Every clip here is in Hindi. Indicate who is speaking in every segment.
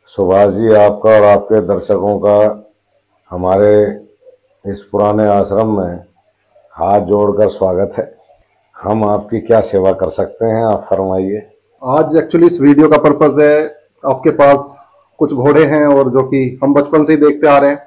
Speaker 1: सुभाष जी, आपका और आपके दर्शकों का हमारे इस पुराने आश्रम में हाथ जोड़कर स्वागत है। हम आपकी क्या सेवा कर सकते हैं, आप फरमाइए।
Speaker 2: आज एक्चुअली इस वीडियो का पर्पस है, आपके पास कुछ घोड़े हैं और जो कि हम बचपन से ही देखते आ रहे हैं,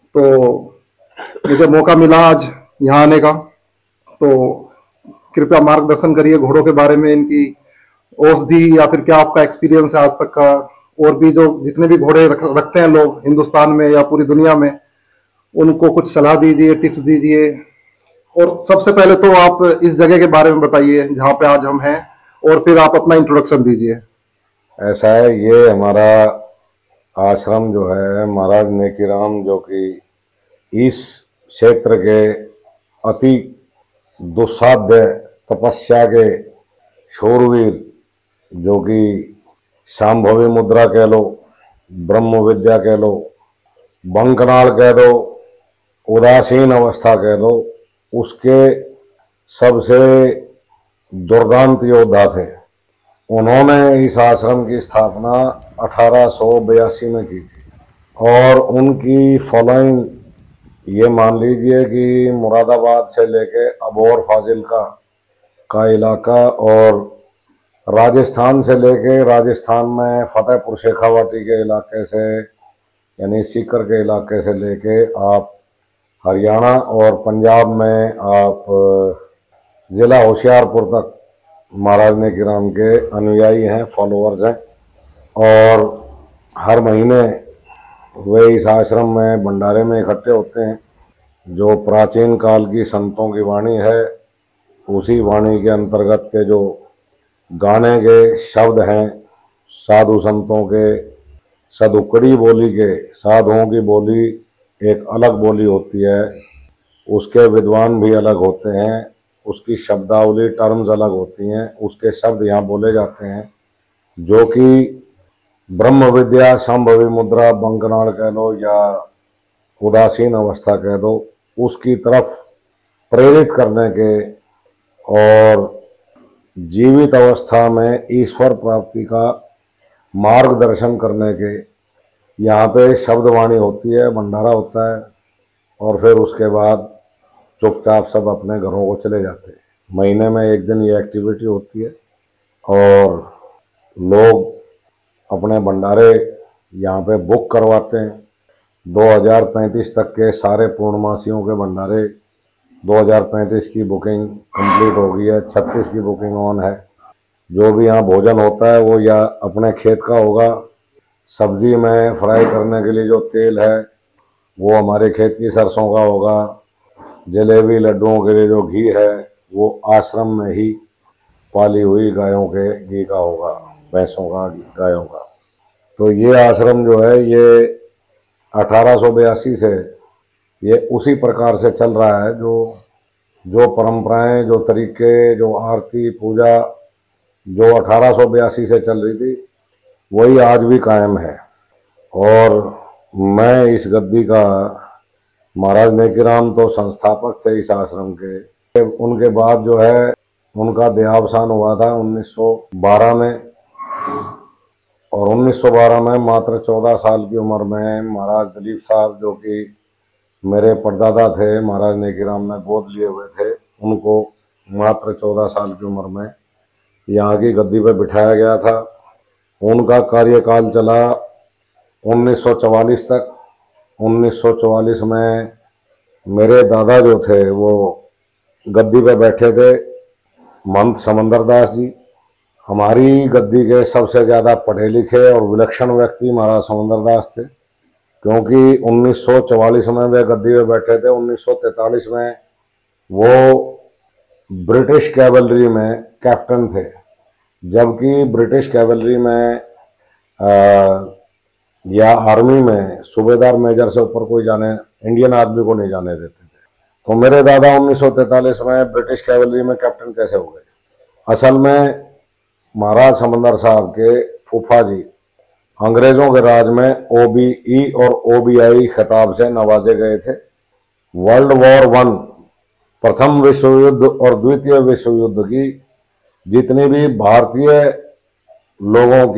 Speaker 2: तो मुझे मौका मिला आज यहाँ आने का। तो कृपया मार्गदर्शन करिए घोड़ों के बारे में, इनकी औषधि या फिर क्या आपका एक्सपीरियंस है आज तक का, और भी जो जितने भी घोड़े रखते हैं लोग हिंदुस्तान में या पूरी दुनिया में, उनको कुछ सलाह दीजिए, टिप्स दीजिए। और सबसे पहले तो आप इस जगह के बारे में बताइए जहाँ पे आज हम हैं, और फिर आप अपना इंट्रोडक्शन दीजिए।
Speaker 1: ऐसा है, ये हमारा आश्रम जो है महाराज नेकीराम, जो कि इस क्षेत्र के अति दुस्साध्य तपस्या के शूरवीर, जो कि शांभवी मुद्रा कह लो, ब्रह्म विद्या कह लो, बंकनाल कह दो, उदासीन अवस्था कह दो, उसके सबसे दुर्दांत योद्धा थे। उन्होंने इस आश्रम की स्थापना 1882 में की थी और उनकी फॉलोइंग ये मान लीजिए कि मुरादाबाद से लेके अबोहर फाजिलका का इलाका और राजस्थान से लेके, राजस्थान में फतेहपुर शेखावाटी के इलाके से यानी सीकर के इलाके से लेके आप हरियाणा और पंजाब में आप ज़िला होशियारपुर तक महाराज नेकीराम के अनुयायी हैं, फॉलोअर्स हैं। और हर महीने वे इस आश्रम में भंडारे में इकट्ठे होते हैं। जो प्राचीन काल की संतों की वाणी है, उसी वाणी के अंतर्गत के जो गाने के शब्द हैं, साधु संतों के, सदुकड़ी बोली के, साधुओं की बोली एक अलग बोली होती है, उसके विद्वान भी अलग होते हैं, उसकी शब्दावली टर्म्स अलग होती हैं, उसके शब्द यहाँ बोले जाते हैं, जो कि ब्रह्म विद्या, शांभवी मुद्रा, बंकनाल कह लो या उदासीन अवस्था कह दो, उसकी तरफ प्रेरित करने के और जीवित अवस्था में ईश्वर प्राप्ति का मार्गदर्शन करने के यहाँ पे शब्दवाणी होती है, भंडारा होता है, और फिर उसके बाद चुपचाप सब अपने घरों को चले जाते हैं। महीने में एक दिन ये एक्टिविटी होती है और लोग अपने भंडारे यहाँ पे बुक करवाते हैं। 2035 तक के सारे पूर्णमासियों के भंडारे, 2035 की बुकिंग कंप्लीट हो गई है, 36 की बुकिंग ऑन है। जो भी यहाँ भोजन होता है वो या अपने खेत का होगा, सब्जी में फ्राई करने के लिए जो तेल है वो हमारे खेत की सरसों का होगा, जलेबी लड्डुओं के लिए जो घी है वो आश्रम में ही पाली हुई गायों के घी का होगा, भैंसों का, गायों का। तो ये आश्रम जो है ये 1882 से ये उसी प्रकार से चल रहा है। जो परंपराएं, जो तरीके, जो आरती पूजा जो 1882 से चल रही थी, वही आज भी कायम है। और मैं इस गद्दी का, महाराज नेकीराम तो संस्थापक थे इस आश्रम के, उनके बाद जो है उनका देहावसान हुआ था 1912 में, और 1912 में मात्र 14 साल की उम्र में महाराज दलीप साहब, जो कि मेरे परदादा थे, महाराज नेकीराम ने गोद लिए हुए थे, उनको मात्र 14 साल की उम्र में यहाँ की गद्दी पर बिठाया गया था। उनका कार्यकाल चला 1944 तक। 1944 में मेरे दादा जो थे वो गद्दी पे बैठे थे, महंत समंदर दास जी। हमारी गद्दी के सबसे ज़्यादा पढ़े लिखे और विलक्षण व्यक्ति महाराज समंदर दास थे, क्योंकि 1944 में वे गद्दी पे बैठे थे। 1943 में वो ब्रिटिश कैवलरी में कैप्टन थे, जबकि ब्रिटिश कैवलरी में या आर्मी में सूबेदार मेजर से ऊपर कोई जाने, इंडियन आदमी को नहीं जाने देते थे। तो मेरे दादा 1943 में ब्रिटिश कैवलरी में कैप्टन कैसे हो गए? असल में महाराज समंदर साहब के फूफा जी अंग्रेजों के राज में OBE और OBI खिताब से नवाजे गए थे। वर्ल्ड वॉर 1, प्रथम विश्व युद्ध और द्वितीय विश्व युद्ध की जितनी भी भारतीय लोगों की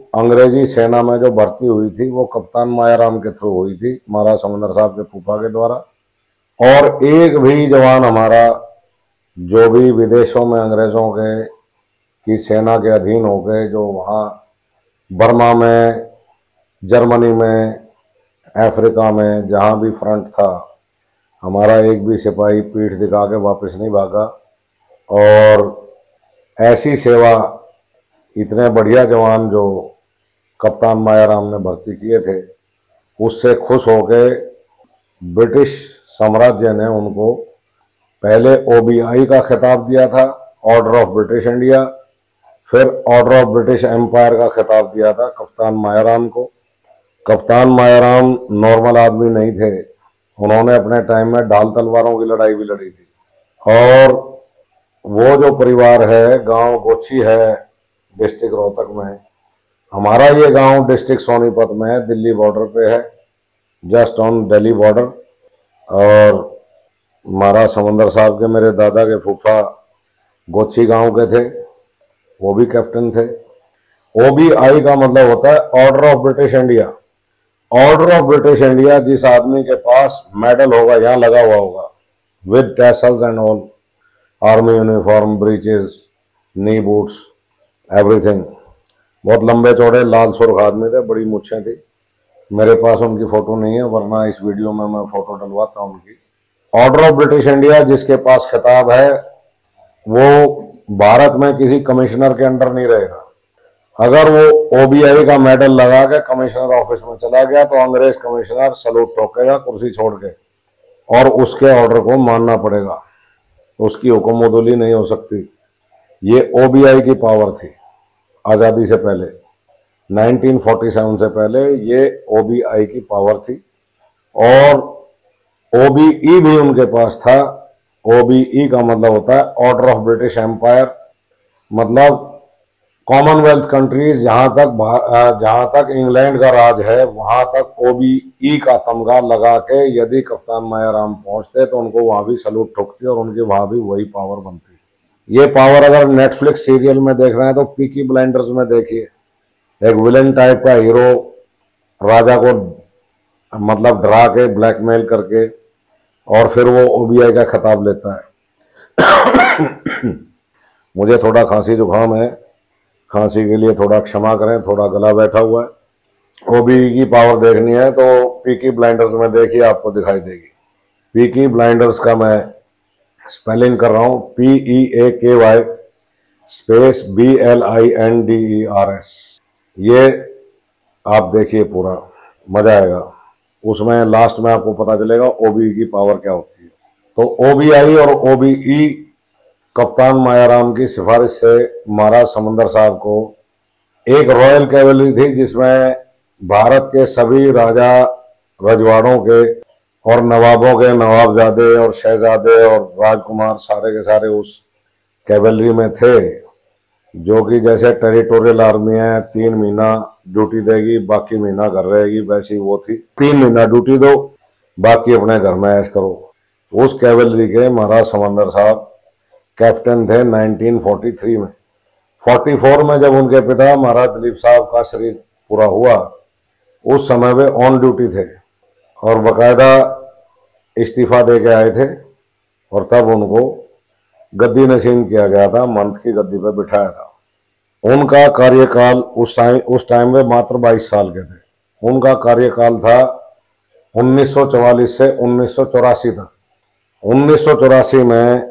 Speaker 1: अंग्रेजी सेना में जो भर्ती हुई थी वो कप्तान मायाराम के थ्रू हुई थी, महाराज समंदर साहब के फूफा के द्वारा। और एक भी जवान हमारा जो भी विदेशों में अंग्रेजों के की सेना के अधीन हो गए, जो वहाँ बर्मा में, जर्मनी में, अफ्रीका में जहाँ भी फ्रंट था, हमारा एक भी सिपाही पीठ दिखा के वापस नहीं भागा। और ऐसी सेवा इतने बढ़िया जवान जो कप्तान मायाराम ने भर्ती किए थे, उससे खुश होकर ब्रिटिश साम्राज्य ने उनको पहले OBI का खिताब दिया था, ऑर्डर ऑफ ब्रिटिश इंडिया, फिर ऑर्डर ऑफ ब्रिटिश एम्पायर का खिताब दिया था कप्तान मायाराम को। कप्तान मायाराम नॉर्मल आदमी नहीं थे, उन्होंने अपने टाइम में ढाल तलवारों की लड़ाई भी लड़ी थी। और वो जो परिवार है, गांव गोची है डिस्ट्रिक्ट रोहतक में, हमारा ये गांव डिस्ट्रिक्ट सोनीपत में है, दिल्ली बॉर्डर पे है, जस्ट ऑन दिल्ली बॉर्डर। और महाराज समंदर साहब के मेरे दादा के फूफा गोची गांव के थे, वो भी कैप्टन थे। OBI का मतलब होता है order of British India. Order of British India, जिस आदमी के पास मेडल होगा, यहाँ लगा हुआ होगा with tassels and all, army uniform, breeches, knee boots, everything. बहुत लंबे चौड़े लाल सुर्ख आदमी थे, बड़ी मूछें थी। मेरे पास उनकी फोटो नहीं है, वरना इस वीडियो में मैं फोटो डलवाता हूँ उनकी। ऑर्डर ऑफ ब्रिटिश इंडिया जिसके पास खिताब है, वो भारत में किसी कमिश्नर के अंडर नहीं रहेगा। अगर वो OBI का मेडल लगा के कमिश्नर ऑफिस में चला गया तो अंग्रेज कमिश्नर सलूट ठोकेगा कुर्सी छोड़ के, और उसके ऑर्डर को मानना पड़ेगा, उसकी हुक्मदुली नहीं हो सकती। ये OBI की पावर थी आज़ादी से पहले, 1947 से पहले ये OBI की पावर थी। और OBE भी उनके पास था। OBE का मतलब होता है ऑर्डर ऑफ ब्रिटिश एम्पायर, मतलब कॉमनवेल्थ कंट्रीज, जहां तक इंग्लैंड का राज है वहां तक OBE का तमगा लगा के यदि कप्तान मायाराम पहुंचते तो उनको वहां भी सलूट ठोकती और उनके वहां भी वही पावर बनती। ये पावर अगर नेटफ्लिक्स सीरियल में देख रहे हैं तो पीकी ब्लाइंडर्स में देखिए, एक विलन टाइप का हीरो राजा को मतलब डरा के ब्लैकमेल करके और फिर वो OBI का खिताब लेता है। मुझे थोड़ा खांसी जुकाम है, खांसी के लिए थोड़ा क्षमा करें, थोड़ा गला बैठा हुआ है। OBE की पावर देखनी है तो पीकी ब्लाइंडर्स में देखिए, आपको दिखाई देगी। पीकी ब्लाइंडर्स का मैं स्पेलिंग कर रहा हूँ, PEAKY स्पेस BLINDERS। ये आप देखिए, पूरा मजा आएगा। उसमें लास्ट में आपको पता चलेगा OBE की पावर क्या होती है। तो OBI और OBE कप्तान मायाराम की सिफारिश से महाराज समंदर साहब को एक रॉयल कैवलरी थी जिसमें भारत के सभी राजा रजवाड़ों के और नवाबों के नवाबजादे और शहजादे और राजकुमार सारे के सारे उस कैवलरी में थे, जो कि जैसे टेरिटोरियल आर्मी है 3 महीना ड्यूटी देगी बाकी महीना घर रहेगी, वैसी वो थी। 3 महीना ड्यूटी दो, बाकी अपने घर में ऐश करो। उस कैवलरी के महाराज समंदर साहब कैप्टन थे 1943 में। 44 में जब उनके पिता महाराज दिलीप साहब का शरीर पूरा हुआ, उस समय वे ऑन ड्यूटी थे और बकायदा इस्तीफा दे के आए थे, और तब उनको गद्दी नशीन किया गया था, मंथ की गद्दी पर बिठाया था। उनका कार्यकाल उस टाइम में मात्र 22 साल के थे। उनका कार्यकाल था 1944 से 1984 तक। 1984 में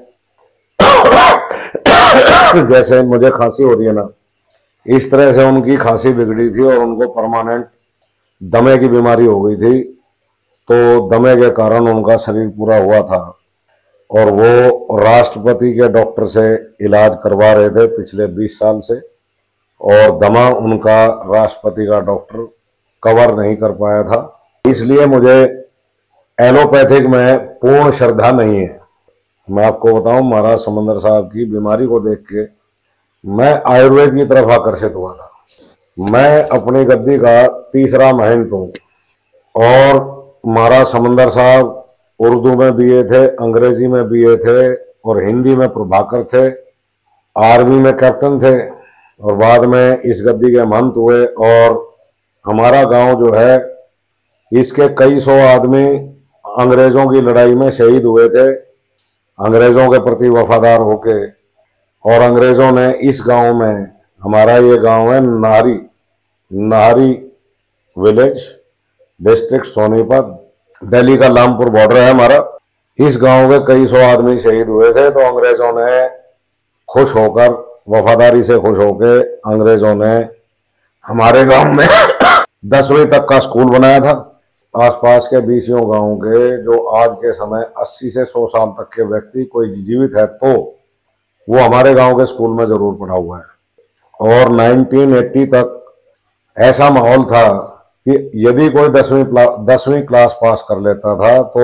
Speaker 1: जैसे मुझे खांसी हो रही है ना, इस तरह से उनकी खांसी बिगड़ी थी और उनको परमानेंट दमे की बीमारी हो गई थी। तो दमे के कारण उनका शरीर पूरा हुआ था और वो राष्ट्रपति के डॉक्टर से इलाज करवा रहे थे पिछले 20 साल से, और दमा उनका राष्ट्रपति का डॉक्टर कवर नहीं कर पाया था। इसलिए मुझे एलोपैथिक में पूर्ण श्रद्धा नहीं है। मैं आपको बताऊं, महाराज समंदर साहब की बीमारी को देख के मैं आयुर्वेद की तरफ आकर्षित हुआ था। मैं अपनी गद्दी का तीसरा महंत हूँ और महाराज समंदर साहब उर्दू में BA थे, अंग्रेजी में BA थे और हिंदी में प्रभाकर थे, आर्मी में कैप्टन थे, और बाद में इस गद्दी के महंत हुए। और हमारा गांव जो है, इसके कई सौ आदमी अंग्रेजों की लड़ाई में शहीद हुए थे, अंग्रेजों के प्रति वफादार होके। और अंग्रेजों ने इस गांव में, हमारा ये गांव है नाहरी, नाहरी विलेज, डिस्ट्रिक्ट सोनीपत, दिल्ली का लामपुर बॉर्डर है हमारा। इस गांव के कई सौ आदमी शहीद हुए थे, तो अंग्रेजों ने खुश होकर, वफादारी से खुश होकर, अंग्रेजों ने हमारे गांव में 10वीं तक का स्कूल बनाया था। आसपास के 20 गांव के जो आज के समय 80 से 100 साल तक के व्यक्ति कोई जीवित है तो वो हमारे गांव के स्कूल में जरूर पढ़ा हुआ है। और 1980 तक ऐसा माहौल था कि यदि कोई 10वीं क्लास पास कर लेता था तो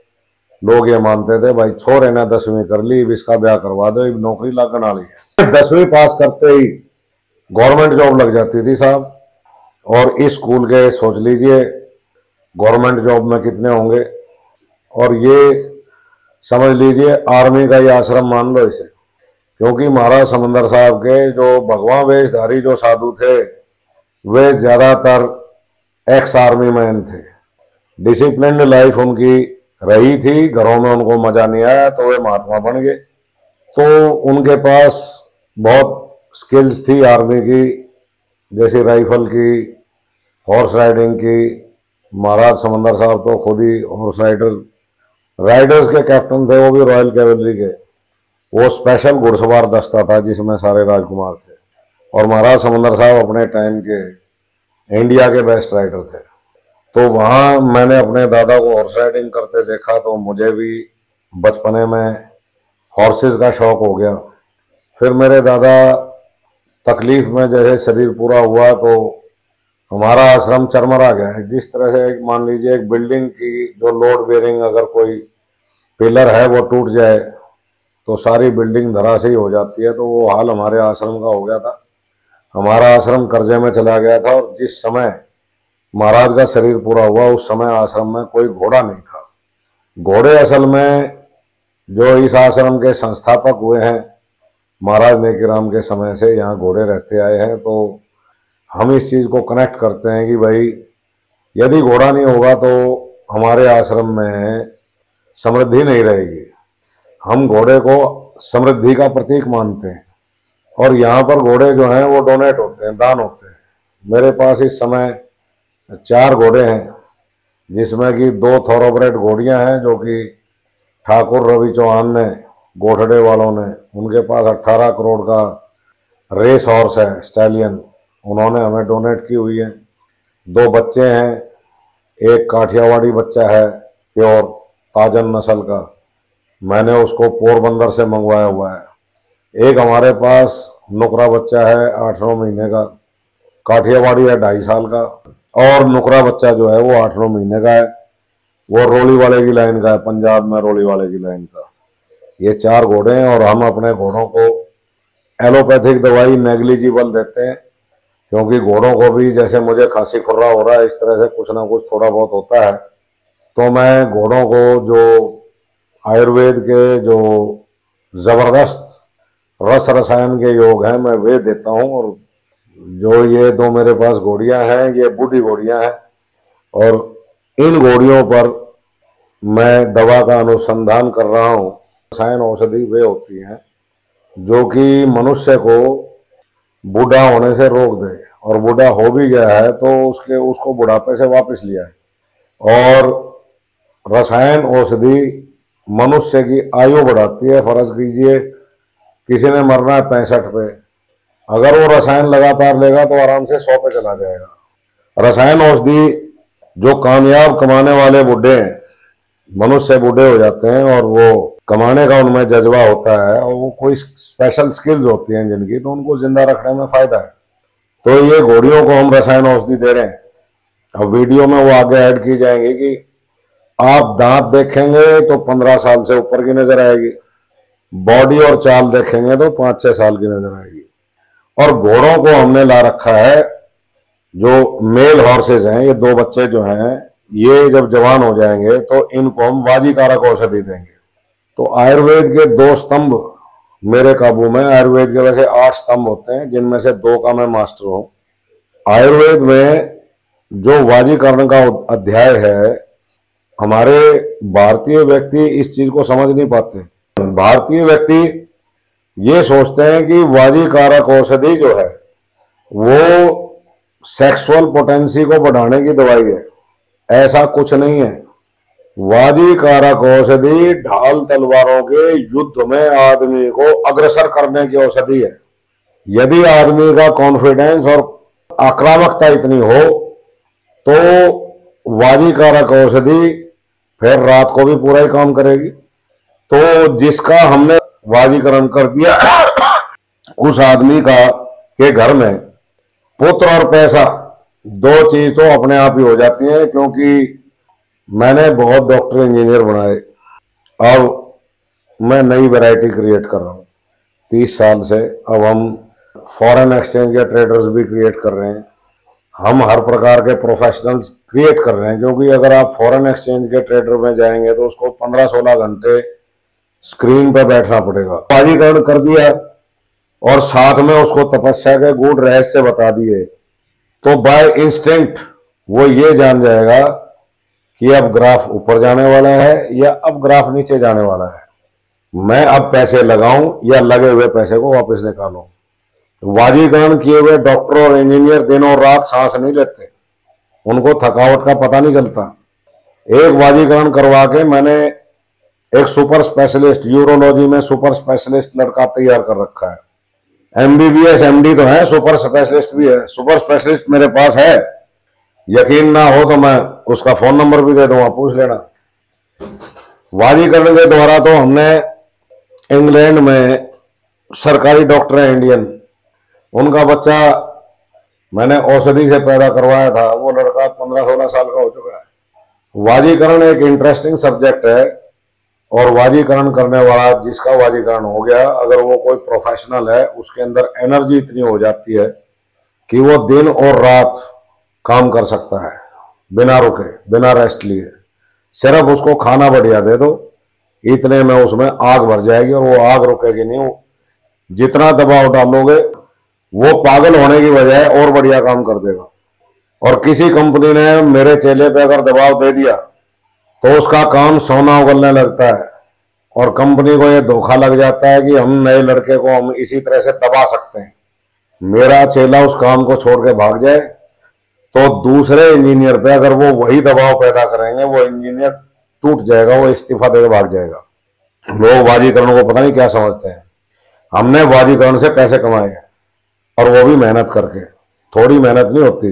Speaker 1: लोग ये मानते थे भाई छोरे ने 10वीं कर ली, अब इसका ब्याह करवा दो, अब नौकरी लगन वाली है। 10वीं पास करते ही गवर्नमेंट जॉब लग जाती थी साहब। और इस स्कूल के सोच लीजिए गवर्नमेंट जॉब में कितने होंगे, और ये समझ लीजिए आर्मी का ही आश्रम मान लो इसे। क्योंकि महाराज समंदर साहब के जो भगवान वेशधारी जो साधु थे वे ज्यादातर एक्स आर्मी मैन थे। डिसिप्लिन्ड लाइफ उनकी रही थी, घरों में उनको मजा नहीं आया तो वे महात्मा बन गए। तो उनके पास बहुत स्किल्स थी आर्मी की, जैसे राइफल की, हॉर्स राइडिंग की। महाराज समंदर साहब तो खुद ही हॉर्स राइडर्स के कैप्टन थे, वो भी रॉयल कैवलरी के। वो स्पेशल घुड़सवार दस्ता था जिसमें सारे राजकुमार थे। और महाराज समंदर साहब अपने टाइम के इंडिया के बेस्ट राइडर थे। तो वहाँ मैंने अपने दादा को हॉर्स राइडिंग करते देखा तो मुझे भी बचपने में हॉर्सेस का शौक हो गया। फिर मेरे दादा तकलीफ में जैसे शरीर पूरा हुआ तो हमारा आश्रम चरमरा गया है। जिस तरह से मान लीजिए एक बिल्डिंग की जो लोड बेरिंग अगर कोई पिलर है वो टूट जाए तो सारी बिल्डिंग धराशायी हो जाती है, तो वो हाल हमारे आश्रम का हो गया था। हमारा आश्रम कर्जे में चला गया था। और जिस समय महाराज का शरीर पूरा हुआ उस समय आश्रम में कोई घोड़ा नहीं था। घोड़े असल में जो इस आश्रम के संस्थापक हुए हैं महाराज नेकीराम के समय से यहाँ घोड़े रहते आए हैं। तो हम इस चीज़ को कनेक्ट करते हैं कि भाई यदि घोड़ा नहीं होगा तो हमारे आश्रम में समृद्धि नहीं रहेगी। हम घोड़े को समृद्धि का प्रतीक मानते हैं। और यहाँ पर घोड़े जो हैं वो डोनेट होते हैं, दान होते हैं। मेरे पास इस समय 4 घोड़े हैं, जिसमें कि 2 थॉरोब्रेड घोड़ियाँ हैं जो कि ठाकुर रवि चौहान ने, गोठड़े वालों ने, उनके पास 18 करोड़ का रेस हॉर्स है स्टैलियन, उन्होंने हमें डोनेट की हुई है। 2 बच्चे हैं, एक काठियावाड़ी बच्चा है प्योर ताजन नस्ल का, मैंने उसको पोरबंदर से मंगवाया हुआ है। एक हमारे पास नुकरा बच्चा है 8-9 महीने का, काठियावाड़ी है 2.5 साल का, और नुकरा बच्चा जो है वो 8-9 महीने का है, वो रोली वाले की लाइन का है, पंजाब में रोली वाले की लाइन का। ये 4 घोड़े हैं। और हम अपने घोड़ों को एलोपैथिक दवाई नेग्लिजिबल देते हैं, क्योंकि घोड़ों को भी जैसे मुझे खांसी खुर्रा हो रहा है इस तरह से कुछ ना कुछ थोड़ा बहुत होता है। तो मैं घोड़ों को जो आयुर्वेद के जो जबरदस्त रस रसायन के योग हैं मैं वे देता हूँ। और जो ये 2 मेरे पास घोड़ियाँ हैं ये बूढ़ी घोड़ियाँ हैं, और इन घोड़ियों पर मैं दवा का अनुसंधान कर रहा हूँ। रसायन औषधि वे होती हैं जो कि मनुष्य को बूढ़ा होने से रोक दे, और बूढ़ा हो भी गया है तो उसको बुढ़ापे से वापस लिया है। और रसायन औषधि मनुष्य की आयु बढ़ाती है। फर्ज कीजिए किसी ने मरना है 65 पे, अगर वो रसायन लगातार लेगा तो आराम से 100 पे चला जाएगा। रसायन औषधि जो कामयाब कमाने वाले बूढ़े हैं, मनुष्य बूढ़े हो जाते हैं और वो कमाने का उनमें जज्बा होता है और वो कोई स्पेशल स्किल्स होती हैं जिनकी, तो उनको जिंदा रखने में फायदा है। तो ये घोड़ियों को हम रसायन औषधि दे रहे हैं। अब वीडियो में वो आगे ऐड की जाएंगी कि आप दांत देखेंगे तो 15 साल से ऊपर की नजर आएगी, बॉडी और चाल देखेंगे तो 5-6 साल की नजर आएगी। और घोड़ों को हमने ला रखा है, जो मेल हॉर्सेज हैं, ये 2 बच्चे जो हैं ये जब जवान हो जाएंगे तो इनको हम वाजी कारक औषधि देंगे। तो आयुर्वेद के 2 स्तंभ मेरे काबू में। आयुर्वेद के वैसे 8 स्तंभ होते हैं, जिनमें से 2 का मैं मास्टर हूँ। आयुर्वेद में जो वाजीकरण का अध्याय है, हमारे भारतीय व्यक्ति इस चीज को समझ नहीं पाते। भारतीय व्यक्ति ये सोचते हैं कि वाजीकारक औषधि जो है वो सेक्सुअल पोटेंसी को बढ़ाने की दवाई है। ऐसा कुछ नहीं है। वाजीकारक औषधि ढाल तलवारों के युद्ध में आदमी को अग्रसर करने की औषधि है। यदि आदमी का कॉन्फिडेंस और आक्रामकता इतनी हो तो वाजीकारक औषधि फिर रात को भी पूरा ही काम करेगी। तो जिसका हमने वाजीकरण कर दिया उस आदमी का के घर में पुत्र और पैसा 2 चीज तो अपने आप ही हो जाती है, क्योंकि मैंने बहुत डॉक्टर इंजीनियर बनाए और मैं नई वैरायटी क्रिएट कर रहा हूँ 30 साल से। अब हम फॉरेन एक्सचेंज के ट्रेडर्स भी क्रिएट कर रहे हैं। हम हर प्रकार के प्रोफेशनल्स क्रिएट कर रहे हैं, क्योंकि अगर आप फॉरेन एक्सचेंज के ट्रेडर में जाएंगे तो उसको 15-16 घंटे स्क्रीन पर बैठना पड़ेगा। वाजीकरण कर दिया और साथ में उसको तपस्या के गूढ़ रहस्य बता दिए तो बाय इंस्टिंक्ट वो ये जान जाएगा कि अब ग्राफ ऊपर जाने वाला है या अब ग्राफ नीचे जाने वाला है। मैं अब पैसे लगाऊं या लगे हुए पैसे को वापस निकालूं। वाजीकरण किए हुए डॉक्टर और इंजीनियर दिनों रात सांस नहीं लेते, उनको थकावट का पता नहीं चलता। एक वाजीकरण करवा के मैंने एक सुपर स्पेशलिस्ट, यूरोलॉजी में सुपर स्पेशलिस्ट लड़का तैयार कर रखा है। MBBS MD तो है, सुपर स्पेशलिस्ट भी है। सुपर स्पेशलिस्ट मेरे पास है, यकीन ना हो तो मैं उसका फोन नंबर भी दे दूंगा, पूछ लेना। वाजीकरण के द्वारा तो हमने इंग्लैंड में सरकारी डॉक्टर है इंडियन, उनका बच्चा मैंने औषधि से पैदा करवाया था। वो लड़का 15-16 साल का हो चुका है। वाजीकरण एक इंटरेस्टिंग सब्जेक्ट है और वाजीकरण करने वाला, जिसका वाजीकरण हो गया, अगर वो कोई प्रोफेशनल है, उसके अंदर एनर्जी इतनी हो जाती है कि वो दिन और रात काम कर सकता है बिना रुके, बिना रेस्ट लिए। सिर्फ उसको खाना बढ़िया दे दो, इतने में उसमें आग भर जाएगी और वो आग रुकेगी नहीं। जितना दबाव डालोगे वो पागल होने की बजाय और बढ़िया काम कर देगा। और किसी कंपनी ने मेरे चेले पे अगर दबाव दे दिया तो उसका काम सोना उगलने लगता है और कंपनी को यह धोखा लग जाता है कि हम नए लड़के को हम इसी तरह से दबा सकते हैं। मेरा चेला उस काम को छोड़ के भाग जाए तो दूसरे इंजीनियर पे अगर वो वही दबाव पैदा करेंगे, वो इंजीनियर टूट जाएगा, वो इस्तीफा देकर भाग जाएगा। लोग वाजीकरण को पता नहीं क्या समझते हैं। हमने वाजीकरण से पैसे कमाए हैं और वो भी मेहनत करके। थोड़ी मेहनत नहीं होती,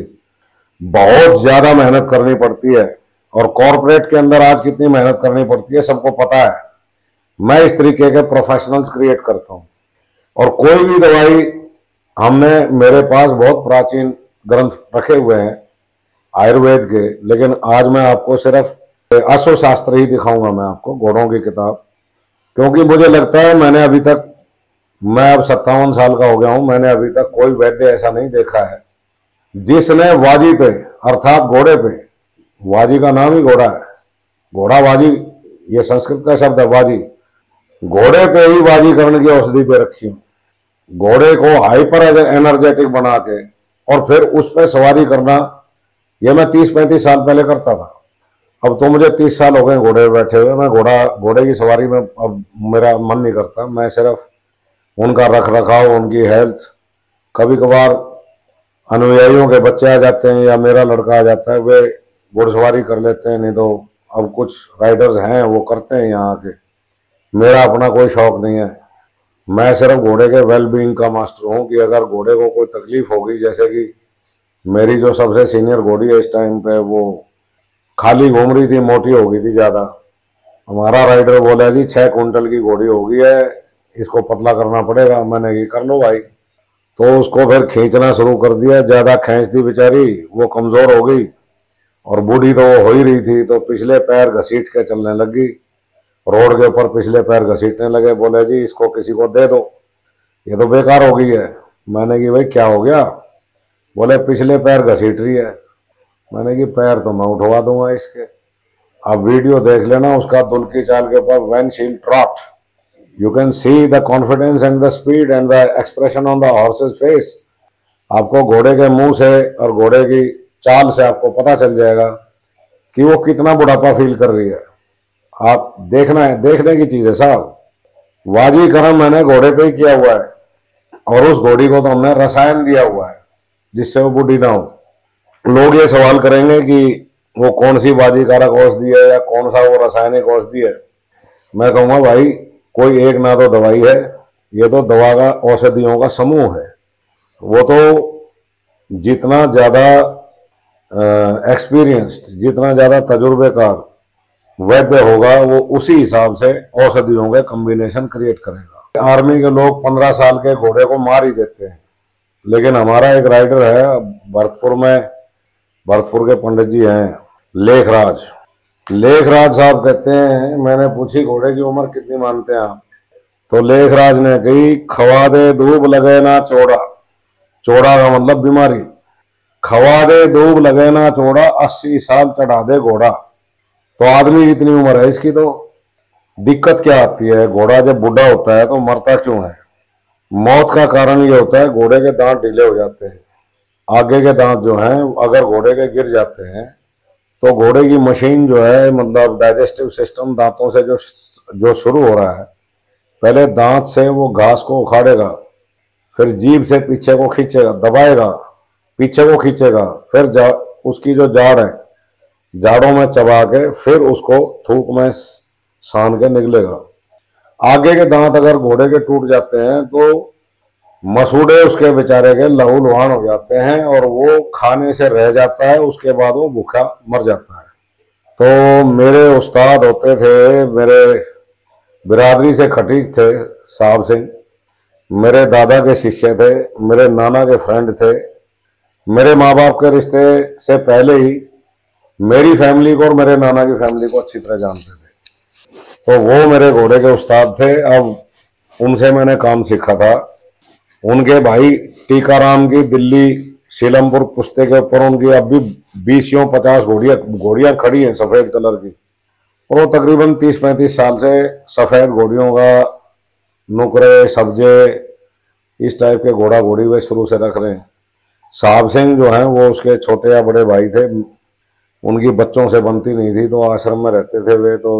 Speaker 1: बहुत ज्यादा मेहनत करनी पड़ती है। और कॉर्पोरेट के अंदर आज कितनी मेहनत करनी पड़ती है सबको पता है। मैं इस तरीके के प्रोफेशनल्स क्रिएट करता हूँ। और कोई भी दवाई, हमने मेरे पास बहुत प्राचीन ग्रंथ रखे हुए हैं आयुर्वेद के, लेकिन आज मैं आपको सिर्फ अश्वशास्त्र ही दिखाऊंगा, मैं आपको घोड़ों की किताब। क्योंकि मुझे लगता है मैंने अभी तक, मैं अब 57 साल का हो गया हूं, मैंने अभी तक कोई वैद्य ऐसा नहीं देखा है जिसने वाजी पे, अर्थात घोड़े पे, वाजी का नाम ही घोड़ा है, घोड़ा वाजी, ये संस्कृत का शब्द है वाजी, घोड़े पे ही वाजीकरण की औषधि दे रखी हूं। घोड़े को हाइपर एनर्जेटिक बना के और फिर उस पर सवारी करना, यह मैं 30-35 साल पहले करता था। अब तो मुझे 30 साल हो गए घोड़े पे बैठे हुए। मैं घोड़े की सवारी में अब मेरा मन नहीं करता। मैं सिर्फ उनका रख रखाव, उनकी हेल्थ, कभी कभार अनुयायियों के बच्चे आ जाते हैं या मेरा लड़का आ जाता है, वे घुड़सवारी कर लेते हैं। नहीं तो अब कुछ राइडर्स हैं वो करते हैं यहाँ आके। मेरा अपना कोई शौक नहीं है। मैं सिर्फ घोड़े के वेलबींग का मास्टर हूँ कि अगर घोड़े को कोई तकलीफ होगी, जैसे कि मेरी जो सबसे सीनियर घोड़ी है इस टाइम पे, वो खाली घूम रही थी, मोटी हो गई थी ज़्यादा। हमारा राइडर बोला जी 6 कुंटल की घोड़ी हो गई है, इसको पतला करना पड़ेगा। मैंने ये कर लो भाई। तो उसको फिर खींचना शुरू कर दिया। ज़्यादा खींच दी बेचारी, वो कमज़ोर हो गई और बूढ़ी तो वो हो ही रही थी, तो पिछले पैर घसीट के चलने लगी। रोड के ऊपर पिछले पैर घसीटने लगे। बोले जी इसको किसी को दे दो, ये तो बेकार हो गई है। मैंने कि भाई क्या हो गया? बोले पिछले पैर घसीट रही है। मैंने कि पैर तो मैं उठवा दूंगा इसके। आप वीडियो देख लेना उसका, दुल की चाल के ऊपर when she will trot, you can see the confidence and the speed and the expression on the horse's face. आपको घोड़े के मुंह से और घोड़े की चाल से आपको पता चल जाएगा कि वो कितना बुढ़ापा फील कर रही है। आप देखना है, देखने की चीज है साहब। वाजी कर्म मैंने घोड़े पे ही किया हुआ है, और उस घोड़ी को तो हमने रसायन दिया हुआ है जिससे वो बूढ़ी ना हो। लोग ये सवाल करेंगे कि वो कौन सी बाजी कारक औषधि है या कौन सा वो रासायनिक औषधि है। मैं कहूँगा भाई कोई एक ना तो दवाई है, ये तो दवा का औषधियों का समूह है। वो तो जितना ज़्यादा एक्सपीरियंस्ड, जितना ज़्यादा तजुर्बेकार वैद्य होगा वो उसी हिसाब से औषधियों के कॉम्बिनेशन क्रिएट करेगा। आर्मी के लोग 15 साल के घोड़े को मार ही देते हैं, लेकिन हमारा एक राइडर है भरतपुर में, भरतपुर के पंडित जी हैं लेखराज। लेखराज साहब कहते हैं, मैंने पूछी घोड़े की उम्र कितनी मानते हैं आप, तो लेखराज ने कही खवा दे धूप लगे ना चौड़ा। चौड़ा का मतलब बीमारी। खवा दे धूप लगे ना चौड़ा, 80 साल चढ़ा दे घोड़ा। तो आदमी इतनी उम्र है इसकी, तो दिक्कत क्या आती है? घोड़ा जब बूढ़ा होता है तो मरता क्यों है? मौत का कारण ये होता है घोड़े के दांत ढीले हो जाते हैं। आगे के दांत जो हैं अगर घोड़े के गिर जाते हैं तो घोड़े की मशीन जो है, मतलब डाइजेस्टिव सिस्टम दांतों से जो शुरू हो रहा है, पहले दांत से वो घास को उखाड़ेगा, फिर जीभ से पीछे को खींचेगा, दबाएगा, पीछे को खींचेगा, फिर उसकी जो जाड़ है जाड़ों में चबा के फिर उसको थूक में सान के निकलेगा। आगे के दांत अगर घोड़े के टूट जाते हैं तो मसूड़े उसके बेचारे के लहू लुहान हो जाते हैं और वो खाने से रह जाता है, उसके बाद वो भूखा मर जाता है। तो मेरे उस्ताद होते थे, मेरे बिरादरी से खटीक थे साहब सिंह, मेरे दादा के शिष्य थे, मेरे नाना के फ्रेंड थे। मेरे माँ बाप के रिश्ते से पहले ही मेरी फैमिली को और मेरे नाना की फैमिली को अच्छी तरह जानते थे। तो वो मेरे घोड़े के उस्ताद थे। अब उनसे मैंने काम सीखा था। उनके भाई टीकाराम की दिल्ली सीलमपुर पुश्ते के ऊपर उनकी अब भी 20-50 घोड़ियां खड़ी हैं सफेद कलर की, और वो तकरीबन 30-35 साल से सफेद घोड़ियों का नुकरे सब्जे इस टाइप के घोड़ा घोड़ी वे शुरू से रख रहे हैं। साहब सिंह जो हैं वो उसके छोटे या बड़े भाई थे, उनकी बच्चों से बनती नहीं थी, तो आश्रम में रहते थे वे। तो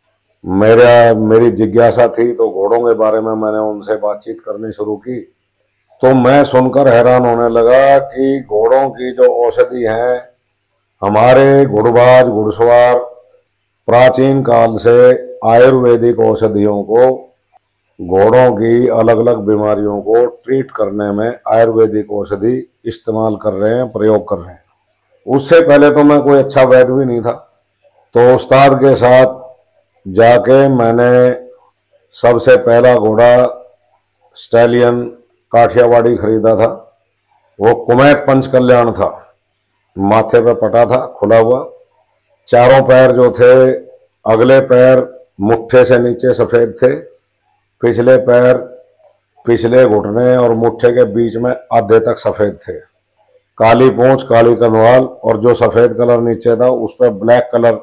Speaker 1: मेरी जिज्ञासा थी, तो घोड़ों के बारे में मैंने उनसे बातचीत करनी शुरू की। तो मैं सुनकर हैरान होने लगा कि घोड़ों की जो औषधि है, हमारे घुड़बाज घुड़सवार प्राचीन काल से आयुर्वेदिक औषधियों को, घोड़ों की अलग अलग बीमारियों को ट्रीट करने में आयुर्वेदिक औषधि इस्तेमाल कर रहे हैं, प्रयोग कर रहे हैं। उससे पहले तो मैं कोई अच्छा वैद्य भी नहीं था। तो उस्ताद के साथ जाके मैंने सबसे पहला घोड़ा स्टैलियन काठियावाड़ी खरीदा था। वो कुमैत पंच कल्याण था, माथे पे पटा था खुला हुआ। चारों पैर जो थे, अगले पैर मुट्ठे से नीचे सफेद थे, पिछले पैर, पिछले घुटने और मुट्ठे के बीच में आधे तक सफेद थे। काली पूंछ, काली कनवाल, और जो सफेद कलर नीचे था उस पर ब्लैक कलर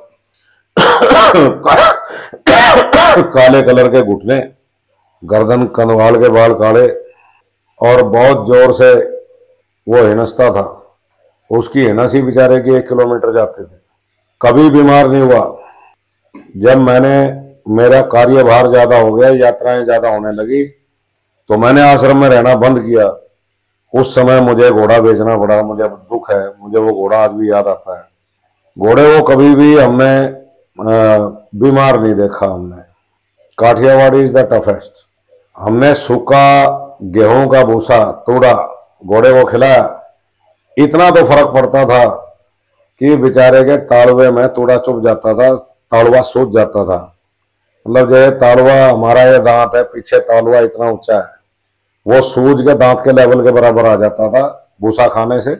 Speaker 1: काले कलर के घुटने, गर्दन कनवाल के बाल काले, और बहुत जोर से वो हिनसता था। उसकी हिनसी बेचारे की 1 किलोमीटर जाते थे। कभी बीमार नहीं हुआ। जब मेरा कार्यभार ज्यादा हो गया, यात्राएं ज्यादा होने लगी, तो मैंने आश्रम में रहना बंद किया। उस समय मुझे घोड़ा बेचना पड़ा। मुझे दुख है, मुझे वो घोड़ा आज भी याद आता है। घोड़े को कभी भी हमने बीमार नहीं देखा। हमने काठियावाड़ी इज द टफेस्ट। हमने सूखा गेहूं का भूसा तोड़ा, घोड़े को खिलाया, इतना तो फर्क पड़ता था कि बेचारे के तालवे में तोड़ा चुभ जाता था, तालवा सूज जाता था। मतलब जो तालवा, हमारा ये दांत है, पीछे तालवा इतना ऊंचा है, वो सूज के दांत के लेवल के बराबर आ जाता था भूसा खाने से।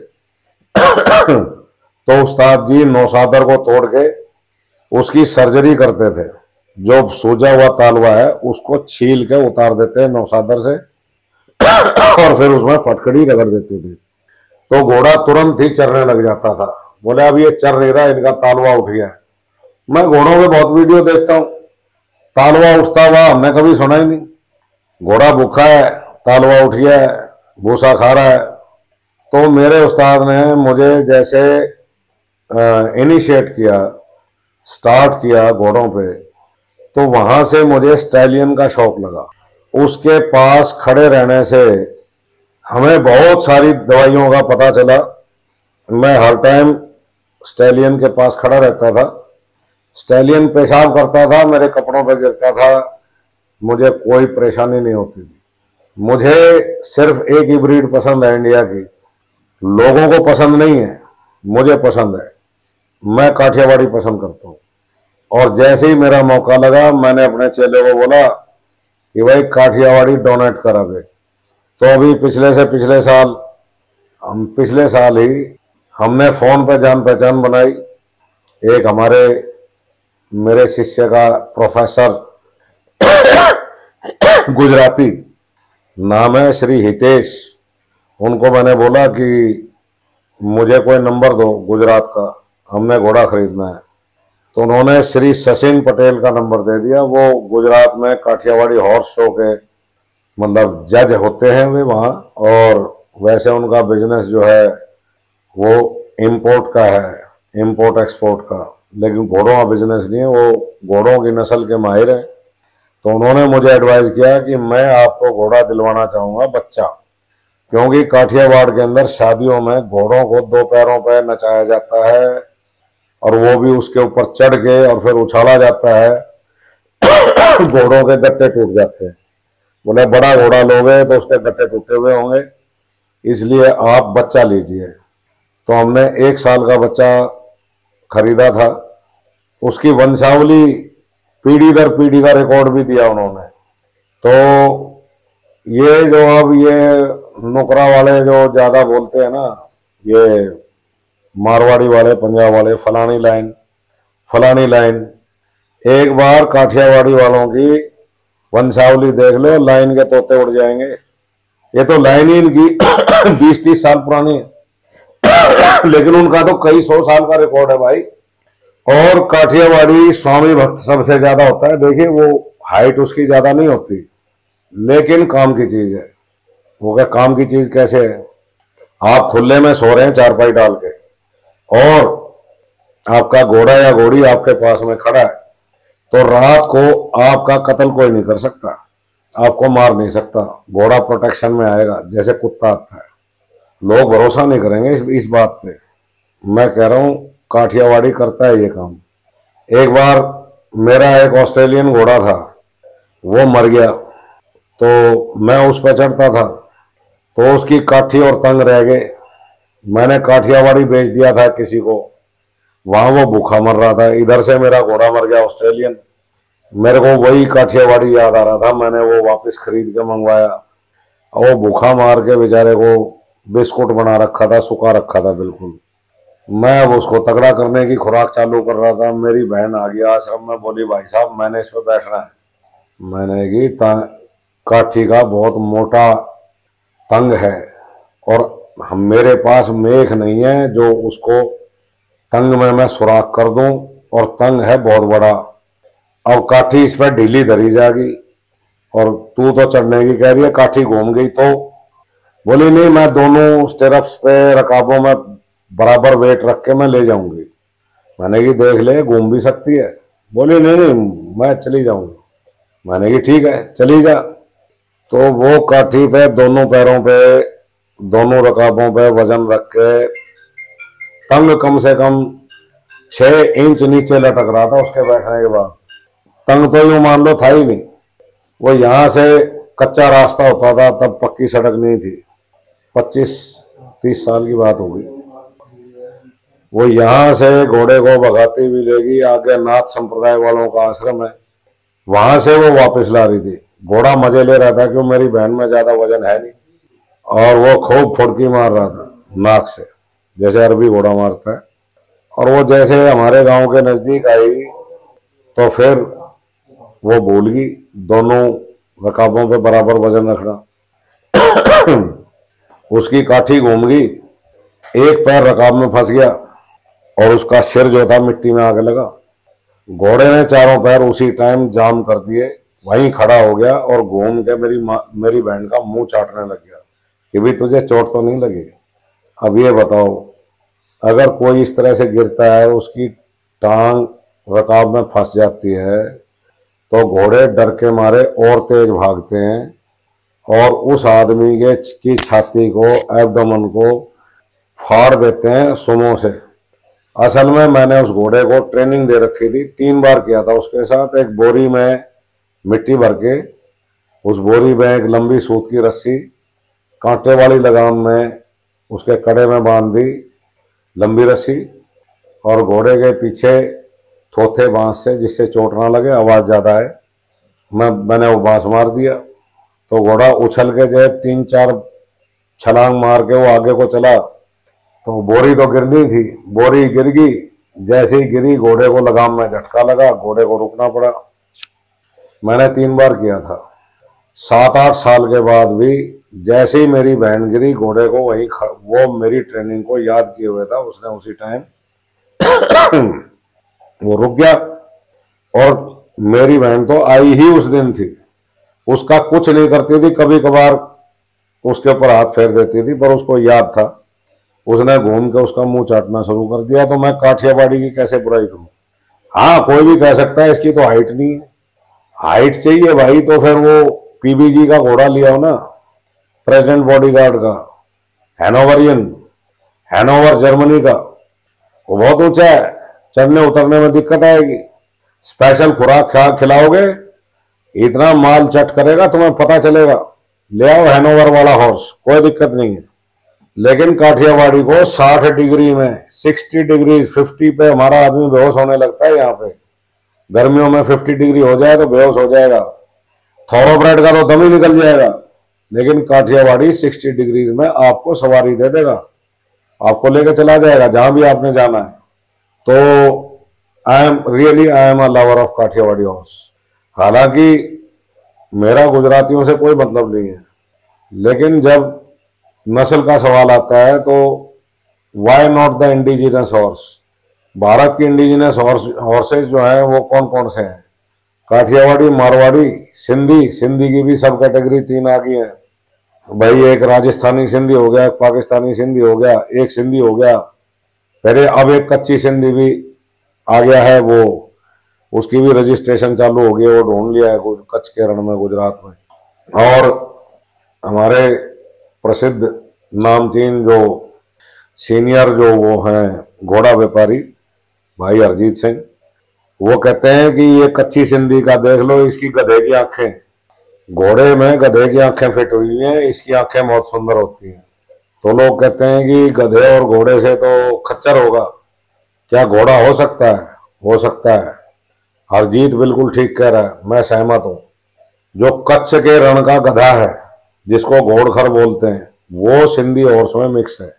Speaker 1: तो उस्ताद जी नौसादर को तोड़ के उसकी सर्जरी करते थे। जो सूजा हुआ तालवा है उसको छील के उतार देते हैं नौसादर से और फिर उसमें फटकड़ी रगड़ देते थे। तो घोड़ा तुरंत ही चरने लग जाता था। बोले अब ये चर नहीं रहा, इनका तालवा उठ गया है। मैं घोड़ों के बहुत वीडियो देखता हूँ, तालवा उठता हुआ हमने कभी सुना ही नहीं। घोड़ा भूखा है, तालवा उठ गया है, भूसा खा रहा है। तो मेरे उस्ताद ने मुझे जैसे इनिशिएट किया, स्टार्ट किया घोड़ों पे, तो वहां से मुझे स्टैलियन का शौक लगा। उसके पास खड़े रहने से हमें बहुत सारी दवाइयों का पता चला। मैं हर टाइम स्टैलियन के पास खड़ा रहता था। स्टैलियन पेशाब करता था, मेरे कपड़ों पर गिरता था, मुझे कोई परेशानी नहीं होती थी। मुझे सिर्फ एक ही ब्रीड पसंद है इंडिया की, लोगों को पसंद नहीं है, मुझे पसंद है। मैं काठियावाड़ी पसंद करता हूँ। और जैसे ही मेरा मौका लगा, मैंने अपने चेले को बोला कि भाई काठियावाड़ी डोनेट करा दे। तो अभी पिछले साल ही हमने फोन पे जान पहचान बनाई। एक मेरे शिष्य का प्रोफेसर गुजराती नाम है, श्री हितेश। उनको मैंने बोला कि मुझे कोई नंबर दो गुजरात का, हमने घोड़ा खरीदना है। तो उन्होंने श्री सचिन पटेल का नंबर दे दिया। वो गुजरात में काठियावाड़ी हॉर्स शो के मतलब जज होते हैं वे वहाँ। और वैसे उनका बिजनेस जो है वो इंपोर्ट का है, इंपोर्ट एक्सपोर्ट का, लेकिन घोड़ों का बिजनेस नहीं है। वो घोड़ों की नस्ल के माहिर हैं। तो उन्होंने मुझे एडवाइस किया कि मैं आपको घोड़ा दिलवाना चाहूँगा, बच्चा। क्योंकि काठियावाड़ के अंदर शादियों में घोड़ों को 2 पैरों पर नचाया जाता है और वो भी उसके ऊपर चढ़ के और फिर उछाला जाता है। घोड़ों के गट्टे टूट जाते हैं। बोले बड़ा घोड़ा लोगे तो उसके गट्टे टूटे हुए होंगे, इसलिए आप बच्चा लीजिए। तो हमने 1 साल का बच्चा खरीदा था। उसकी वंशावली पीढ़ी दर पीढ़ी का रिकॉर्ड भी दिया उन्होंने। तो ये जो अब ये नुकरा वाले जो ज्यादा बोलते हैं ना, ये मारवाड़ी वाले, पंजाब वाले, फलानी लाइन, एक बार काठियावाड़ी वालों की वंशावली देख लो, लाइन के तोते उड़ जाएंगे। ये तो लाइन ही इनकी 20-30 साल पुरानी है, लेकिन उनका तो कई 100 साल का रिकॉर्ड है भाई। और काठियावाड़ी स्वामी भक्त सबसे ज्यादा होता है। देखिए वो हाइट उसकी ज्यादा नहीं होती, लेकिन काम की चीज है। वो क्या काम की चीज कैसे है? आप खुले में सो रहे हैं चारपाई डाल के, और आपका घोड़ा या घोड़ी आपके पास में खड़ा है, तो रात को आपका कत्ल कोई नहीं कर सकता, आपको मार नहीं सकता। घोड़ा प्रोटेक्शन में आएगा जैसे कुत्ता आता है। लोग भरोसा नहीं करेंगे इस बात पे। मैं कह रहा हूं काठियावाड़ी करता है ये काम। एक बार मेरा एक ऑस्ट्रेलियन घोड़ा था, वो मर गया। तो मैं उस पर चढ़ता था, तो उसकी काठी और तंग रह गए। मैंने काठियावाड़ी बेच दिया था किसी को, वहां वो भूखा मर रहा था। इधर से मेरा घोड़ा मर गया ऑस्ट्रेलियन। मेरे को वही काठियावाड़ी याद आ रहा था, मैंने वो वापस खरीद के मंगवाया। वो भूखा मार के बेचारे को बिस्कुट बना रखा था, सुखा रखा था बिल्कुल। मैं अब उसको तगड़ा करने की खुराक चालू कर रहा था। मेरी बहन आ गई आश्रम में, बोली भाई साहब मैंने इस पर बैठना है। मैंने की काठी का बहुत मोटा तंग है, और मेरे पास मेख नहीं है जो उसको तंग में मैं सुराख कर दूं, और तंग है बहुत बड़ा। अब काठी इस पर ढीली धरी जाएगी, और तू तो चढ़ने की कह रही है, काठी घूम गई तो? बोली नहीं, मैं दोनों स्टेरप्स पे रकाबों में बराबर वेट रख के मैं ले जाऊंगी। मैंने की देख ले, घूम भी सकती है। बोली नहीं नहीं मैं चली जाऊंगी। मैंने की ठीक है चली जा। तो वो काठी पे दोनों पैरों पे, दोनों रकाबों पे वजन रख के, तंग कम से कम 6 इंच नीचे लटक रहा था उसके बैठने के बाद। तंग तो यूं मान लो था ही नहीं। वो यहां से कच्चा रास्ता होता था, तब पक्की सड़क नहीं थी। 25-30 साल की बात होगी। वो यहां से घोड़े को भगाती भी लेगी, आगे नाथ संप्रदाय वालों का आश्रम है, वहां से वो वापस ला रही थी। घोड़ा मजे ले रहा था, क्यों मेरी बहन में ज्यादा वजन है नहीं, और वो खूब फुड़की मार रहा था नाक से, जैसे अरबी घोड़ा मारता है। और वो जैसे हमारे गांव के नजदीक आई, तो फिर वो भूल गई दोनों रकाबों पे बराबर वजन रखना। उसकी काठी घूम गई, एक पैर रकाब में फंस गया, और उसका सिर जो था मिट्टी में आगे लगा। घोड़े ने चारों पैर उसी टाइम जाम कर दिए, वहीं खड़ा हो गया और घूम के मेरी बहन का मुंह चाटने लग गया कि भी तुझे चोट तो नहीं लगी। अब ये बताओ, अगर कोई इस तरह से गिरता है, उसकी टांग रकाब में फंस जाती है, तो घोड़े डर के मारे और तेज भागते हैं और उस आदमी के की छाती को, एब्डोमेन को फाड़ देते हैं सुमों से। असल में मैंने उस घोड़े को ट्रेनिंग दे रखी थी, 3 बार किया था उसके साथ। एक बोरी में मिट्टी भर के, उस बोरी में एक लंबी सूत की रस्सी कांटे वाली लगाम में उसके कड़े में बांध दी, लंबी रस्सी, और घोड़े के पीछे थोथे बांस से, जिससे चोट ना लगे, आवाज़ ज़्यादा है, मैंने वो बांस मार दिया। तो घोड़ा उछल के जो 3-4 छलांग मार के वो आगे को चला। तो बोरी तो गिरनी थी, बोरी गिर गई। जैसे ही गिरी, घोड़े को लगाम में झटका लगा, घोड़े को रुकना पड़ा। मैंने 3 बार किया था। 7-8 साल के बाद भी जैसे ही मेरी बहन गिरी, घोड़े को वो मेरी ट्रेनिंग को याद किए हुए था, उसने उसी टाइम वो रुक गया। और मेरी बहन तो आई ही उस दिन थी, उसका कुछ नहीं करती थी, कभी कभार उसके ऊपर हाथ फेर देती थी, पर उसको याद था। उसने घूम के उसका मुंह चाटना शुरू कर दिया। तो मैं काठियावाड़ी की कैसे बुराई करूं? हाँ, कोई भी कह सकता है इसकी तो हाइट नहीं है। हाइट चाहिए भाई तो फिर वो पीबीजी का घोड़ा लिया हो ना, प्रेसिडेंट बॉडीगार्ड का, हैनोवर जर्मनी का। वो बहुत ऊंचा है, चढ़ने उतरने में दिक्कत आएगी। स्पेशल खुराक खिलाओगे, इतना माल चट करेगा, तुम्हें पता चलेगा। ले आओ हैनोवर वाला हॉर्स, कोई दिक्कत नहीं है। लेकिन काठियावाड़ी को 60 डिग्री में, 60 डिग्री 50 पे हमारा आदमी बेहोश होने लगता है। यहाँ पे गर्मियों में 50 डिग्री हो जाए तो बेहोश हो जाएगा। थॉरोब्रेड का तो दम ही निकल जाएगा। लेकिन काठियावाड़ी 60 डिग्री में आपको सवारी दे देगा, आपको लेके चला जाएगा जहां भी आपने जाना है। तो I am a lover of Kathiawadi horse. हालांकि मेरा गुजरातियों से कोई मतलब नहीं है, लेकिन जब नस्ल का सवाल आता है तो why not the indigenous horse. Bharat की इंडिजिनस हॉर्सेज जो है वो कौन कौन से हैं? काठियावाड़ी, मारवाड़ी, सिंधी की भी सब कैटेगरी 3 आ गई है भाई। एक राजस्थानी सिंधी हो गया, एक पाकिस्तानी सिंधी हो गया, एक सिंधी हो गया, फिर अब एक कच्ची सिंधी भी आ गया है। वो उसकी भी रजिस्ट्रेशन चालू हो गई, वो ढूंढ लिया है कच्छ के रण में, गुजरात में। और हमारे प्रसिद्ध नामचीन जो सीनियर जो वो हैं घोड़ा व्यापारी भाई हरजीत सिंह, वो कहते हैं कि ये कच्ची सिंधी का देख लो, इसकी गधे की आंखें, घोड़े में गधे की आंखें फिट हुई हैं, इसकी आंखें बहुत सुंदर होती हैं। तो लोग कहते हैं कि गधे और घोड़े से तो खच्चर होगा, क्या घोड़ा हो सकता है? हो सकता है। हरजीत बिल्कुल ठीक कह रहा है, मैं सहमत हूं। जो कच्छ के रण का गधा है, जिसको घोड़खर बोलते हैं, वो सिंधी हॉर्स में मिक्स है।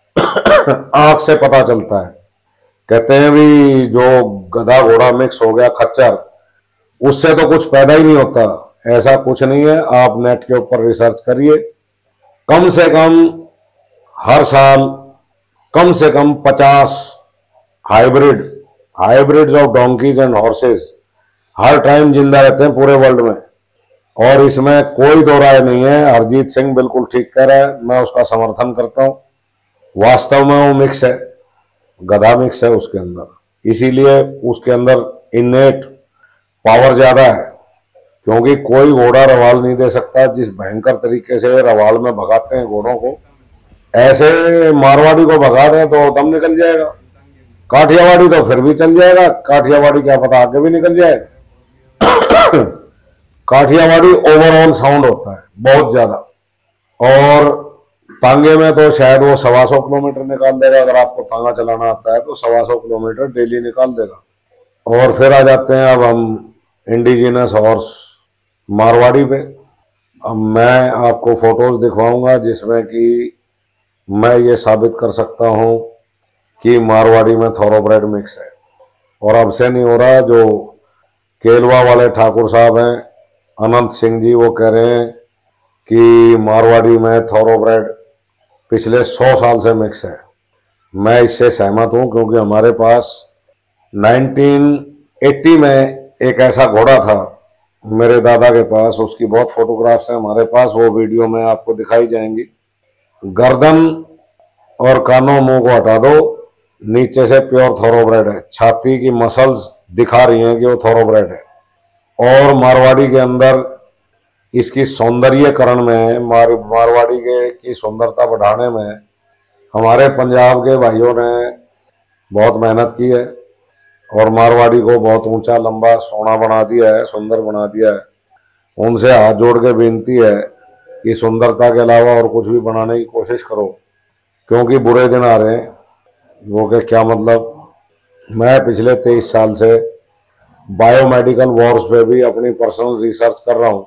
Speaker 1: आंख से पता चलता है। कहते हैं भी जो गधा घोड़ा मिक्स हो गया, खच्चर, उससे तो कुछ पैदा ही नहीं होता। ऐसा कुछ नहीं है, आप नेट के ऊपर रिसर्च करिए। कम से कम हर साल कम से कम 50 hybrids of donkeys and horses हर टाइम जिंदा रहते हैं पूरे वर्ल्ड में। और इसमें कोई दो राय नहीं है, हरजीत सिंह बिल्कुल ठीक कह रहा है, मैं उसका समर्थन करता हूं। वास्तव में वो मिक्स है, गधा मिक्स है उसके अंदर, इसीलिए उसके अंदर इनेट पावर ज्यादा है। क्योंकि कोई घोड़ा रवाल नहीं दे सकता जिस भयंकर तरीके से रवाल में भगाते हैं घोड़ों को। ऐसे मारवाड़ी को भगा दें तो दम निकल जाएगा, काठियावाड़ी तो फिर भी चल जाएगा, काठियावाड़ी क्या पता आगे भी निकल जाए। काठियावाड़ी ओवरऑल साउंड होता है बहुत ज्यादा, और तांगे में तो शायद वो 125 किलोमीटर निकाल देगा। अगर आपको तांगा चलाना आता है तो 125 किलोमीटर डेली निकाल देगा। और फिर आ जाते हैं अब हम इंडिजिनस हॉर्स मारवाड़ी पे। अब मैं आपको फोटोज दिखवाऊंगा जिसमें कि मैं ये साबित कर सकता हूं कि मारवाड़ी में थॉरोब्रेड मिक्स है। और अब से नहीं हो रहा, जो केलवा वाले ठाकुर साहब हैं अनंत सिंह जी, वो कह रहे हैं कि मारवाड़ी में थॉरोब्रेड पिछले 100 साल से मिक्स है। मैं इससे सहमत हूं, क्योंकि हमारे पास 80 में एक ऐसा घोड़ा था मेरे दादा के पास, उसकी बहुत फोटोग्राफ्स हैं हमारे पास, वो वीडियो में आपको दिखाई जाएंगी। गर्दन और कानों मुंह को हटा दो, नीचे से प्योर थोरोब्रेड है, छाती की मसल्स दिखा रही हैं कि वो थोरोब्रेड है। और मारवाड़ी के अंदर इसकी सौंदर्यकरण में, मारवाड़ी के की सुंदरता बढ़ाने में हमारे पंजाब के भाइयों ने बहुत मेहनत की है और मारवाड़ी को बहुत ऊंचा लंबा सोना बना दिया है, सुंदर बना दिया है। उनसे हाथ जोड़ के विनती है कि सुंदरता के अलावा और कुछ भी बनाने की कोशिश करो, क्योंकि बुरे दिन आ रहे हैं। वो के क्या मतलब, मैं पिछले 23 साल से बायोमेडिकल वॉर्स पे भी अपनी पर्सनल रिसर्च कर रहा हूँ।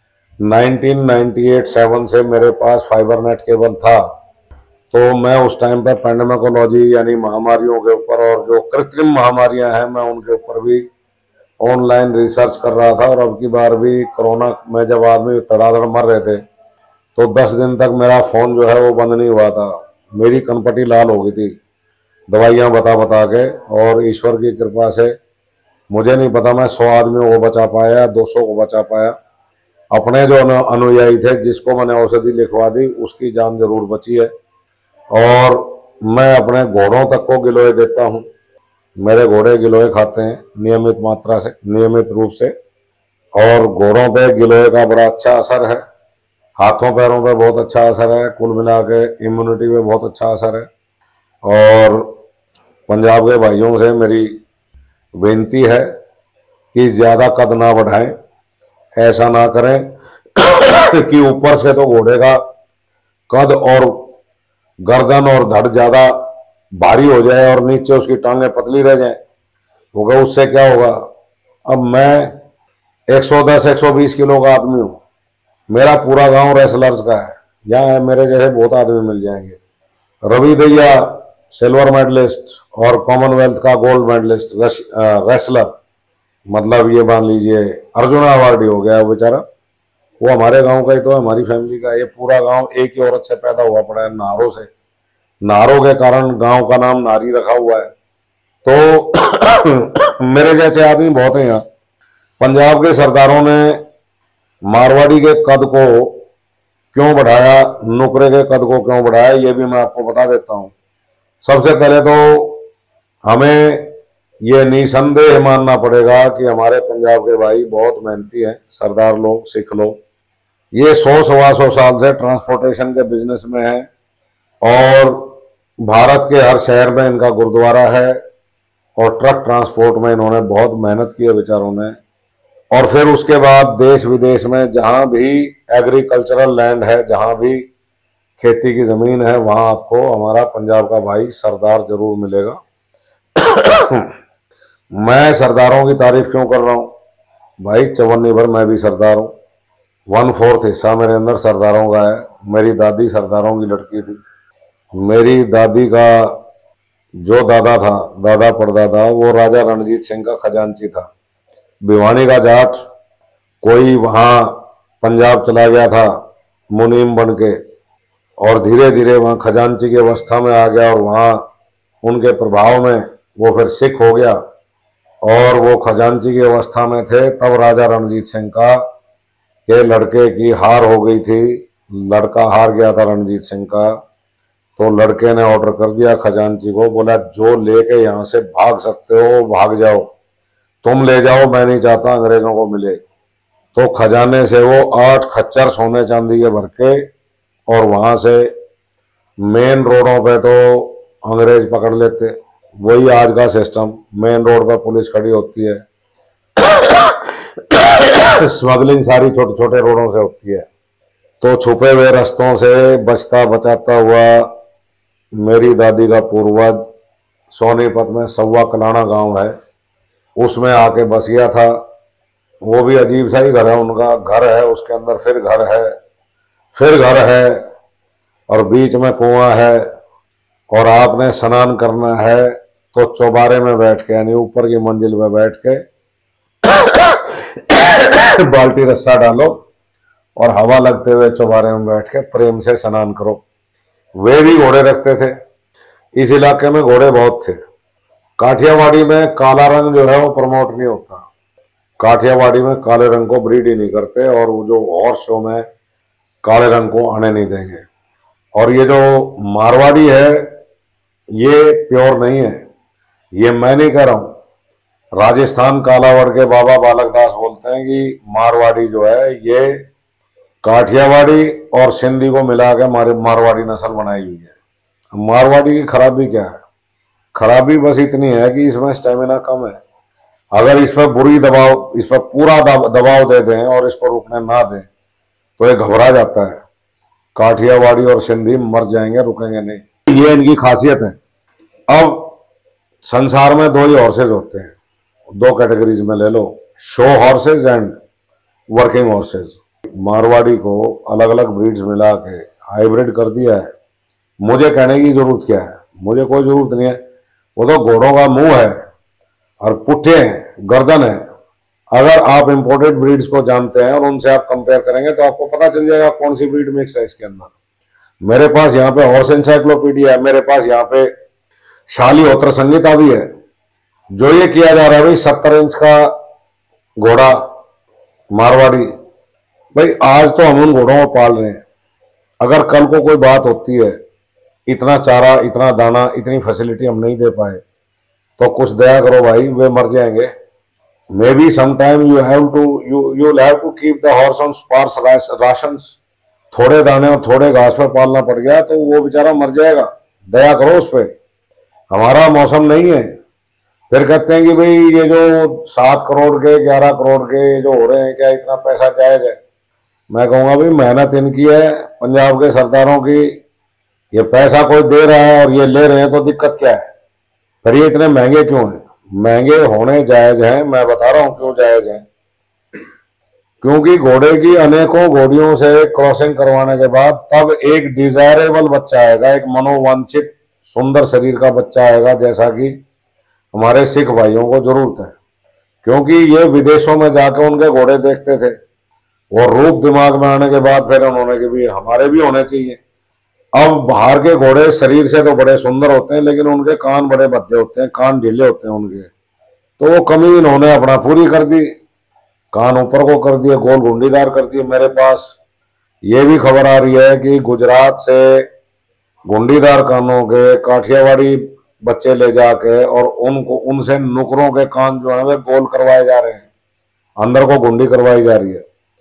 Speaker 1: 1998-7 से मेरे पास फाइबरनेट केबल था, तो मैं उस टाइम पर पेंडेमिकोलॉजी यानी महामारियों के ऊपर और जो कृत्रिम महामारियां हैं मैं उनके ऊपर भी ऑनलाइन रिसर्च कर रहा था। और अब की बार भी कोरोना में जब आदमी तड़ातड़ मर रहे थे तो 10 दिन तक मेरा फोन जो है वो बंद नहीं हुआ था। मेरी कनपटी लाल हो गई थी दवाइयां बता बता के, और ईश्वर की कृपा से मुझे नहीं पता मैं 100 आदमियों को बचा पाया या 200 को बचा पाया। अपने जो अनुयायी थे जिसको मैंने औषधि लिखवा दी उसकी जान जरूर बची है। और मैं अपने घोड़ों तक को गिलोय देता हूँ। मेरे घोड़े गिलोय खाते हैं नियमित मात्रा से, नियमित रूप से, और घोड़ों पे गिलोय का बड़ा अच्छा असर है, हाथों पैरों पे बहुत अच्छा असर है, कुल मिला के इम्यूनिटी पे बहुत अच्छा असर है। और पंजाब के भाइयों से मेरी विनती है कि ज़्यादा कद ना बढ़ाएं, ऐसा ना करें कि ऊपर से तो घोड़े का कद और गर्दन और धड़ ज़्यादा भारी हो जाए और नीचे उसकी टांगें पतली रह जाएं। होगा उससे क्या होगा। अब मैं 110-120 किलो का आदमी हूँ, मेरा पूरा गांव रेसलर्स का है, यहाँ मेरे जैसे बहुत आदमी मिल जाएंगे। रवि दैया सिल्वर मेडलिस्ट और कॉमनवेल्थ का गोल्ड मेडलिस्ट रेसलर, मतलब ये मान लीजिए अर्जुन अवार्डी हो गया वो बेचारा, वो हमारे गांव का ही तो है, हमारी फैमिली का। ये पूरा गांव एक ही औरत से पैदा हुआ पड़ा है, नारों से। नारों के कारण गांव का नाम नारी रखा हुआ है। तो मेरे जैसे आदमी बहुत हैं यहाँ। पंजाब के सरदारों ने मारवाड़ी के कद को क्यों बढ़ाया, नुकरे के कद को क्यों बढ़ाया, ये भी मैं आपको बता देता हूँ। सबसे पहले तो हमें ये निसंदेह मानना पड़ेगा कि हमारे पंजाब के भाई बहुत मेहनती हैं, सरदार लोग, सिख लोग। ये 100-125 साल से ट्रांसपोर्टेशन के बिजनेस में हैं और भारत के हर शहर में इनका गुरुद्वारा है और ट्रक ट्रांसपोर्ट में इन्होंने बहुत मेहनत की है बेचारों ने। और फिर उसके बाद देश विदेश में जहां भी एग्रीकल्चरल लैंड है, जहां भी खेती की जमीन है, वहां आपको हमारा पंजाब का भाई सरदार जरूर मिलेगा। मैं सरदारों की तारीफ क्यों कर रहा हूं भाई, चवन्नी भर मैं भी सरदार हूं। 1/4 हिस्सा मेरे अंदर सरदारों का है। मेरी दादी सरदारों की लड़की थी। मेरी दादी का जो दादा था, दादा परदादा, वो राजा रणजीत सिंह का खजांची था। भिवानी का जाट कोई वहां पंजाब चला गया था मुनीम बन के, और धीरे धीरे वहां खजांची की अवस्था में आ गया और वहां उनके प्रभाव में वो फिर सिख हो गया। और वो खजांची की अवस्था में थे तब राजा रणजीत सिंह का के लड़के की हार हो गई थी, लड़का हार गया था रणजीत सिंह का। तो लड़के ने ऑर्डर कर दिया खजांची को, बोला जो लेके यहाँ से भाग सकते हो भाग जाओ, तुम ले जाओ, मैं नहीं चाहता अंग्रेजों को मिले। तो खजाने से वो 8 खच्चर सोने चांदी के भर के, और वहां से मेन रोडों पे तो अंग्रेज पकड़ लेते। वही आज का सिस्टम, मेन रोड पर पुलिस खड़ी होती है, स्मगलिंग सारी छोटे छोटे रोडों से होती है। तो छुपे हुए रास्तों से बचता बचाता हुआ मेरी दादी का पूर्वज सोनीपत में सवा कलाना गांव है, उसमें आके बस गया था। वो भी अजीब सा ही घर है उनका, घर है उसके अंदर फिर घर है, फिर घर है, और बीच में कुआं है। और आपने स्नान करना है तो चौबारे में बैठ के, यानी ऊपर की मंजिल में बैठ के बाल्टी रस्सा डालो और हवा लगते हुए चौबारे में बैठ के प्रेम से स्नान करो। वे भी घोड़े रखते थे, इस इलाके में घोड़े बहुत थे। काठियावाड़ी में काला रंग जो है वो प्रमोट नहीं होता। काठियावाड़ी में काले रंग को ब्रीड ही नहीं करते, और वो जो हॉर्स शो में काले रंग को आने नहीं देंगे। और ये जो मारवाड़ी है ये प्योर नहीं है, ये मैं नहीं कह रहा हूं। राजस्थान कालावड़ के बाबा बालक दास बोलते हैं कि मारवाड़ी जो है ये काठियावाड़ी और सिंधी को मिला के मारवाड़ी नस्ल बनाई हुई है। मारवाड़ी की खराबी क्या है? खराबी बस इतनी है कि इसमें स्टेमिना कम है। अगर इस पर इस पर पूरा दबाव दे दें और इस पर रुकने ना दें तो ये घबरा जाता है। काठियावाड़ी और सिंधी मर जाएंगे, रुकेंगे नहीं। ये इनकी खासियत है। अब संसार में दो ही हॉर्सेज होते हैं, दो कैटेगरीज में ले लो, show horses and working horses. Marwari को अलग अलग ब्रीड्स मिला के हाइब्रिड कर दिया है। मुझे कहने की जरूरत क्या है? मुझे कोई जरूरत नहीं है। वो तो घोड़ों का मुंह है और पुट्ठे हैं, गर्दन है। अगर आप इंपोर्टेड ब्रीड्स को जानते हैं और उनसे आप कंपेयर करेंगे तो आपको पता चल जाएगा कौन सी ब्रीड मिक्स है इसके अंदर। मेरे पास यहाँ पे हॉर्स एनसाइक्लोपीडिया है, मेरे पास यहाँ पे शालीहोत्र संहिता भी है। जो ये किया जा रहा है भाई 70 इंच का घोड़ा मारवाड़ी, भाई आज तो हम उन घोड़ों को पाल रहे हैं। अगर कल को कोई बात होती है, इतना चारा, इतना दाना, इतनी फैसिलिटी हम नहीं दे पाए तो कुछ दया करो भाई, वे मर जाएंगे। Maybe sometime you have to keep the horse on sparse rations. थोड़े दाने और थोड़े घास पर पालना पड़ गया तो वो बेचारा मर जाएगा, दया करो उस पर। हमारा मौसम नहीं है। फिर कहते हैं कि भाई ये जो 7 करोड़ के 11 करोड़ के जो हो रहे हैं, क्या इतना पैसा जायज है? मैं कहूँगा भाई मेहनत इनकी है, पंजाब के सरदारों की। ये पैसा कोई दे रहा है और ये ले रहे हैं तो दिक्कत क्या है? पर ये इतने महंगे क्यों हैं? महंगे होने जायज हैं, मैं बता रहा हूँ क्यों जायज हैं। क्योंकि घोड़े की अनेकों घोड़ियों से क्रॉसिंग करवाने के बाद तब एक डिजायरेबल बच्चा आएगा, एक मनोवांछित सुंदर शरीर का बच्चा आएगा, जैसा कि हमारे सिख भाइयों को जरूरत है। क्योंकि ये विदेशों में जाकर उनके घोड़े देखते थे, वो रूप दिमाग में आने के बाद फिर उन्होंने कि भी हमारे भी होने चाहिए। अब बाहर के घोड़े शरीर से तो बड़े सुंदर होते हैं, लेकिन उनके कान बड़े भद्दे होते हैं, कान ढीले होते हैं उनके। तो वो कमी इन्होंने अपना पूरी कर दी, कान ऊपर को कर दिए, गोल घुंडीदार कर दिए। मेरे पास ये भी खबर आ रही है कि गुजरात से घुंडीदार कानों के काठियावाड़ी बच्चे ले जाके और उनसे नुकरों के कान जो है वे गोल करवाए जा रहे हैं, अंदर को घुंडी करवाई जा रही है।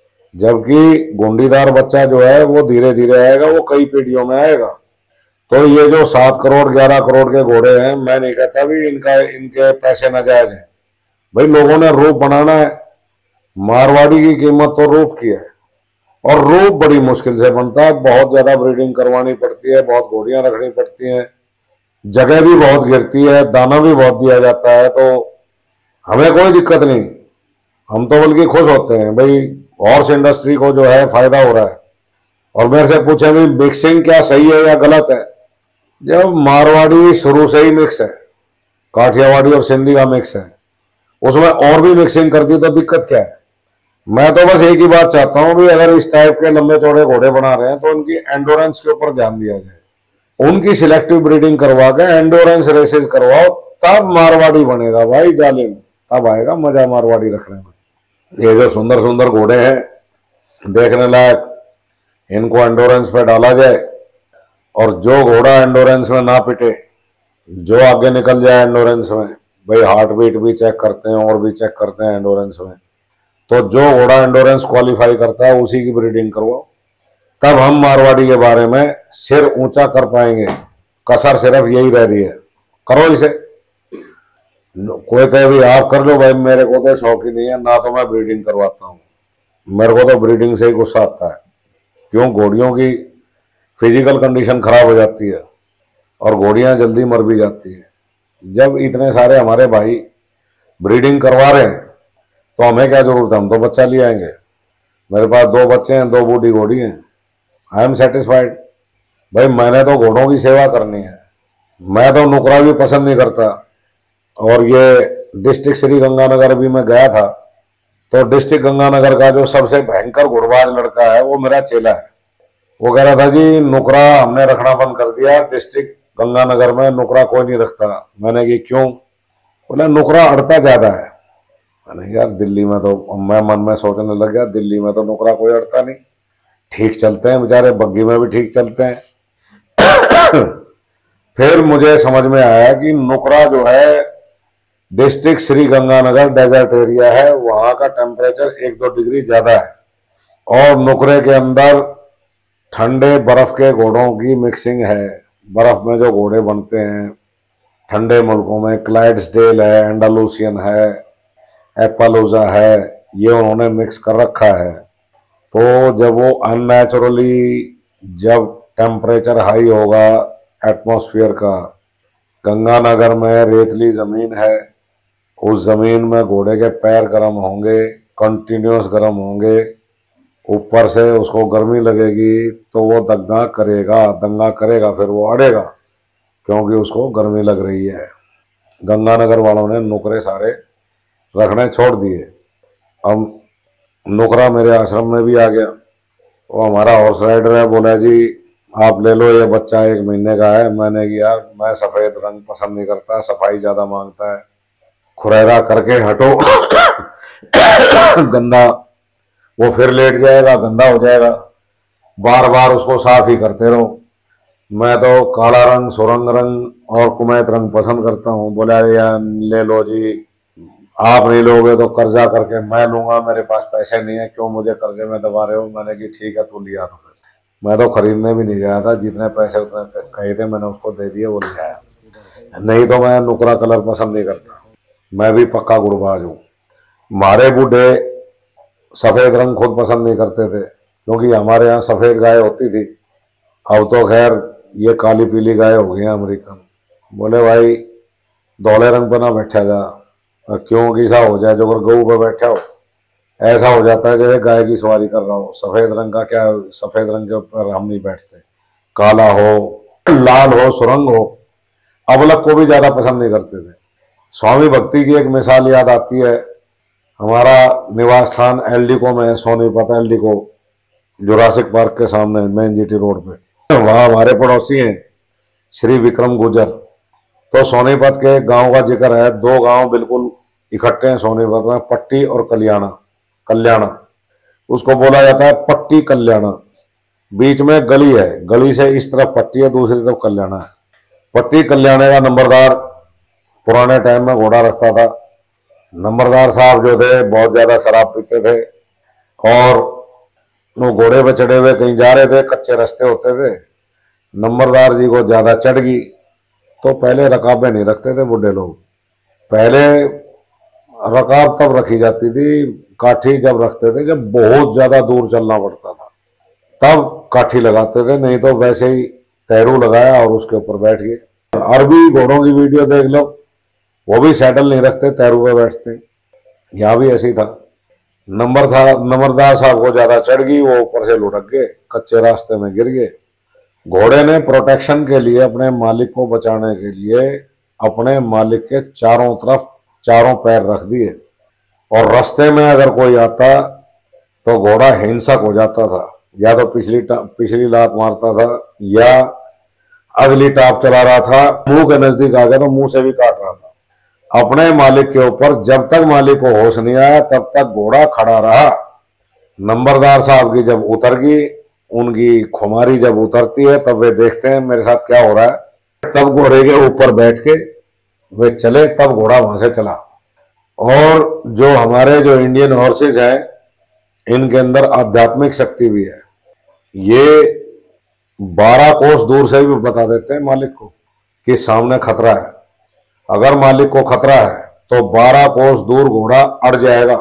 Speaker 1: जबकि घुंडीदार बच्चा जो है वो धीरे धीरे आएगा, वो कई पीढ़ियों में आएगा। तो ये जो 7 करोड़ 11 करोड़ के घोड़े हैं, मैं नहीं कहता भी इनके पैसे नाजायज हैं। भाई लोगों ने रूप बनाना है। मारवाड़ी की कीमत तो रूप की है, और रूप बड़ी मुश्किल से बनता है। बहुत ज्यादा ब्रीडिंग करवानी पड़ती है, बहुत घोड़ियां रखनी पड़ती हैं, जगह भी बहुत गिरती है, दाना भी बहुत दिया जाता है। तो हमें कोई दिक्कत नहीं, हम तो बल्कि खुश होते हैं भाई हॉर्स इंडस्ट्री को जो है फायदा हो रहा है। और मेरे से पूछे भी मिक्सिंग क्या सही है या गलत है? जब मारवाड़ी शुरू से ही मिक्स है, काठियावाड़ी और सिंधी का मिक्स है, उसमें और भी मिक्सिंग कर दी तो दिक्कत क्या है? मैं तो बस एक ही बात चाहता हूं भी अगर इस टाइप के लंबे चौड़े घोड़े बना रहे हैं तो उनकी एंडोरेंस के ऊपर ध्यान दिया जाए। उनकी सिलेक्टिव ब्रीडिंग करवा के एंडोरेंस रेसेस करवाओ, तब मारवाड़ी बनेगा भाई जालिम, तब आएगा मजा मारवाड़ी रखने में। ये जो सुंदर सुंदर घोड़े हैं देखने लायक, इनको एंडोरेंस पे डाला जाए, और जो घोड़ा एंडोरेंस में ना पिटे, जो आगे निकल जाए एंडोरेंस में, भाई हार्ट बीट भी चेक करते हैं और भी चेक करते हैं एंडोरेंस में, तो जो घोड़ा एंडोरेंस क्वालिफाई करता है उसी की ब्रीडिंग करवाओ। तब हम मारवाड़ी के बारे में सिर ऊंचा कर पाएंगे। कसर सिर्फ यही रह रही है, करो इसे। कोई कहे भी आप कर लो, भाई मेरे को तो शौक ही नहीं है, ना तो मैं ब्रीडिंग करवाता हूँ। मेरे को तो ब्रीडिंग से ही गुस्सा आता है। क्यों? घोड़ियों की फिजिकल कंडीशन खराब हो जाती है और घोड़ियां जल्दी मर भी जाती है। जब इतने सारे हमारे भाई ब्रीडिंग करवा रहे हैं तो हमें क्या जरूरत है? हम तो बच्चा ले आएंगे। मेरे पास 2 बच्चे हैं, 2 बूढ़ी घोड़ी हैं, आई एम सेटिस्फाइड। भाई मैंने तो घोड़ों की सेवा करनी है, मैं तो नुकरा भी पसंद नहीं करता। और ये डिस्ट्रिक्ट श्री गंगानगर भी मैं गया था, तो डिस्ट्रिक्ट गंगानगर का जो सबसे भयंकर घुड़बाज लड़का है वो मेरा चेला है। वो कह रहा था जी नुकरा हमने रखना बंद कर दिया, डिस्ट्रिक्ट गंगानगर में नुकरा कोई नहीं रखता। मैंने कि क्यों? बोला नुकरा अड़ता ज्यादा है। मैंने यार दिल्ली में तो, मैं मन में सोचने लग गया दिल्ली में तो नुकरा कोई अड़ता नहीं, ठीक चलते हैं बेचारे, बग्गी में भी ठीक चलते हैं। फिर मुझे समझ में आया कि नुकरा जो है district Shri Ganganagar desert area है, वहां का टेम्परेचर 1-2 डिग्री ज्यादा है और नुकरे के अंदर ठंडे बर्फ के घोड़ों की मिक्सिंग है। बर्फ में जो घोड़े बनते हैं ठंडे मुल्कों में, क्लाइड्सडेल है, एंडालुसियन है, एप्पलूजा है, ये उन्होंने मिक्स कर रखा है। तो जब वो अननेचुरली, जब टेम्परेचर हाई होगा एटमॉस्फेयर का, गंगानगर में रेतली जमीन है, उस जमीन में घोड़े के पैर गर्म होंगे, कंटिन्यूस गर्म होंगे, ऊपर से उसको गर्मी लगेगी तो वो दंगा करेगा, फिर वो अड़ेगा क्योंकि उसको गर्मी लग रही है। गंगानगर वालों ने नुकरे सारे रखने छोड़ दिए। अब नुकरा मेरे आश्रम में भी आ गया। वो हमारा हॉर्स राइडर है, बोला जी आप ले लो, ये बच्चा 1 महीने का है। मैंने किया, मैं सफेद रंग पसंद नहीं करता, सफाई ज्यादा मांगता है, खुरैरा करके हटो। गंदा, वो फिर लेट जाएगा, गंदा हो जाएगा, बार बार उसको साफ ही करते रहो। मैं तो काला रंग, सुरंग रंग और कुमैत रंग पसंद करता हूँ। बोला यार ले लो जी, आप नहीं लोगे तो कर्जा करके मैं लूंगा, मेरे पास पैसे नहीं है, क्यों मुझे कर्जे में दबा रहे हो। मैंने कि ठीक है तू लिया। तो फिर मैं तो खरीदने भी नहीं गया था, जितने पैसे उतने कहे थे मैंने उसको दे दिए, वो ले आया। नहीं तो मैं नुकरा कलर पसंद नहीं करता, मैं भी पक्का गुड़बाज हूँ। हमारे बूढ़े सफेद रंग खुद पसंद नहीं करते थे क्योंकि हमारे यहाँ सफेद गाय होती थी। अब तो खैर ये काली पीली गाय हो गई अमेरिकन। बोले भाई धौले रंग पर ना बैठा जा, क्यों किसा हो जाए, जो अगर गऊ पर बैठा हो ऐसा हो जाता है जैसे गाय की सवारी कर रहा हो। सफेद रंग का क्या, सफेद रंग के ऊपर हम नहीं बैठते, काला हो, लाल हो, सुरंग हो, अबलक को भी ज्यादा पसंद नहीं करते थे। स्वामी भक्ति की एक मिसाल याद आती है। हमारा निवास स्थान एलडीको में है, सोनीपत एलडीको, जुरासिक पार्क के सामने मेन जीटी रोड पे। वहाँ हमारे पड़ोसी हैं श्री विक्रम गुजर। तो सोनीपत के गांव का जिक्र है, 2 गांव बिल्कुल इकट्ठे हैं सोनीपत में, पट्टी और कल्याणा। उसको बोला जाता है पट्टी कल्याणा। बीच में गली है, गली से इस तरफ पट्टी है, दूसरी तरफ कल्याणा है। पट्टी कल्याणे का नंबरदार पुराने टाइम में घोड़ा रखता था। नंबरदार साहब जो थे बहुत ज्यादा शराब पीते थे और वो घोड़े पे चढ़े हुए कहीं जा रहे थे, कच्चे रास्ते होते थे, नंबरदार जी को ज्यादा चढ़ गई। तो पहले रकाबें नहीं रखते थे बूढ़े लोग, पहले रकाब तब रखी जाती थी, काठी जब रखते थे जब बहुत ज्यादा दूर चलना पड़ता था, तब काठी लगाते थे, नहीं तो वैसे ही तैरू लगाया और उसके ऊपर बैठ गए। अरबी घोड़ों की वीडियो देख लो, वो भी सैडल नहीं रखते, तैरू पे बैठते। यहाँ भी ऐसे ही था। नंबरदार साहब को ज्यादा चढ़ गई, वो ऊपर से लुढ़क गए, कच्चे रास्ते में गिर गए। घोड़े ने प्रोटेक्शन के लिए, अपने मालिक को बचाने के लिए, अपने मालिक के चारों तरफ चारों पैर रख दिए और रास्ते में अगर कोई आता तो घोड़ा हिंसक हो जाता था, या तो पिछली लात मारता था या अगली टाप चला रहा था, मुंह के नजदीक आ गया तो मुंह से भी काट रहा था अपने मालिक के ऊपर। जब तक मालिक को होश नहीं आया तब तक घोड़ा खड़ा रहा। नंबरदार साहब की जब उतर गई, उनकी खुमारी जब उतरती है तब वे देखते हैं मेरे साथ क्या हो रहा है, तब घोड़े के ऊपर बैठ के वे चले, तब घोड़ा वहां से चला। और जो हमारे जो इंडियन हॉर्सेज हैं इनके अंदर आध्यात्मिक शक्ति भी है। ये 12 कोस दूर से भी बता देते हैं मालिक को कि सामने खतरा है। अगर मालिक को खतरा है तो 12 कोस दूर घोड़ा अड़ जाएगा।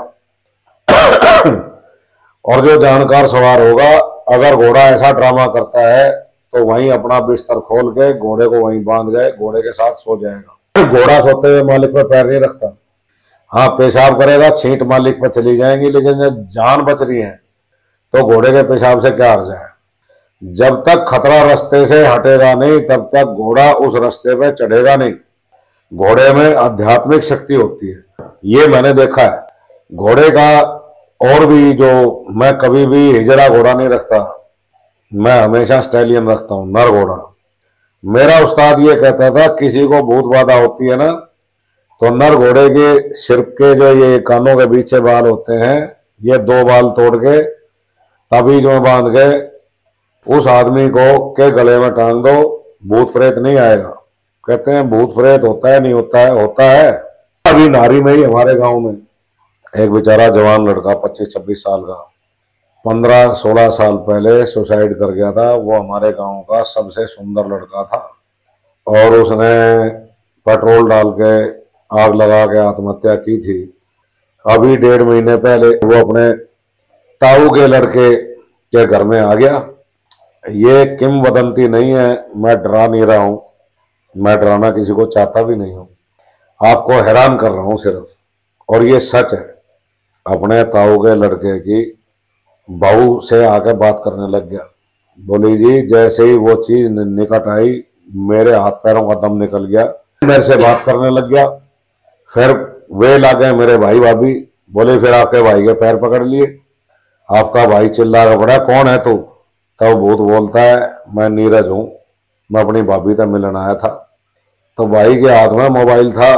Speaker 1: और जो जानकार सवार होगा, अगर घोड़ा ऐसा ड्रामा करता है तो वहीं अपना बिस्तर खोल के घोड़े को वहीं बांध गए, घोड़े के साथ सो जाएगा। घोड़ा सोते हुए मालिक पर पैर नहीं रखता। हाँ पेशाब करेगा, छींट मालिक पर चली जाएंगी, लेकिन जब जान बच रही है तो घोड़े के पेशाब से क्या अर्ज है। जब तक खतरा रास्ते से हटेगा नहीं तब तक घोड़ा उस रास्ते पे चढ़ेगा नहीं। घोड़े में आध्यात्मिक शक्ति होती है, ये मैंने देखा है। घोड़े का और भी जो, मैं कभी भी हिजड़ा घोड़ा नहीं रखता, मैं हमेशा स्टैलियन रखता हूँ, नर घोड़ा। मेरा उस्ताद ये कहता था किसी को भूत बाधा होती है ना तो नर घोड़े के सिर के जो ये कानों के पीछे बाल होते हैं, ये 2 बाल तोड़ के ताबीज में बांध के उस आदमी को के गले में टांग दो, भूत प्रेत नहीं आएगा। कहते हैं भूत प्रेत होता है, नहीं होता है? होता है। अभी नारी में ही हमारे गांव में एक बेचारा जवान लड़का 25-26 साल का 15-16 साल पहले सुसाइड कर गया था। वो हमारे गांव का सबसे सुंदर लड़का था और उसने पेट्रोल डाल के आग लगा के आत्महत्या की थी। अभी 1.5 महीने पहले वो अपने ताऊ के लड़के के घर में आ गया। ये किंवदंती नहीं है, मैं डरा नहीं रहा हूं, मैं डराना किसी को चाहता भी नहीं हूं, आपको हैरान कर रहा हूं सिर्फ। और ये सच है। अपने ताऊ के लड़के की बहू से आके बात करने लग गया। बोली जी, जैसे ही वो चीज निकट आई मेरे हाथ पैरों का दम निकल गया, मेरे से बात करने लग गया। फिर वे ला गए मेरे भाई भाभी, बोले फिर आपके भाई के पैर पकड़ लिए। आपका भाई चिल्ला के पड़ा, कौन है तू? तब भूत बोलता है, मैं नीरज हूं, मैं अपनी भाभी से मिलने आया था। तो भाई के हाथ में मोबाइल था।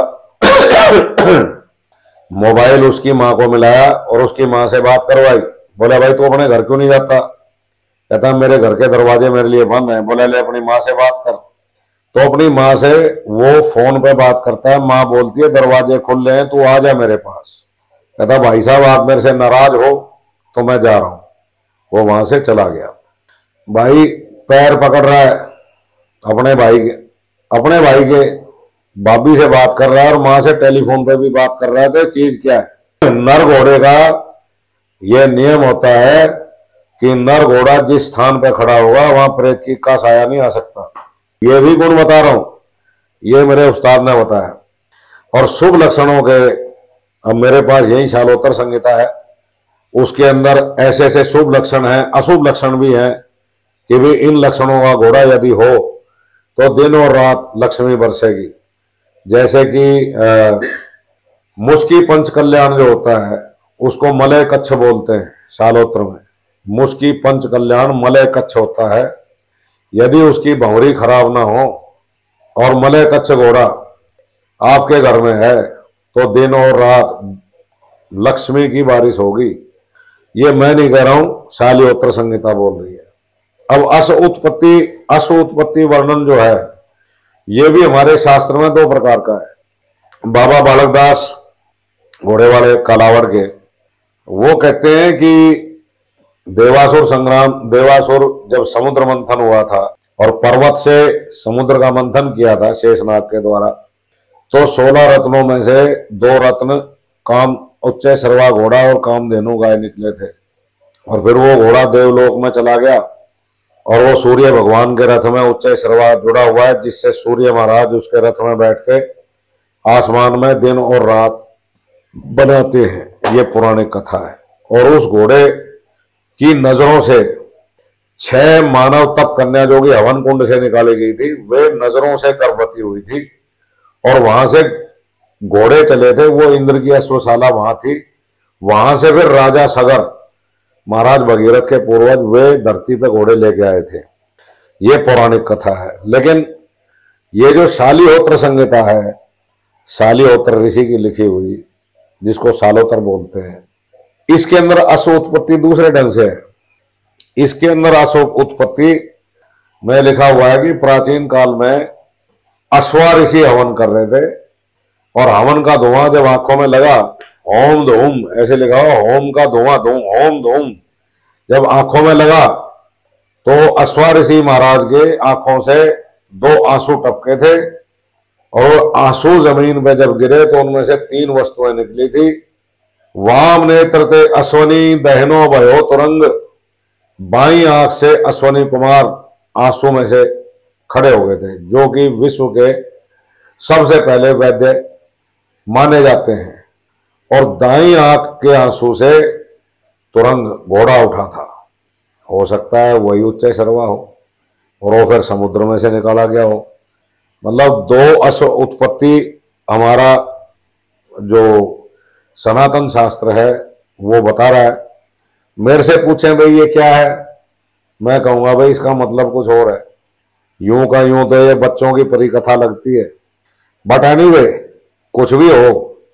Speaker 1: मोबाइल उसकी माँ को मिलाया और उसकी माँ से बात करवाई। बोला भाई तू अपने घर क्यों नहीं जाता? कहता मेरे घर के दरवाजे मेरे लिए बंद हैं। बोला ले अपनी माँ से बात कर। तो अपनी माँ से वो फोन पे बात करता है। माँ बोलती है दरवाजे खुले हैं, तू आ जा मेरे पास। कहता भाई साहब आप मेरे से नाराज हो तो मैं जा रहा हूं। वो वहां से चला गया। भाई पैर पकड़ रहा है अपने भाई के भाभी से बात कर रहा है और माँ से टेलीफोन पे भी बात कर रहा है। तो चीज क्या है? नर घोड़े का यह नियम होता है कि नर घोड़ा जिस स्थान पे खड़ा होगा वहां प्रेत का साया नहीं आ सकता। ये भी गुण बता रहा हूं, ये मेरे उस्ताद ने बताया। और शुभ लक्षणों के, अब मेरे पास यही शालोत्तर संहिता है, उसके अंदर ऐसे ऐसे शुभ लक्षण हैं, अशुभ लक्षण भी हैं कि भी इन लक्षणों का घोड़ा यदि हो तो दिन और रात लक्ष्मी बरसेगी। जैसे कि मुस्की पंच कल्याण जो होता है उसको मलय कच्छ बोलते हैं शालोत्र में। मुस्की पंच कल्याण मलय कच्छ होता है। यदि उसकी भंवरी खराब ना हो और मलय कच्छ घोड़ा आपके घर में है तो दिन और रात लक्ष्मी की बारिश होगी। ये मैं नहीं कह रहा हूं, शालिहोत्र संहिता बोल रही है। अब अस उत्पत्ति वर्णन जो है ये भी हमारे शास्त्र में 2 प्रकार का है। बाबा बालक दास घोड़े वाले कालावर के, वो कहते हैं कि देवासुर जब समुद्र मंथन हुआ था और पर्वत से समुद्र का मंथन किया था शेषनाग के द्वारा, तो 16 रत्नों में से 2 रत्न काम उच्च सर्वा घोड़ा और कामधेनु गाय निकले थे। और फिर वो घोड़ा देवलोक में चला गया और वो सूर्य भगवान के रथ में उच्च सर्वा जुड़ा हुआ है, जिससे सूर्य महाराज उसके रथ में बैठ के आसमान में दिन और रात बनाते हैं। ये पौराणिक कथा है। और उस घोड़े की नजरों से 6 मानव तप कन्या जो कि हवन कुंड से निकाली गई थी, वे नजरों से गर्भवती हुई थी। और वहां से घोड़े चले थे, वो इंद्र की अश्वशाला वहां थी। वहां से फिर राजा सगर महाराज भगीरथ के पूर्वज वे धरती पे घोड़े लेके आए थे। ये पौराणिक कथा है। लेकिन ये जो शालिहोत्र संहिता है, शालिहोत्र ऋषि की लिखी हुई, जिसको शालोत्तर बोलते हैं, इसके अंदर अश्व उत्पत्ति दूसरे ढंग से है। इसके अंदर अश्व उत्पत्ति में लिखा हुआ है कि प्राचीन काल में अश्वा ऋषि हवन कर रहे थे और हवन का धुआं जब आंखों में लगा, ओम धूम ऐसे लिखा हुआ, ओम का धुआं धूम, ओम धूम जब आंखों में लगा तो अश्वा ऋषि महाराज के आंखों से 2 आंसू टपके थे और आंसू जमीन पे जब गिरे तो उनमें से 3 वस्तुएं निकली थी। वाम नेत्र ते अश्वनी दहनो भयो तुरंग, बाई आंख से अश्वनी कुमार आंसू में से खड़े हो गए थे, जो कि विश्व के सबसे पहले वैद्य माने जाते हैं। और दाई आंख के आंसू से तुरंग घोड़ा उठा था। हो सकता है वही उच्च सर्वा हो और वो फिर समुद्र में से निकाला गया हो। मतलब 2 अश्व उत्पत्ति हमारा जो सनातन शास्त्र है वो बता रहा है। मेरे से पूछें भाई ये क्या है, मैं कहूंगा भाई इसका मतलब कुछ और है। यूं का यूं तो ये बच्चों की परी कथा लगती है, बट एनीवे कुछ भी हो,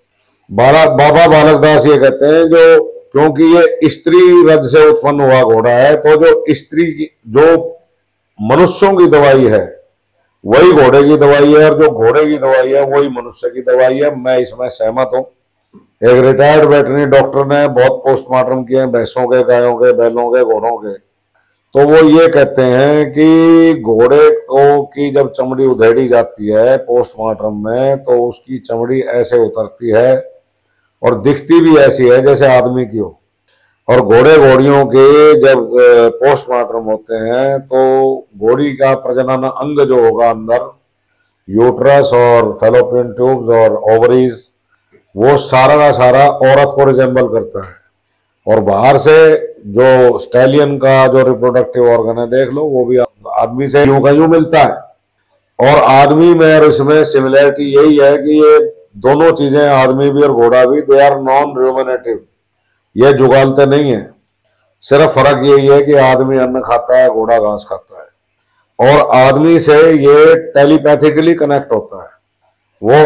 Speaker 1: बाबा बालक दास ये कहते हैं जो, क्योंकि ये स्त्री रज से उत्पन्न हुआ घोड़ा है, तो जो स्त्री की, जो मनुष्यों की दवाई है वही घोड़े की दवाई है, और जो घोड़े की दवाई है वही मनुष्य की दवाई है। मैं इसमें सहमत हूं। एक रिटायर्ड वेटरनरी डॉक्टर ने बहुत पोस्टमार्टम किए हैं भैंसों के, गायों के, बैलों के, घोड़ों के, तो वो ये कहते हैं कि घोड़े को की जब चमड़ी उधेड़ी जाती है पोस्टमार्टम में, तो उसकी चमड़ी ऐसे उतरती है और दिखती भी ऐसी है जैसे आदमी की हो। और घोड़े घोड़ियों के जब पोस्टमार्टम होते हैं तो घोड़ी का प्रजनन अंग जो होगा अंदर, यूट्रस और फैलोपियन ट्यूब्स और ओवरीज, वो सारा का सारा औरत को रिजेंबल करता है। और बाहर से जो स्टैलियन का जो रिप्रोडक्टिव ऑर्गन है देख लो, वो भी आदमी से यूं का यूं मिलता है। और आदमी में और इसमें सिमिलैरिटी यही है कि ये दोनों चीजें, आदमी भी और घोड़ा भी, दे आर नॉन र्यूमिनेटिव, ये जुगालते नहीं है। सिर्फ फर्क यही है कि आदमी अन्न खाता है, घोड़ा घास खाता है। और आदमी से ये टेलीपैथिकली कनेक्ट होता है। वो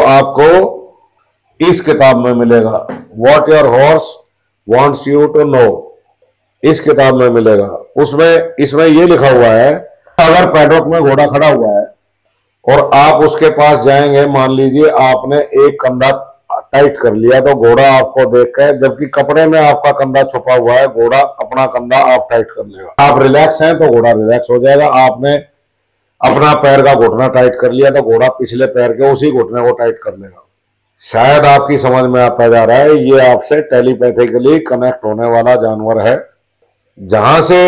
Speaker 1: आपको इस किताब में मिलेगा, what your horse wants you to know, इस किताब में मिलेगा। उसमें इसमें ये लिखा हुआ है, अगर पैडॉक में घोड़ा खड़ा हुआ है और आप उसके पास जाएंगे, मान लीजिए आपने एक कंधा टाइट कर लिया, तो घोड़ा आपको देखकर, जबकि कपड़े में आपका कंधा छुपा हुआ है, घोड़ा अपना कंधा आप टाइट कर लेगा। आप रिलैक्स हैं तो घोड़ा रिलैक्स हो जाएगा। आपने अपना पैर का घुटना टाइट कर लिया तो घोड़ा पिछले पैर के उसी घुटने को टाइट कर लेगा। शायद आपकी समझ में आता जा रहा है, ये आपसे टेलीपैथिकली कनेक्ट होने वाला जानवर है। जहां से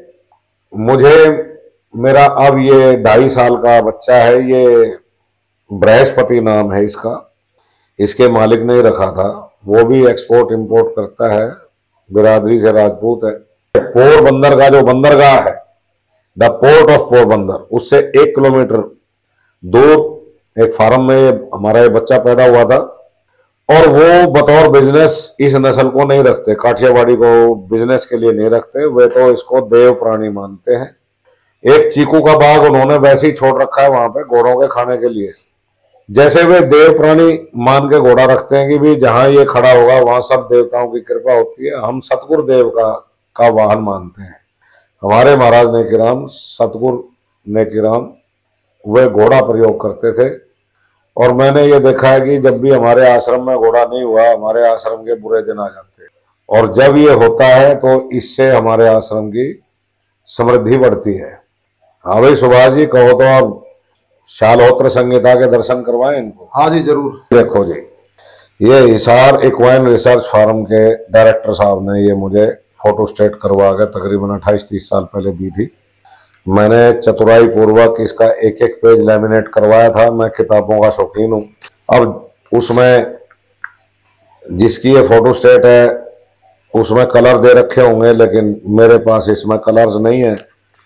Speaker 1: मुझे मेरा अब ये 2.5 साल का बच्चा है, ये बृहस्पति नाम है इसका, इसके मालिक ने ही रखा था। वो भी एक्सपोर्ट इंपोर्ट करता है, बिरादरी से राजपूत है। पोरबंदर का जो बंदरगाह है, द पोर्ट ऑफ पोरबंदर, उससे 1 किलोमीटर दूर एक फार्म में हमारा ये बच्चा पैदा हुआ था। और वो बतौर बिजनेस इस नस्ल को नहीं रखते, काठियावाड़ी को बिजनेस के लिए नहीं रखते, वे तो इसको देव प्राणी मानते हैं। एक चीकू का बाग उन्होंने वैसे ही छोड़ रखा है वहां पे घोड़ों के खाने के लिए। जैसे वे देव प्राणी मान के घोड़ा रखते हैं कि भी जहां ये खड़ा होगा वहां सब देवताओं की कृपा होती है, हम सतगुरु देव का वाहन मानते हैं। हमारे महाराज नेकीराम, सतगुरु नेकीराम, वे घोड़ा प्रयोग करते थे। और मैंने ये देखा है कि जब भी हमारे आश्रम में घोड़ा नहीं हुआ, हमारे आश्रम के बुरे दिन आ जाते। और जब ये होता है तो इससे हमारे आश्रम की समृद्धि बढ़ती है। हाँ भाई सुभाष जी, कहो तो आप शालहोत्र संहिता के दर्शन करवाएं इनको।
Speaker 2: हाँ जी जरूर।
Speaker 1: देखो जी, ये हिसार इक्वाइन रिसर्च फार्म के डायरेक्टर साहब ने ये मुझे फोटो स्टेट करवा के तकरीबन 28-30 साल पहले दी थी। मैंने चतुराई पूर्वक इसका एक एक पेज लैमिनेट करवाया था। मैं किताबों का शौकीन हूँ। अब उसमें जिसकी ये फोटो स्टेट है उसमें कलर दे रखे होंगे, लेकिन मेरे पास इसमें कलर्स नहीं है।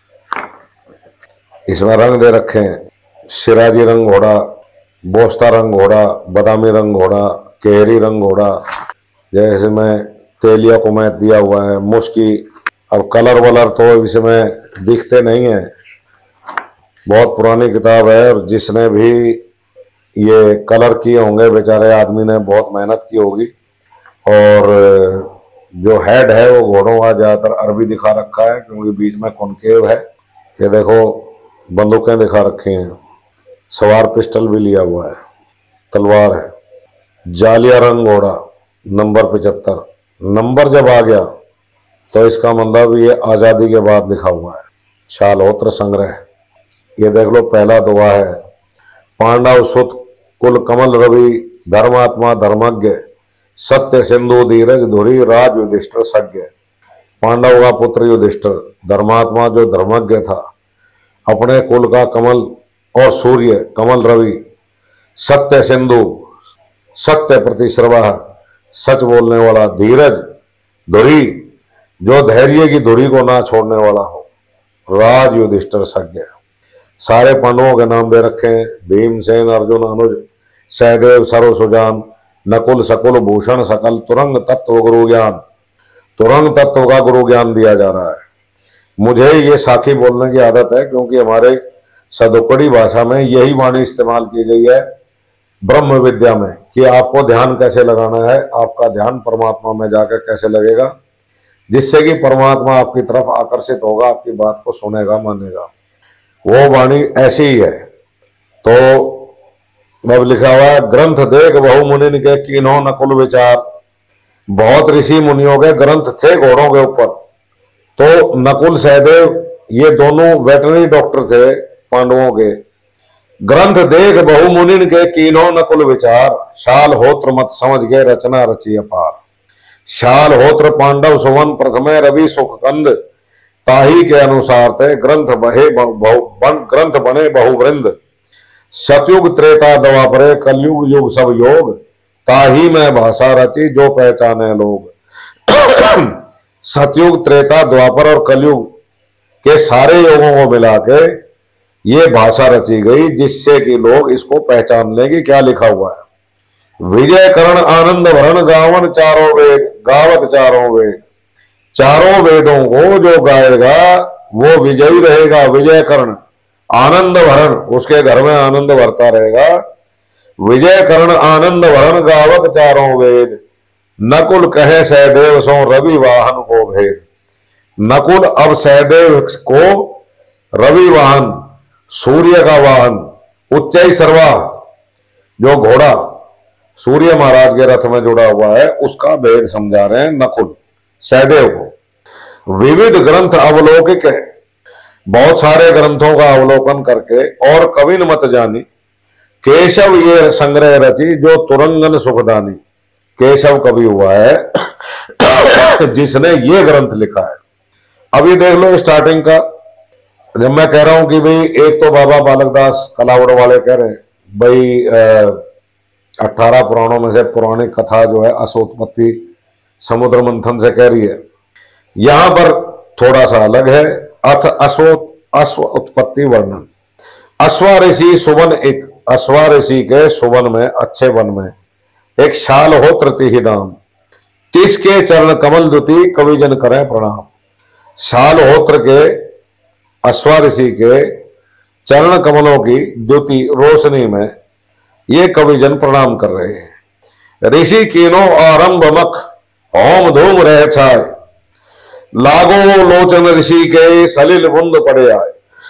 Speaker 1: इसमें रंग दे रखे हैं, सिराजी रंग घोड़ा, बोस्ता रंग घोड़ा, बादामी रंग घोड़ा, केहरी रंग घोड़ा, जैसे में तेलिया को मैच दिया हुआ है, मुश्की। अब कलर वलर तो इसमें दिखते नहीं है, बहुत पुरानी किताब है। और जिसने भी ये कलर किए होंगे बेचारे आदमी ने बहुत मेहनत की होगी। और जो हेड है वो घोड़ों का ज्यादातर अरबी दिखा रखा है, क्योंकि बीच में कॉनकेव है। ये देखो बंदूकें दिखा रखी हैं, सवार पिस्टल भी लिया हुआ है, तलवार है। जालिया रंग घोड़ा, नंबर 75। नंबर जब आ गया तो इसका मतलब ये आजादी के बाद लिखा हुआ है। शालहोत्र संग्रह, ये देख लो, पहला दुआ है। पांडव सुत कुल कमल रवि, धर्मात्मा धर्मज्ञ, सत्य सिंधु धीरज धुरी, राज युधिष्ठिर सज्ञ। पांडव का पुत्र युधिष्ठिर, धर्मात्मा जो धर्मज्ञ था, अपने कुल का कमल और सूर्य कमल रवि, सत्य सिंधु सत्य प्रतिश्रवा, सच बोलने वाला, धीरज धुरी जो धैर्य की धुरी को ना छोड़ने वाला हो, राज युधिष्ठिर सज्ञ। सारे पांडवों के नाम दे रखे हैं, भीमसेन अर्जुन अनुज सहदेव सर्व सुजान, नकुल सकुल भूषण सकल, तुरंग तत्व गुरु ज्ञान। तुरंग तत्व का गुरु ज्ञान दिया जा रहा है। मुझे ये साखी बोलने की आदत है, क्योंकि हमारे सदुकड़ी भाषा में यही वाणी इस्तेमाल की गई है। ब्रह्म विद्या में कि आपको ध्यान कैसे लगाना है, आपका ध्यान परमात्मा में जाकर कैसे लगेगा, जिससे कि परमात्मा आपकी तरफ आकर्षित होगा, आपकी बात को सुनेगा, मानेगा। वो वाणी ऐसी ही है। तो अब लिखा हुआ है, ग्रंथ देख बहु मुनि के कीन्हो नकुल विचार। बहुत ऋषि मुनियों के ग्रंथ थे घोड़ों के ऊपर। तो नकुल सहदेव ये दोनों वेटरनरी डॉक्टर थे पांडवों के। ग्रंथ देख बहु मुनि के कीन्हो नकुल विचार। शाल होत्र मत समझ गए रचना रची अपार। शाल होत्र पांडव सुवन प्रथमे रवि सुख कंद। ताही के अनुसार थे ग्रंथ ग्रंथ बने बहुवृंद। सतयुग त्रेता द्वापरे कलयुग युग सब योग। ताही में भाषा रची जो पहचाने लोग। सतयुग त्रेता द्वापर और कलयुग के सारे योगों को मिला के ये भाषा रची गई, जिससे कि लोग इसको पहचान लेंगे क्या लिखा हुआ है। विजय करण आनंद भरण गावन चारों वेद। गावत चारों वेद। चारों वेदों को जो गाएगा वो विजयी रहेगा। विजय करण आनंद भरण, उसके घर में आनंद भरता रहेगा। विजय करण आनंद भरण गावत चारों वेद। नकुल कहे सहदेव सो रवि वाहन को भेद। नकुल अब सहदेव को रवि वाहन, सूर्य का वाहन, उच्चई सर्वा जो घोड़ा सूर्य महाराज के रथ में जुड़ा हुआ है, उसका भेद समझा रहे हैं नकुल सहदेव को। विविध ग्रंथ अवलोकिक है, बहुत सारे ग्रंथों का अवलोकन करके। और कविन मत जानी केशव ये संग्रह रची जो तुरंगन सुखदानी। केशव कवि हुआ है जिसने ये ग्रंथ लिखा है। अभी देख लो स्टार्टिंग का, जब मैं कह रहा हूं कि भाई एक तो बाबा बालकदास कलावड़ वाले कह रहे हैं भाई 18 पुराणों में से पुरानी कथा जो है अश्वोत्पत्ति समुद्र मंथन से कह रही है। यहां पर थोड़ा सा अलग है। अथ अश्व उत्पत्ति वर्णन। अश्वा ऋषि सुवन, एक अश्वा ऋषि के सुवन में अच्छे वन में एक शाल हो तृतीय नाम। तिसके चरण कमल दुति कविजन करें प्रणाम। शाल होत्र के अश्वा ऋषि के चरण कमलों की द्युति रोशनी में ये कविजन प्रणाम कर रहे हैं। ऋषि कीनो आरंभ मख होम धूम रह छाए। लागो लोचन ऋषि के सलिल बुंद पड़े आए।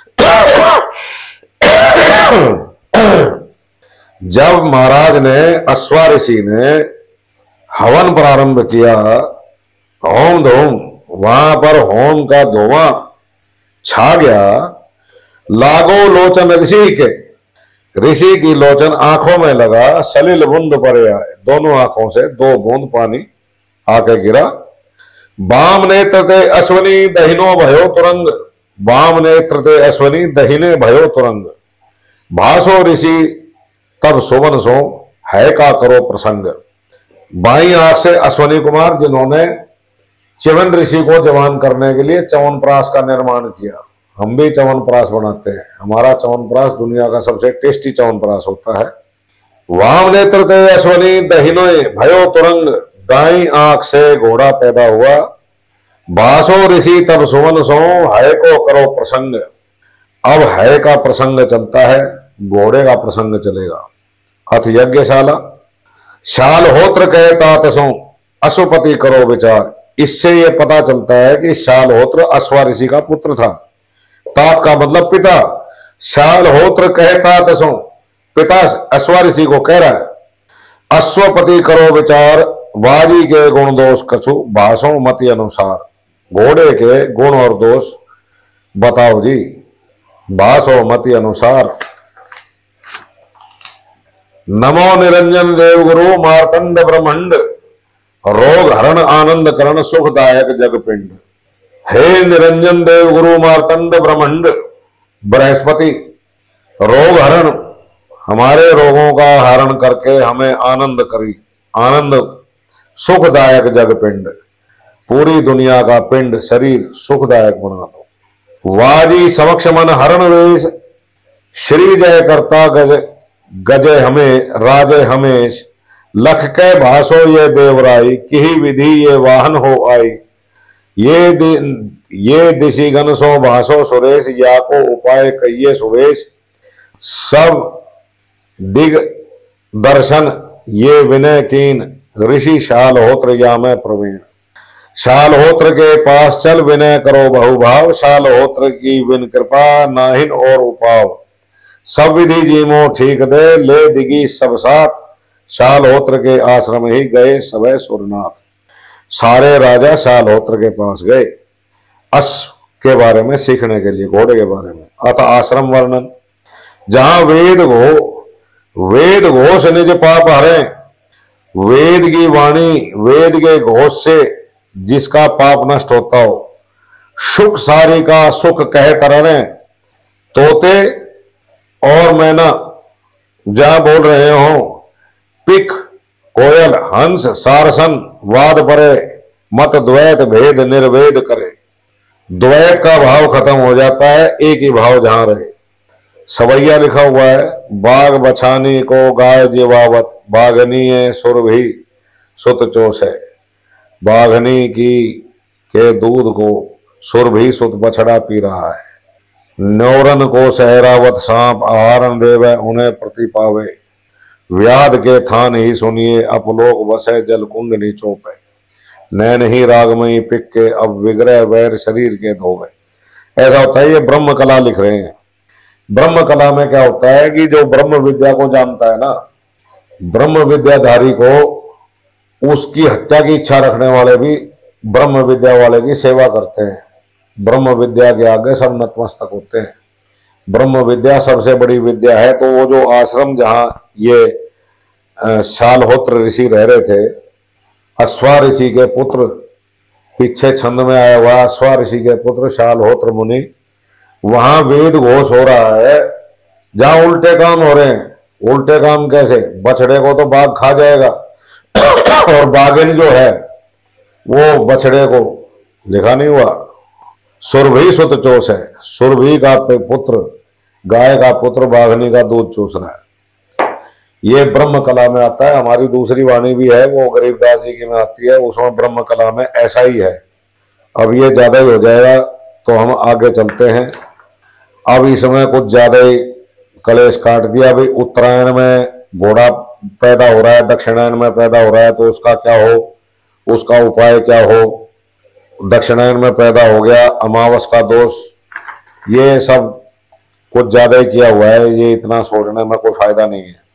Speaker 1: जब महाराज ने अश्वा ऋषि ने हवन प्रारंभ किया, होम धूम, वहां पर होम का धुआं छा गया। लागो लोचन ऋषि के, ऋषि की लोचन आंखों में लगा। सलिल बूंद पड़े आए, दोनों आंखों से 2 बूंद पानी आके गिरा। बाम नेत्र ते अश्वनी दहिनो भयो तुरंग। बाम नेत्र ते अश्वनी दहिने भयो तुरंग। भासो ऋषि तब सुवन सो है का करो प्रसंग। बाई आंख से अश्वनी कुमार जिन्होंने च्यवन ऋषि को जवान करने के लिए च्यवनप्राश का निर्माण किया। हम भी च्यवनप्राश बनाते हैं, हमारा च्यवनप्राश दुनिया का सबसे टेस्टी च्यवनप्राश होता है। वाम नेत्र ते अश्वनी दहिनो भयो तुरंग। दाई आंख से घोड़ा पैदा हुआ। भासो ऋषि तब सुवन सो है को करो प्रसंग। अब है का प्रसंग चलता है, घोड़े का प्रसंग चलेगा। अथ यज्ञशाला। शाल होत्र कहता तसो अश्वपति करो विचार। इससे यह पता चलता है कि शाल होत्र अश्वा ऋषि का पुत्र था। तात का मतलब पिता। शाल होत्र कहता तसो, पिता अश्वा ऋषि को कह रहा है अश्वपति करो विचार। वाजी के गुण दोष कछु भाषो मति अनुसार। घोड़े के गुण और दोष बताओ जी, भाषो मति अनुसार। नमो निरंजन देव गुरु मार्तंड ब्रह्मंड। रोग हरण आनंद करण सुखदायक जगपिंड। हे निरंजन देव गुरु मार्तंड ब्रह्मंड बृहस्पति, रोग हरण, हमारे रोगों का हरण करके हमें आनंद करी। आनंद सुखदायक जगपिंड, पूरी दुनिया का पिंड शरीर सुखदायक बना दो। वाजी समक्ष मन हरण वेश। श्री जय करता गज गजय हमें राजय हमेश। लख के भासो ये देवराई, किही विधि ये वाहन हो आई। ये दिशिगन सो भासो सुरेश, या को उपाय कहिए सुवेश। सब दिग दर्शन ये विनय कीन, ऋषि शालहोत्र या मैं प्रवीण। शालहोत्र के पास चल विनय करो बहुभाव, शालहोत्र की विन कृपा नाहिन और उपाव। सब विधि जीमो ठीक दे, ले दिगी सब साथ, शालहोत्र के आश्रम ही गए सबे सुरनाथ। सारे राजा शालहोत्र के पास गए अश्व के बारे में सीखने के लिए, घोड़े के बारे में। अथ आश्रम वर्णन, जहां वेद घोष निज पाप हरे, वेद की वाणी वेद के घोष से जिसका पाप नष्ट होता हो। सुख सारी का सुख कह तरह तोते और मैना जहां बोल रहे हो, पिक कोयल हंस सारसन वाद परे, मत द्वैत भेद निर्वेद करे। द्वैत का भाव खत्म हो जाता है, एक ही भाव जहां रहे। सवैया लिखा हुआ है, बाग बछानी को गाय जीवावत, बाघनी है सुर भी सुत चोस है। बाघनी की के दूध को सुर भी सुत बछड़ा पी रहा है। न्योरन को सहरावत सांप आहारन देवे, उन्हें प्रति पावे। व्याध के थान ही सुनिए, अपलोक बसे जलकुंड नी चोपे। नैन ही रागमयी पिक के, अब विग्रह वैर शरीर के धोवे। ऐसा होता है, ये ब्रह्म कला लिख रहे हैं। ब्रह्म कला में क्या होता है कि जो ब्रह्म विद्या को जानता है ना, ब्रह्म विद्याधारी को उसकी हत्या की इच्छा रखने वाले भी ब्रह्म विद्या वाले की सेवा करते हैं। ब्रह्म विद्या के आगे सब नतमस्तक होते हैं। ब्रह्म विद्या सबसे बड़ी विद्या है। तो वो जो आश्रम जहां ये शालहोत्र ऋषि रह रहे थे, अश्वा ऋषि के पुत्र, पीछे छंद में आया हुआ अश्वा ऋषि के पुत्र शालहोत्र मुनि, वहां वेद घोष हो रहा है। जहां उल्टे काम हो रहे हैं। उल्टे काम कैसे? बछड़े को तो बाघ खा जाएगा और बाघिन जो है वो बछड़े को, लिखा नहीं हुआ, सुरभि सुत चोस है। सुरभि का पुत्र, गाय का पुत्र बाघनी का दूध चूस रहा है। ये ब्रह्म कला में आता है। हमारी दूसरी वाणी भी है, वो गरीबदास जी की में आती है, उसमें ब्रह्म कला में ऐसा ही है। अब ये ज्यादा ही हो जाएगा तो हम आगे चलते हैं। अब इसमें कुछ ज्यादा ही कलेश काट दिया। अभी उत्तरायण में घोड़ा पैदा हो रहा है, दक्षिणायन में पैदा हो रहा है, तो उसका क्या हो, उसका उपाय क्या हो। दक्षिणायन में पैदा हो गया, अमावस का दोष, ये सब कुछ ज्यादा ही किया हुआ है। ये इतना सोचने में कोई फायदा नहीं है।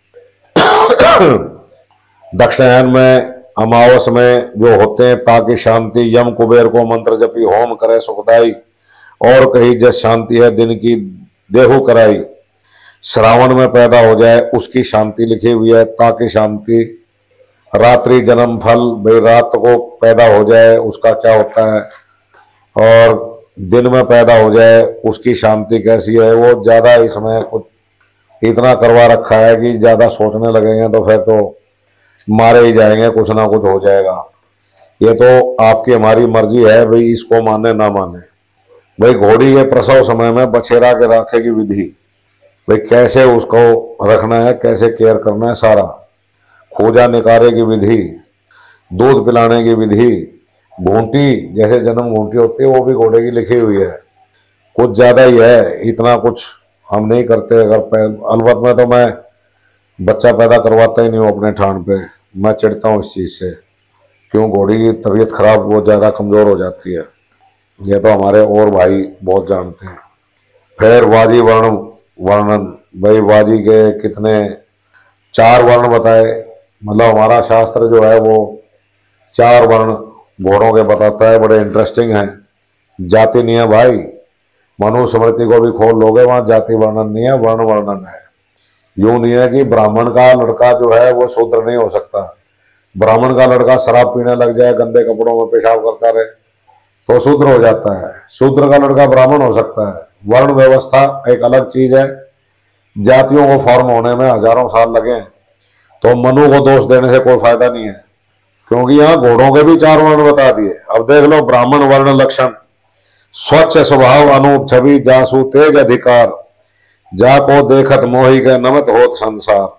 Speaker 1: दक्षिणायन में अमावस में जो होते हैं, ताकि शांति, यम कुबेर को मंत्र जपी होम करे सुखदाई, और कहीं जस शांति है दिन की देहु कराई। श्रावण में पैदा हो जाए, उसकी शांति लिखी हुई है, ताकि शांति। रात्रि जन्म फल, भाई रात को पैदा हो जाए उसका क्या होता है, और दिन में पैदा हो जाए उसकी शांति कैसी है। वो ज्यादा इसमें कुछ इतना करवा रखा है कि ज्यादा सोचने लगेंगे तो फिर तो मारे ही जाएंगे, कुछ ना कुछ हो जाएगा। ये तो आपकी हमारी मर्जी है भाई, इसको माने ना माने। भाई घोड़ी के प्रसव समय में बछेरा के राखे की विधि, भाई कैसे उसको रखना है, कैसे केयर करना है, सारा खोजा निकारे की विधि, दूध पिलाने की विधि, घूंटी जैसे जन्म घूंटी होती है वो भी घोड़े की लिखी हुई है। कुछ ज्यादा ही है, इतना कुछ हम नहीं करते। अगर अलबत में तो मैं बच्चा पैदा करवाता ही नहीं हूँ अपने ठान पे, मैं चिढ़ता हूँ इस चीज से। क्यों? घोड़ी की तबीयत खराब, वो ज्यादा कमजोर हो जाती है। ये तो हमारे और भाई बहुत जानते हैं। फिर वाजी वर्णन, भाई वाजी के कितने 4 वर्ण बताए। मतलब हमारा शास्त्र जो है वो 4 वर्ण घोड़ों के बताता है, बड़े इंटरेस्टिंग है। जाति नहीं है भाई, मनुस्मृति को भी खोल लोगे, वहां जाति वर्णन नहीं है, वर्ण वर्णन है। यूं नहीं है कि ब्राह्मण का लड़का जो है वो शूद्र नहीं हो सकता। ब्राह्मण का लड़का शराब पीने लग जाए, गंदे कपड़ों में पेशाब करता रहे तो शूद्र हो जाता है। शूद्र का लड़का ब्राह्मण हो सकता है। वर्ण व्यवस्था एक अलग चीज है। जातियों को फॉर्म होने में हजारों साल लगे, तो मनु को दोष देने से कोई फायदा नहीं है, क्योंकि यहाँ घोड़ों के भी 4 वर्ण बता दिए। अब देख लो, ब्राह्मण वर्ण लक्षण, स्वच्छ स्वभाव अनूप छवि, जासु तेज अधिकार, जाको देखत मोहि के नमत होत संसार।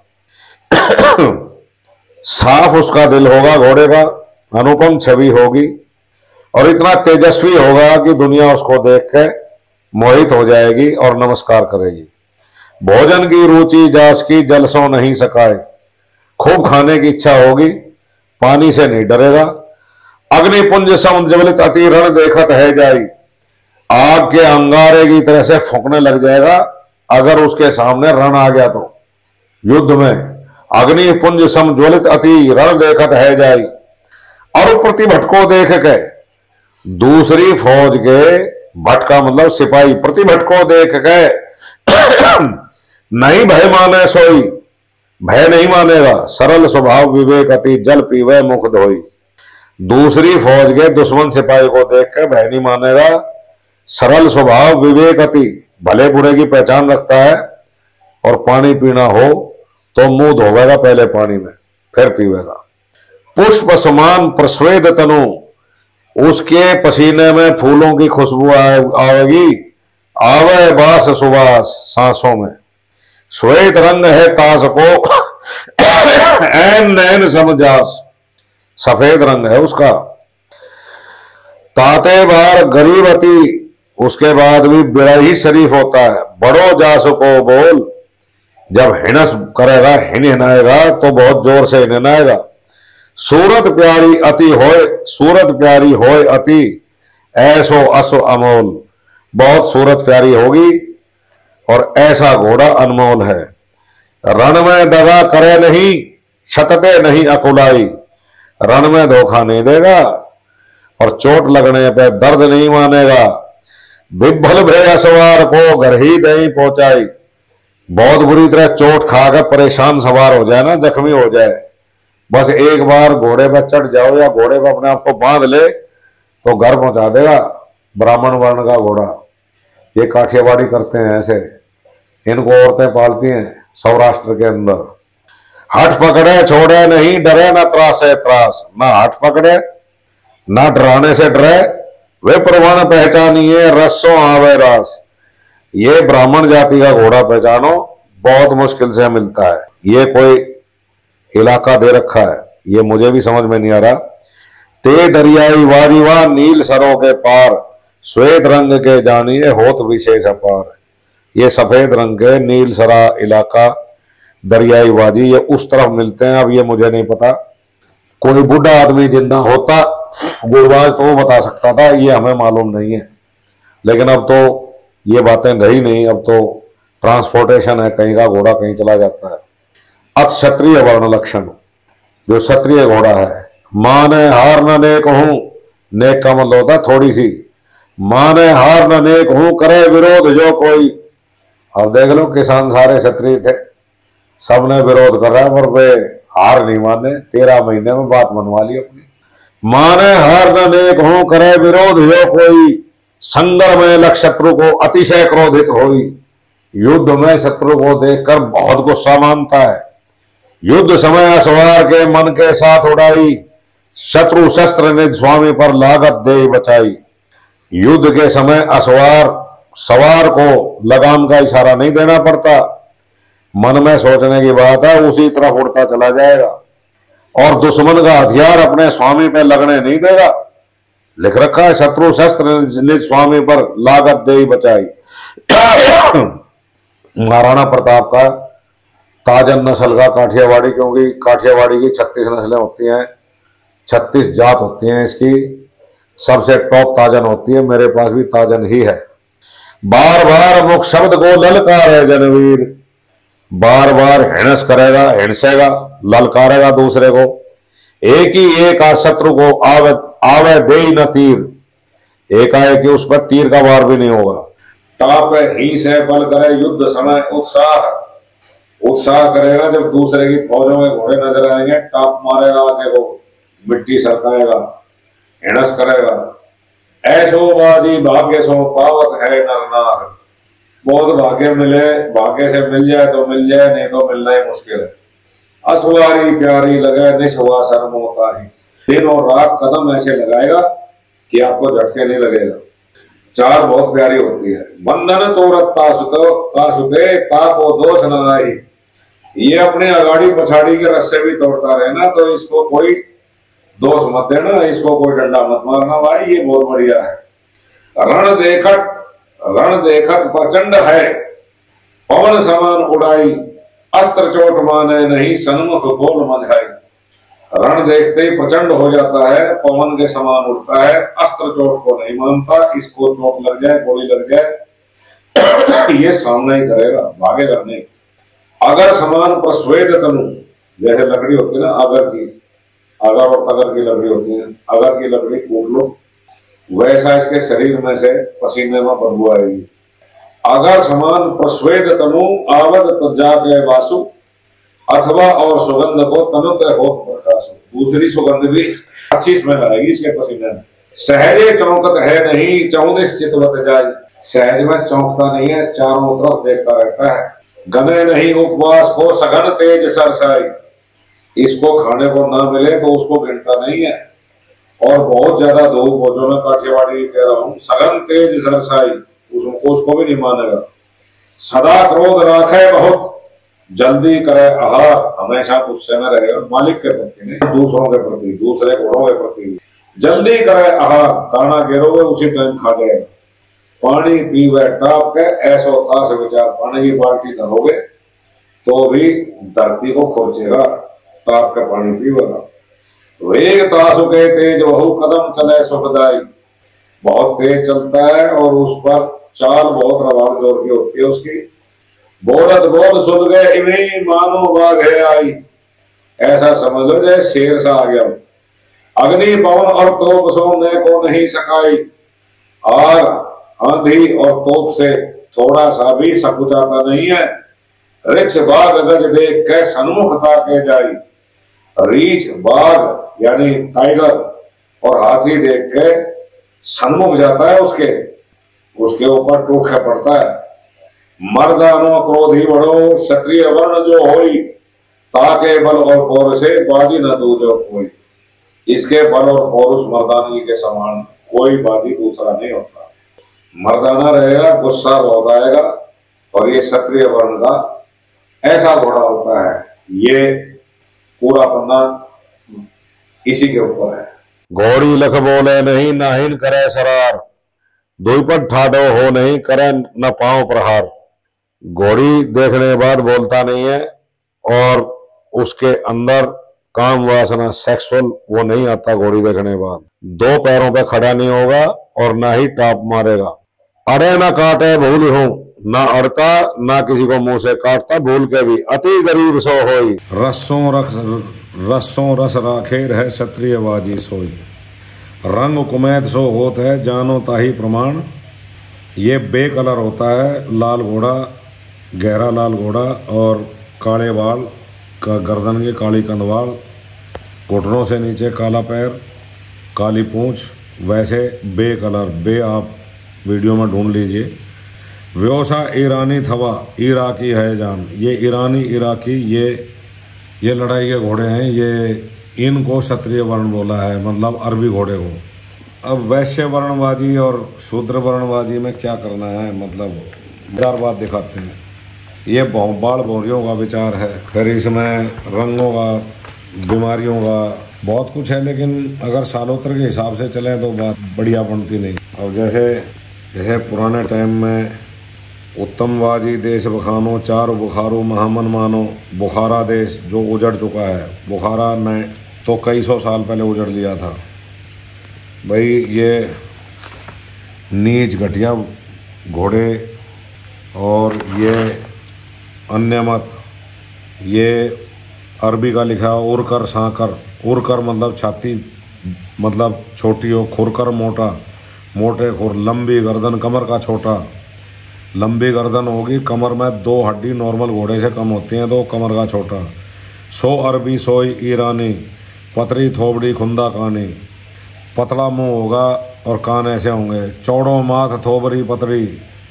Speaker 1: साफ उसका दिल होगा घोड़े का, अनुपम छवि होगी, और इतना तेजस्वी होगा कि दुनिया उसको देख के मोहित हो जाएगी और नमस्कार करेगी। भोजन की रुचि जास की, जलसों नहीं सकाए, खूब खाने की इच्छा होगी, पानी से नहीं डरेगा। अग्निपुंज समुद्र ज्वलित अति रण देखत है जाई, आग के अंगारे की तरह से फूंकने लग जाएगा अगर उसके सामने रण आ गया तो। युद्ध में अग्निपुंज समज्वलित अति रण देखत है जाई, और प्रतिभट को देख के दूसरी फौज के, भटका मतलब सिपाही, प्रतिभट को देख के नहीं भय माने सोई, भय नहीं मानेगा। सरल स्वभाव विवेक अति जल पीवे मुख धोई। दूसरी फौज के दुश्मन सिपाही को देख के भय नहीं मानेगा। सरल स्वभाव विवेक अति, भले बुरे की पहचान रखता है, और पानी पीना हो तो मुंह धोवेगा पहले पानी में, फिर पीवेगा। पुष्प समान प्रस्वेद तनु, उसके पसीने में फूलों की खुशबू आवेगी। आवे बास सुबास सांसों में, श्वेत रंग है ताज को ऐन नैन समझास, सफेद रंग है उसका। ताते बार गरीबती, उसके बाद भी बड़ा ही शरीफ होता है। बड़ो जास को बोल, जब हिनस करेगा, हिनाएगा तो बहुत जोर से हिनाएगा। सूरत प्यारी अति होय, सूरत प्यारी होय अति, ऐसो असो अमोल, बहुत सूरत प्यारी होगी और ऐसा घोड़ा अनमोल है। रण में दगा करे नहीं, छतते नहीं अकुलाई, रण में धोखा नहीं देगा और चोट लगने पे दर्द नहीं मानेगा। बिभल भय सवार को घर ही नहीं पहुंचाई, बहुत बुरी तरह चोट खाकर परेशान सवार हो जाए ना, जख्मी हो जाए, बस एक बार घोड़े पर चढ़ जाओ या घोड़े पर अपने आप को बांध ले तो घर पहुंचा देगा। ब्राह्मण वर्ण का घोड़ा, ये काठियावाड़ी करते हैं ऐसे, इनको औरतें पालती हैं सौराष्ट्र के अंदर। हट पकड़े छोड़े नहीं, डरे ना त्रासे त्रास, ना हट पकड़े ना डराने से डरे, वे प्रमाण पहचानिए रसों आवे रास। ये ब्राह्मण जाति का घोड़ा पहचानो, बहुत मुश्किल से मिलता है। ये कोई इलाका दे रखा है, ये मुझे भी समझ में नहीं आ रहा। ते दरियाई वारीवा नील सरों के पार, श्वेत रंग के जानिए होत विशेष अपार। ये सफेद रंग के नील सरा इलाका, दरियाई वादी, ये उस तरफ मिलते हैं। अब ये मुझे नहीं पता, कोई बूढ़ा आदमी जिंदा होता गुरबाज तो वो बता सकता था, ये हमें मालूम नहीं है। लेकिन अब तो ये बातें गई नहीं, अब तो ट्रांसपोर्टेशन है, कहीं का घोड़ा कहीं चला जाता है। अत क्षत्रिय वर्ण लक्षण, जो क्षत्रिय घोड़ा है। माने हार न नेक हूं, नेक का मतलब होता है थोड़ी सी। माने हार न नेक हूं, करे विरोध जो कोई। अब देख लो, किसान सारे क्षत्रिय थे, सबने विरोध कर रहा है, पर वे हार नहीं माने। 13 महीने में बात मनवा ली अपनी। माने हार न नेक हूं, करे विरोध जो कोई, संगर में लख शत्रु को अतिशय क्रोधित होई। युद्ध में शत्रु को देखकर बहुत गुस्सा मानता है। युद्ध समय असवार के मन के साथ उड़ाई, शत्रु शस्त्र ने स्वामी पर लागत दे बचाई। युद्ध के समय असवार सवार को लगाम का इशारा नहीं देना पड़ता, मन में सोचने की बात है, उसी तरफ उड़ता चला जाएगा और दुश्मन का हथियार अपने स्वामी पे लगने नहीं देगा। लिख रखा है, शत्रु शस्त्र निज स्वामी पर लागत दे बचाई। महाराणा प्रताप का ताजन नस्ल का काठियावाड़ी, क्योंकि काठियावाड़ी की 36 नस्लें होती हैं, 36 जात होती हैं इसकी, सबसे टॉप ताजन होती है। मेरे पास भी ताजन ही है। बार बार मुख शब्द को ललकार है जनवीर, बार बार हिणस करेगा, हिणसेगा, ललकारेगा दूसरे को। एक ही एक शत्रु को आवे आवे दे न तीर, एकाएक उस पर तीर का वार भी नहीं होगा। टाप ही से बल करे युद्ध समय उत्साह, उत्साह करेगा जब दूसरे की फौजों में घोड़े नजर आएंगे, टाप मारेगा, आगे को मिट्टी सरकाएगा, हिणस करेगा। ऐसो बाजी भाग्य सो पावत है नर नार, बहुत भाग्य मिले, भाग्य से मिल जाए तो मिल जाए, नहीं तो मिलना ही मुश्किल है। असवारी प्यारी लगे निस्वा शर्म होता ही, दिन और रात कदम ऐसे लगाएगा कि आपको झटके नहीं लगेगा। चार बहुत प्यारी होती है। बंधन तोरत तासुते ताको दोष न आई, ये अपने अगाड़ी पछाड़ी के रस्से भी तोड़ता रहे ना, तो इसको कोई दोष मत देना, इसको कोई डंडा मत मारना भाई, ये बहुत बढ़िया है। रण देखत प्रचंड है, पवन समान उड़ाई, अस्त्र चोट माने नहीं सन्मुख बोल मझाई। रण देखते ही प्रचंड हो जाता है, पवन के समान उड़ता है, अस्त्र चोट को नहीं मानता, इसको चोट लग जाए, गोली लग जाए ये सामना ही करेगा, भागेगा नहीं। अगर समान प्रस्वेद तनु, जैसे लकड़ी होती है ना अगर और तगर की लकड़ी होती है, अगर की लकड़ी कूट लो वैसा इसके शरीर में से पसीने में बदबू आएगी। अगर समान प्रस्वेद तनु आवद तज्जा के वासु, अथवा और सुगंध को तनुत होत प्रकाश। दूसरी सुगंध भी अच्छी स्मेल आएगी इसके पसीने में। सहजे चौंकत है नहीं चौदिस चितवत जाई। सहज में चौंकता नहीं है, चारों तरफ देखता रहता है। गने नहीं उपवास को सघन तेज सरसाई। इसको खाने को ना मिले तो उसको गिनता नहीं है। और बहुत ज्यादा धूप हो, जो मैं काठियावाड़ी कह रहा हूँ, सघन तेज सरसाई, उसको भी नहीं मानेगा। सदा क्रोध राखे बहुत, जल्दी करे आहार, हमेशा गुस्से में रहेगा, मालिक के प्रति नहीं, दूसरों के प्रति, दूसरे घोड़ों के प्रति। जल्दी करे आहार, दाना गिरोगे उसी टाइम खा जाएगा। पानी पीवे टाप के, ऐसा ताश विचार, पानी की बाल्टी धरोगे तो भी धरती को खोचेगा, टाप के पानी पीवेगा। वेग तासु के तेज बहु कदम चले सुखदाई। बहुत तेज चलता है और उस पर चाल बहुत रवाड़ जोर की होती है उसकी। बोलत बोल सुन गए इन्हीं मानो बाघ है आई। ऐसा समझ लो जैसे शेर सा आ गया। अग्नि पवन और तोप सोने को नहीं सकाई। आग आंधी और तोप से थोड़ा सा भी सकुचाता नहीं है। रिछ बाघ गज देख के सन्मुखता के जाई। रीछ बाघ यानी टाइगर और हाथी देख के सन्मुख जाता है, उसके ऊपर टूट के पड़ता है। मर्दानो क्रोधी बढ़ो क्षत्रिय वर्ण जो होई। ताके बल और पौरुष से बाजी न दूजो कोई। इसके बल और पौरुष मर्दानगी के समान कोई बाजी दूसरा नहीं होता। मर्दाना रहेगा, गुस्सा बहुत आएगा। और ये क्षत्रिय वर्ण का ऐसा घोड़ा होता है। ये पूरा पन्ना इसी के ऊपर है।
Speaker 3: घोड़ी लख बोले नहीं नाहिन करे सरार। दुईपट ठाडो हो नहीं करे न पांव प्रहार। घोड़ी देखने के बाद बोलता नहीं है और उसके अंदर काम वासना सेक्सुअल वो नहीं आता। घोड़ी देखने के बाद दो पैरों पे खड़ा नहीं होगा और ना ही टाप मारेगा। अड़े ना काटे भूल हूं, ना अड़ता ना किसी को मुंह से काटता, भूल के भी अति गरीब सो होई। रसों रस राखेर है क्षत्रिय बाजी सोई। रंग कुमैत सो होत है जानो ताही प्रमाण। ये बे कलर होता है, लाल घोड़ा, गहरा लाल घोड़ा और काले बाल का, गर्दन के काली कंधवाल, घुटनों से नीचे काला पैर, काली पूंछ, वैसे बे कलर। बे आप वीडियो में ढूंढ लीजिए। व्यवसा ईरानी थवा इराकी है जान। ये ईरानी इराकी ये लड़ाई के घोड़े हैं। ये इनको क्षत्रिय वर्ण बोला है, मतलब अरबी घोड़े को। अब वैश्य वर्णबाजी और शूद्र वर्णबाजी में क्या करना है, मतलब चार बात दिखाते हैं। ये बाल भौरियों का विचार है। फिर इसमें रंगों का, बीमारियों का बहुत कुछ है, लेकिन अगर सालोत्र के हिसाब से चलें तो बात बढ़िया बनती नहीं। अब जैसे पुराने टाइम में उत्तमवाजी देश बखानो, चार बुखारू महामन मानो। बुखारा देश जो उजड़ चुका है, बुखारा ने तो कई सौ साल पहले उजड़ लिया था भाई। ये नीच घटिया घोड़े और ये अन्य मत, ये अरबी का लिखा उरकर सांकर। उरकर मतलब छाती, मतलब छोटी हो, खुरकर मोटा, मोटे खुर, लंबी गर्दन, कमर का छोटा। लंबी गर्दन होगी, कमर में दो हड्डी नॉर्मल घोड़े से कम होती हैं, तो कमर का छोटा। सो अरबी सोई ईरानी, पतरी थोबड़ी खुंदा कानी। पतला मुंह होगा और कान ऐसे होंगे। चौड़ो माथ थोबरी पतरी,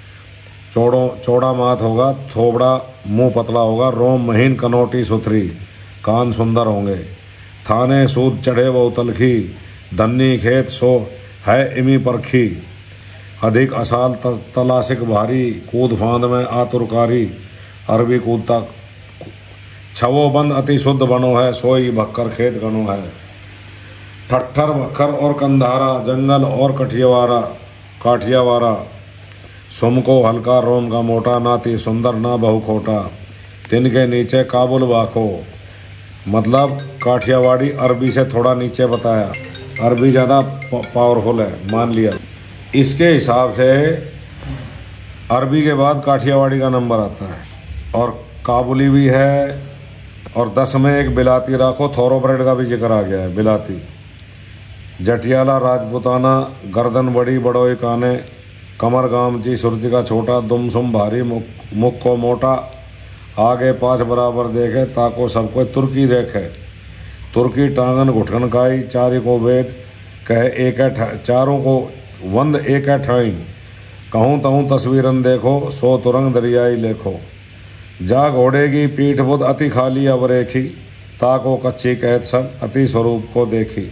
Speaker 3: चौड़ा माथ होगा, थोबड़ा मुंह पतला होगा। रोम महीन कनौटी सुथरी, कान सुंदर होंगे। थाने सूद चढ़े वो तलखी, धन्नी खेत सो है इमी परखी। अधिक असाल तलाशिक भारी, कूद फांद में आतुरकारी। अरबी कूदता छवो बंद अति शुद्ध बनो है, सोई भक्कर खेत गणो है। ठट्ठर भक्खर और कंधारा, जंगल और काठियावारा। सुम को हल्का रोम का मोटा, नाती सुंदर ना बहु खोटा। तिनके नीचे काबुल वाखो, मतलब काठियावाड़ी अरबी से थोड़ा नीचे बताया, अरबी ज़्यादा पावरफुल है मान लिया। इसके हिसाब से अरबी के बाद काठियावाड़ी का नंबर आता है और काबुली भी है। और 10 में एक बिलाती राखो, थोरोब्रेड का भी जिक्र आ गया है, बिलाती। जटियाला राजपूताना, गर्दन बड़ी बड़ोई काने, कमर गामची सुरती का छोटा, दुम सुम भारी मुख को मोटा, आगे पाँच बराबर देखे ताको सबको तुर्की देखे, तुर्की टांगन घुटन काई, चारी को वेद कहे एक चारों को वंद एक ठाई, कहूँ तहूँ तस्वीरन देखो, सो तुरंग दरियाई लेखो, जा घोड़े की पीठ बुध अति खाली अब रेखी, ताको कच्ची कहत सब अति स्वरूप को देखी।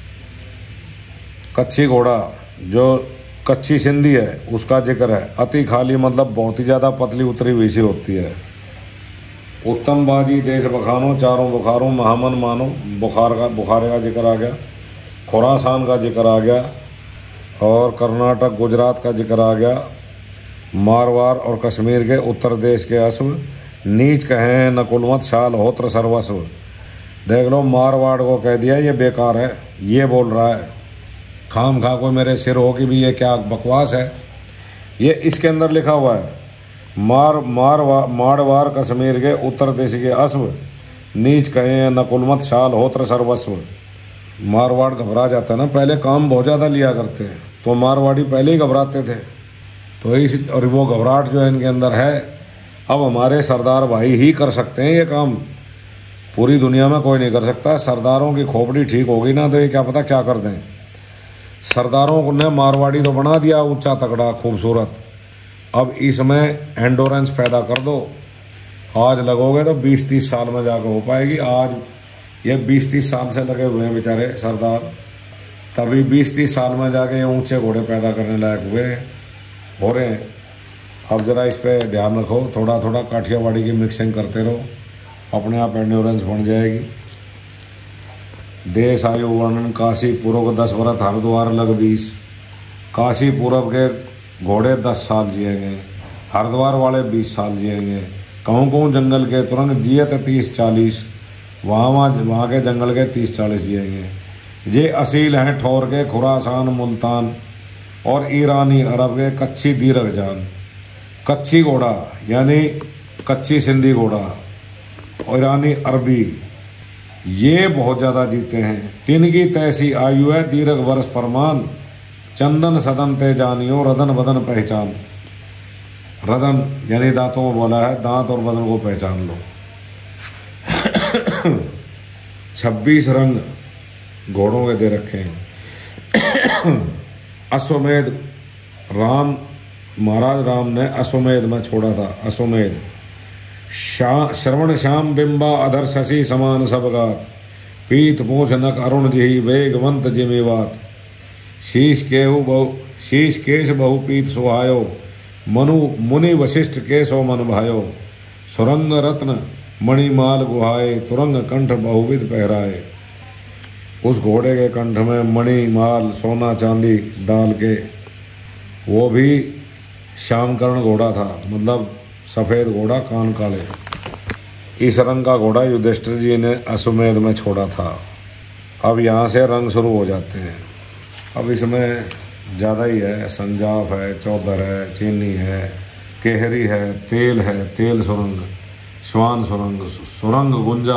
Speaker 3: कच्ची घोड़ा जो कच्ची सिंधी है उसका जिक्र है। अति खाली मतलब बहुत ही ज़्यादा पतली उतरी हुई सी होती है। उत्तम बाजी देश बखानो, चारों बुखारों महामन मानो, बुखारे का जिक्र आ गया, खुरासान का जिक्र आ गया और कर्नाटक गुजरात का जिक्र आ गया, मारवाड़ और कश्मीर के उत्तर देश के अश्व, नीच कहें नकुलमत शाल होत्र सर्वस्व। देख लो मारवाड़ को कह दिया ये बेकार है, ये बोल रहा है, खाम खा कोई मेरे सिर हो कि भी ये क्या बकवास है। ये इसके अंदर लिखा हुआ है, मारवाड़ कश्मीर के उत्तर देश के अश्व, नीच कहें नकुलमत शाल होत्र सर्वस्व। मारवाड़ घबरा जाता है ना, पहले काम बहुत ज़्यादा लिया करते हैं तो मारवाड़ी पहले ही घबराते थे, तो इस और वो घबराहट जो है इनके अंदर है। अब हमारे सरदार भाई ही कर सकते हैं ये काम, पूरी दुनिया में कोई नहीं कर सकता। सरदारों की खोपड़ी ठीक होगी ना तो ये क्या पता क्या कर दें। सरदारों ने मारवाड़ी तो बना दिया ऊंचा तगड़ा खूबसूरत, अब इसमें एंडोरेंस पैदा कर दो। आज लगोगे तो 20-30 साल में जाकर हो पाएगी। आज ये 20-30 साल से लगे हुए हैं बेचारे सरदार, तभी 20-30 साल में जाके ये ऊंचे घोड़े पैदा करने लायक हो रहे हैं। अब ज़रा इस पे ध्यान रखो, थोड़ा थोड़ा काठियावाड़ी की मिक्सिंग करते रहो, अपने आप एंडोरेंस बन जाएगी। देश आयु वर्णन, काशी पूर्व को 10 वर्ष, हरिद्वार लग 20। काशी पूर्व के घोड़े 10 साल जिएंगे, हरिद्वार वाले 20 साल जिएंगे। कहूँ जंगल के तुरंत जिए तो 30-40, वहाँ के जंगल के 30-40 जिएंगे। ये असील हैं ठौर के खुरासान मुल्तान और ईरानी अरब के कच्ची दीरक जान। कच्ची घोड़ा यानी कच्ची सिंधी घोड़ा, ईरानी अरबी, ये बहुत ज़्यादा जीते हैं। तिनकी तैसी आयु है दीर्घ वर्ष फरमान, चंदन सदन ते जानियो रदन बदन पहचान। रदन यानी दांतों को बोला है, दांत और बदन को पहचान लो। 26 रंग घोड़ों के दे रखे हैं। अश्वमेध राम, महाराज राम ने अश्वमेध में छोड़ा था। अश्वमेध श्रवण श्याम बिंबा अधर शशि समान सबगात, पीत पूछ नक अरुण जिही वेगवंत जिमेवात। शीश केश बहु पीत सुहायो, मनु मुनि वशिष्ठ केशो मन भायो। सुरंग रत्न मणिमाल गुहाए, तुरंग कंठ बहुविध पहराए। उस घोड़े के कंठ में मणिमाल सोना चांदी डाल के, वो भी श्यामकर्ण घोड़ा था, मतलब सफ़ेद घोड़ा कान काले। इस रंग का घोड़ा युधिष्ठिर जी ने अश्वमेध में छोड़ा था। अब यहाँ से रंग शुरू हो जाते हैं। अब इसमें ज़्यादा ही है, संजाफ है, चौधर है, चीनी है, केहरी है, तेल सुरंग, श्वान सुरंग, सुरंग गुंजा,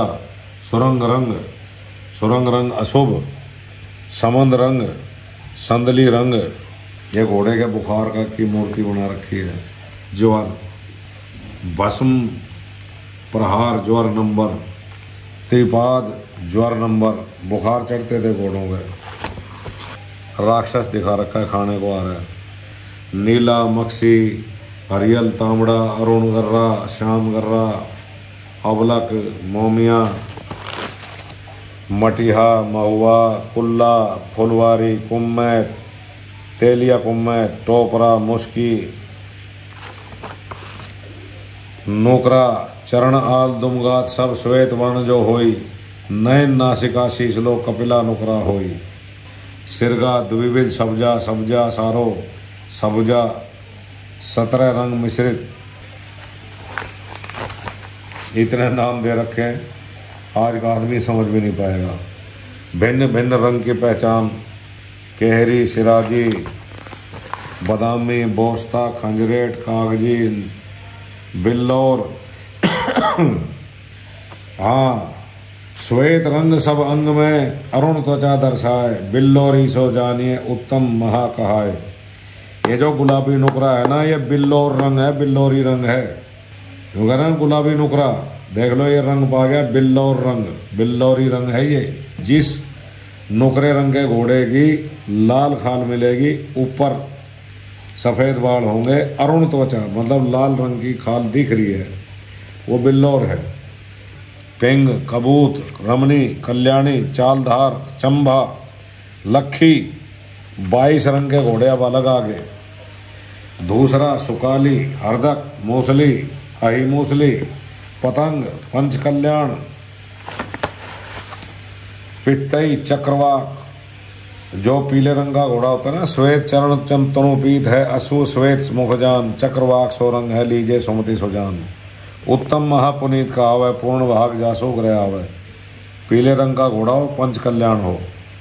Speaker 3: सुरंग रंग अशुभ, समंद रंग, संदली रंग। ये घोड़े के बुखार की मूर्ति बना रखी है। ज्वर, भस्म प्रहार ज्वर नंबर, त्रिपाद ज्वर नंबर, बुखार चढ़ते थे घोड़ों के। राक्षस दिखा रखा है, खाने को आ रहा है। नीला, मक्सी, हरियल, तांबड़ा, अरुण गर्रा, श्याम गर्रा, अबलक, मोमिया, मटिहा, महुआ, कुल्ला, फुलवारी, कुम्मैत, तेलिया कुम्मैत, टोपरा, मुस्की, नोकरा, चरण आल दुमगात, सब श्वेत वर्ण जो होई। नयन नासिका शीशलो कपिला नुकरा होई। सिरगा द्विविध सब्जा सारो सबजा, 17 रंग मिश्रित। इतने नाम दे रखे हैं, आज का आदमी समझ भी नहीं पाएगा। भिन्न भिन्न रंग की पहचान, केहरी, सिराजी, बादामी, बोस्ता, खंजरेट, कागजी, बिल्लौर, हाँ, श्वेत रंग सब अंग में अरुण त्वचा दर्शाए, बिल्लौरी सो जानिए उत्तम महा कहाए। ये जो गुलाबी नुकरा है ना, ये बिल्लौर रंग है, बिल्लौरी रंग है। क्योंकि ना गुलाबी नुकरा, देख लो ये रंग पा गया, बिल्लौर रंग, बिल्लौरी रंग है ये। जिस नुकरे रंग के घोड़े की लाल खाल मिलेगी, ऊपर सफ़ेद बाल होंगे, अरुण त्वचा मतलब लाल रंग की खाल दिख रही है, वो बिल्लौर है। पिंग, कबूत, रमणी, कल्याणी, चालधार, चंबा, लखी, 22 रंग के घोड़े अब अलग आगे। दूसरा सुकाली, हरदक, मूसली, अही मूसली, पतंग, पंच कल्याण, पित्तई, चक्रवाक, जो पीले रंग का घोड़ा होता है ना, श्वेत चरण तनुपीत है, असु श्वेत मुखजान, चक्रवाक सो रंग है, लीजे सुमति सुजान। उत्तम महापुनीत का आवे, पूर्ण भाग जासो ग्रह आवे। पीले रंग का घोड़ा हो, पंच कल्याण हो।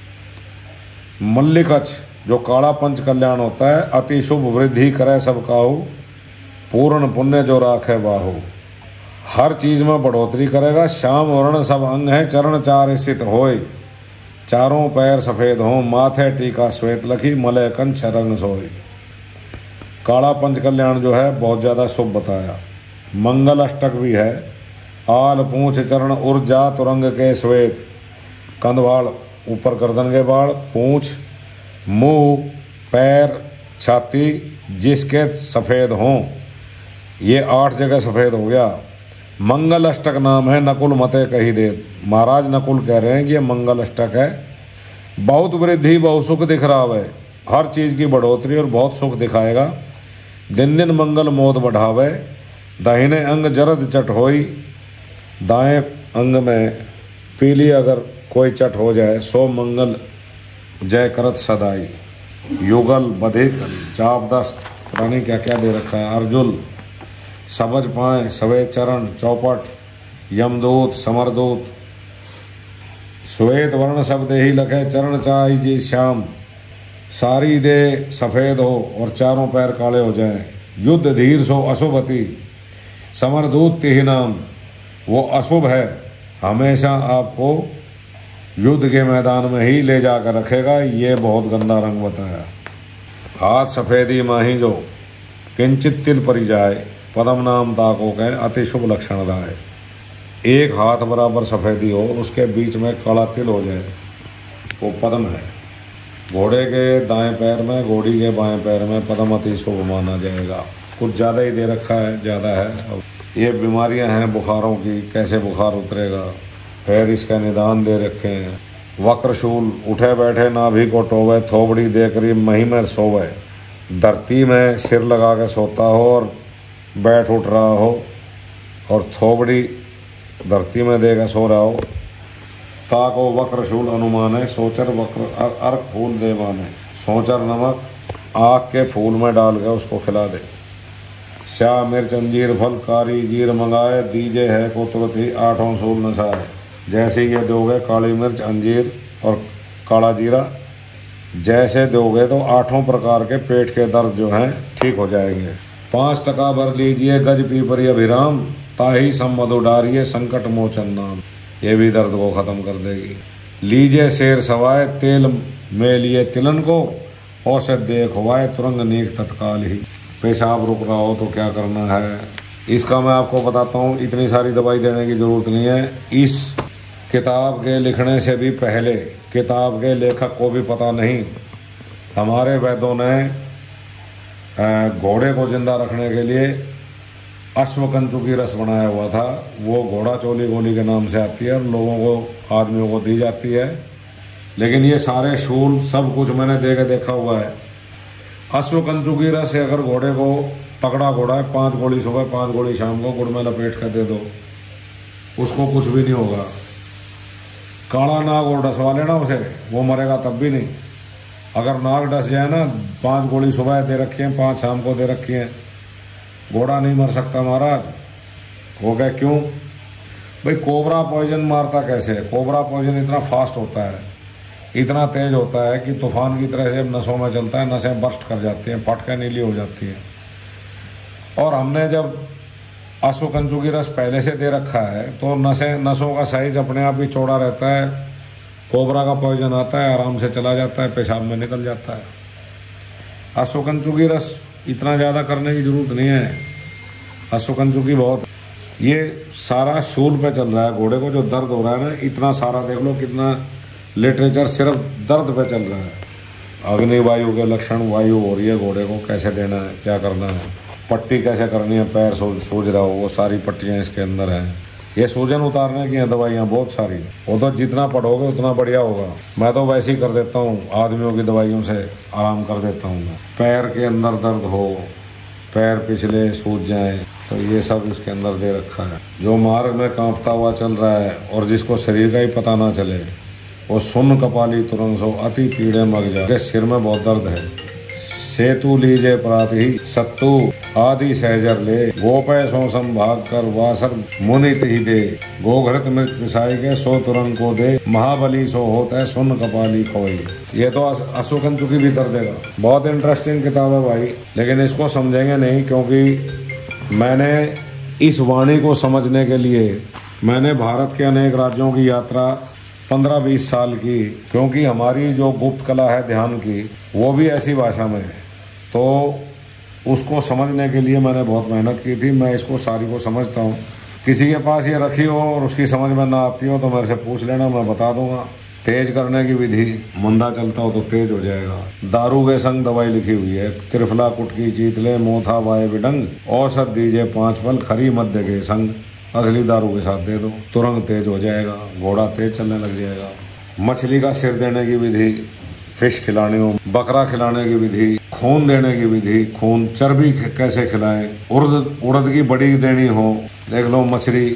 Speaker 3: मल्लिकच्छ, जो काला पंच कल्याण होता है, अति शुभ वृद्धि करे सब काहू, पूर्ण पुण्य जो राखे बाहु। हर चीज में बढ़ोतरी करेगा। श्याम वर्ण सब अंग है, चरण चार स्थित होय, चारों पैर सफेद हों, माथे टीका श्वेत लखी, मलय कंठ रंग सोय। काला पंच कल्याण जो है बहुत ज़्यादा शुभ बताया। मंगल अष्टक भी है। आल पूंछ चरण उर्जा तुरंग के श्वेत, कंधवाड़ ऊपर गर्दन के बाल, पूंछ, मुंह, पैर, छाती जिसके सफ़ेद हों, ये 8 जगह सफ़ेद हो गया। मंगल अष्टक नाम है, नकुल मते कही दे। महाराज नकुल कह रहे हैं कि ये मंगल अष्टक है। बहुत वृद्धि बहुत सुख दिख रहा है, हर चीज़ की बढ़ोतरी और बहुत सुख दिखाएगा। दिन दिन मंगल मोद बढ़ावे, दाहिने अंग जरद चट होई, दाएं अंग में पीली अगर कोई चट हो जाए, सो मंगल जय करत सदाई। युगल, बधिक, चाप दस्त, पता नहीं क्या क्या दे रखा है, अर्जुल, सबज पाएँ, सवेद चरण, चौपट, यमदूत, समरदूत, श्वेत वर्ण सब देही लखे, चरण चाई जी श्याम, सारी दे सफ़ेद हो और चारों पैर काले हो जाएं। युद्ध धीर सो अशुभति, समरदूत तिहि नाम, वो अशुभ है, हमेशा आपको युद्ध के मैदान में ही ले जाकर रखेगा। ये बहुत गंदा रंग बताया। हाथ सफ़ेदी माही जो किंचित तिल परी जाए, पदम नाम ताको कह, अति शुभ लक्षण रहा है। एक हाथ बराबर सफ़ेदी हो, उसके बीच में काला तिल हो जाए, वो पद्म है। घोड़े के दाएं पैर में, घोड़ी के बाएं पैर में पद्म अति शुभ माना जाएगा। कुछ ज़्यादा ही दे रखा है, ज़्यादा है। ये बीमारियां हैं बुखारों की, कैसे बुखार उतरेगा, फिर इसका निदान दे रखे हैं। वक्रशूल, उठे बैठे नाभि को टोवे, थोबड़ी देकरी मही में सोवे, धरती में सिर लगा के सोता हो और बैठ उठ रहा हो, और थोबड़ी धरती में देकर सो रहा हो। ताको वक्रशूल अनुमान है, सोचर वक्र अर्क फूल दे माने, सोचर नमक आग के फूल में डाल के उसको खिला दे। स्या मिर्च अंजीर फल कारी जीर मंगाए, दीजे है को तुरंत ही 8 सूल नसाए। जैसे ये दोगे काली मिर्च, अंजीर और काला जीरा, जैसे दोगे तो 8 प्रकार के पेट के दर्द जो हैं ठीक हो जाएंगे। 5 टका भर लीजिए गज पीपरी अभिराम, ताही सम्मधु डारिये संकट मोचन नाम, ये भी दर्द को ख़त्म कर देगी। लीजिए शेर सवाए, तेल में लिए तिलन को, औषध दे खुआए तुरंग नीक तत्काल ही। पेशाब रुक रहा हो तो क्या करना है, इसका मैं आपको बताता हूँ। इतनी सारी दवाई देने की ज़रूरत नहीं है। इस किताब के लिखने से भी पहले किताब के लेखक को भी पता नहीं, हमारे वैद्यों ने घोड़े को जिंदा रखने के लिए अश्वकंचु की रस बनाया हुआ था। वो घोड़ा चोली गोली के नाम से आती है और लोगों को, आदमियों को दी जाती है। लेकिन ये सारे शूल सब कुछ मैंने दे के देखा हुआ है। अश्वकंचु की रस से अगर घोड़े को, तगड़ा घोड़ा है, 5 गोली सुबह 5 गोली शाम को गुड़ में लपेट कर दे दो, उसको कुछ भी नहीं होगा। काला नाग और डसवा लेना उसे, वो मरेगा तब भी नहीं। अगर नाग डस जाए ना, 5 गोली सुबह दे रखी हैं, 5 शाम को दे रखी हैं, घोड़ा नहीं मर सकता महाराज। वो क्या, क्यों? भाई कोबरा पॉइजन मारता कैसे है? कोबरा पॉइजन इतना फास्ट होता है, इतना तेज होता है कि तूफान की तरह से नसों में चलता है, नसें बर्स्ट कर जाती हैं, फटके नीली हो जाती हैं। और हमने जब अश्वकंचुकी रस पहले से दे रखा है तो नसों का साइज अपने आप ही चौड़ा रहता है, कोबरा का पॉइजन आता है, आराम से चला जाता है, पेशाब में निकल जाता है। अश्वकंचुकी रस इतना ज़्यादा करने की जरूरत नहीं है, अश्वकंचुकी बहुत। ये सारा शूल पे चल रहा है, घोड़े को जो दर्द हो रहा है ना, इतना सारा देख लो कितना लिटरेचर सिर्फ दर्द पे चल रहा है। अग्नि वायु के लक्षण, वायु हो रही है घोड़े को, कैसे देना है, क्या करना है, पट्टी कैसे करनी है, पैर सूज रहा हो, वो सारी पट्टियाँ इसके अंदर हैं। ये सूजन उतारने की हैं दवाइयाँ बहुत सारी, वो तो जितना पढ़ोगे उतना बढ़िया होगा। मैं तो वैसे ही कर देता हूँ, आदमियों की दवाइयों से आराम कर देता हूँ मैं। पैर के अंदर दर्द हो, पैर पिछले सूज जाएं, तो ये सब इसके अंदर दे रखा है। जो मार्ग में कांपता हुआ चल रहा है और जिसको शरीर का ही पता ना चले, वो सुन कपाली तुरंत सो अति पीड़े मग जाए। सिर में बहुत दर्द है, सेतु लीजे प्राति सत्तु आदि सहजर ले, गोपय सो संभाग कर वासर मुनित ही दे, गोघृत मृत पिसाई के सो तुरंत को दे, महाबली सो होता है सुन कपाली कोई। ये तो अश्वकंचुकी भी कर देगा। बहुत इंटरेस्टिंग किताब है भाई, लेकिन इसको समझेंगे नहीं, क्योंकि मैंने इस वाणी को समझने के लिए मैंने भारत के अनेक राज्यों की यात्रा 15-20 साल की, क्योंकि हमारी जो गुप्त कला है ध्यान की, वो भी ऐसी भाषा में है, तो उसको समझने के लिए मैंने बहुत मेहनत की थी। मैं इसको सारी को समझता हूँ। किसी के पास ये रखी हो और उसकी समझ में ना आती हो तो मेरे से पूछ लेना, मैं बता दूंगा। तेज करने की विधि, मंदा चलता हो तो तेज हो जाएगा। दारू के संग दवाई लिखी हुई है, त्रिफला कुटकी चीतले मोथा वाय विडंग, औषध दीजिए 5 फल खरी मध्य के संग, असली दारू के साथ दे दो, तुरंत तेज हो जाएगा, घोड़ा तेज चलने लग जाएगा। मछली का सिर देने की विधि, फिश खिलाने हो, बकरा खिलाने की विधि, खून देने की विधि, खून चर्बी कैसे खिलाएं, उड़द की बड़ी देनी हो, देख लो मछली,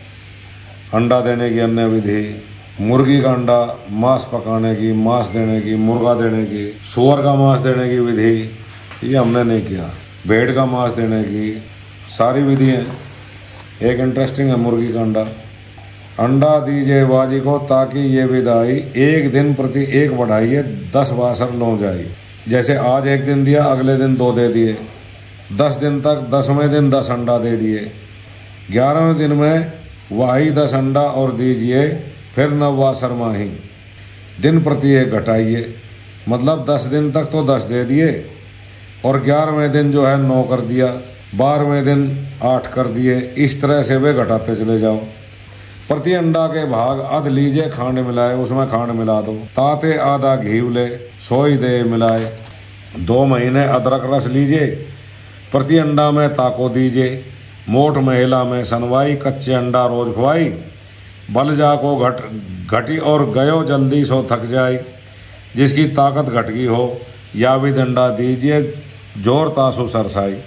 Speaker 3: अंडा देने की अन्य विधि, मुर्गी का अंडा, मांस पकाने की, मांस देने की, मुर्गा देने की, सुअर का मांस देने की विधि, ये हमने नहीं किया। भेड़ का मांस देने की सारी विधि है। एक इंटरेस्टिंग है मुर्गी का अंडा। अंडा दीजिए बाजी को ताकि ये विदाई, एक दिन प्रति एक बढ़ाइए 10 वासर लो जाई। जैसे आज 1 दिन दिया, अगले दिन 2 दे दिए, 10 दिन तक, 10वें दिन 10 अंडा दे दिए, 11वें दिन में वही 10 अंडा और दीजिए, फिर 9 वासर माही, दिन प्रति एक घटाइए। मतलब 10 दिन तक तो 10 दे दिए और 11वें दिन जो है 9 कर दिया, 12वें दिन 8 कर दिए, इस तरह से वे घटाते चले जाओ। प्रति अंडा के भाग अध लीजिए खांड मिलाए, उसमें खांड मिला दो, ताते आधा घी ले सोई दे मिलाए। 2 महीने अदरक रस लीजिए, प्रति अंडा में ताको दीजिए, मोट महिला में सनवाई, कच्चे अंडा रोज खुआई, बल जाको घटी और गयो जल्दी सो थक जाए, जिसकी ताकत घट गई हो या भी डंडा दीजिए, जोर तासु सरसाई।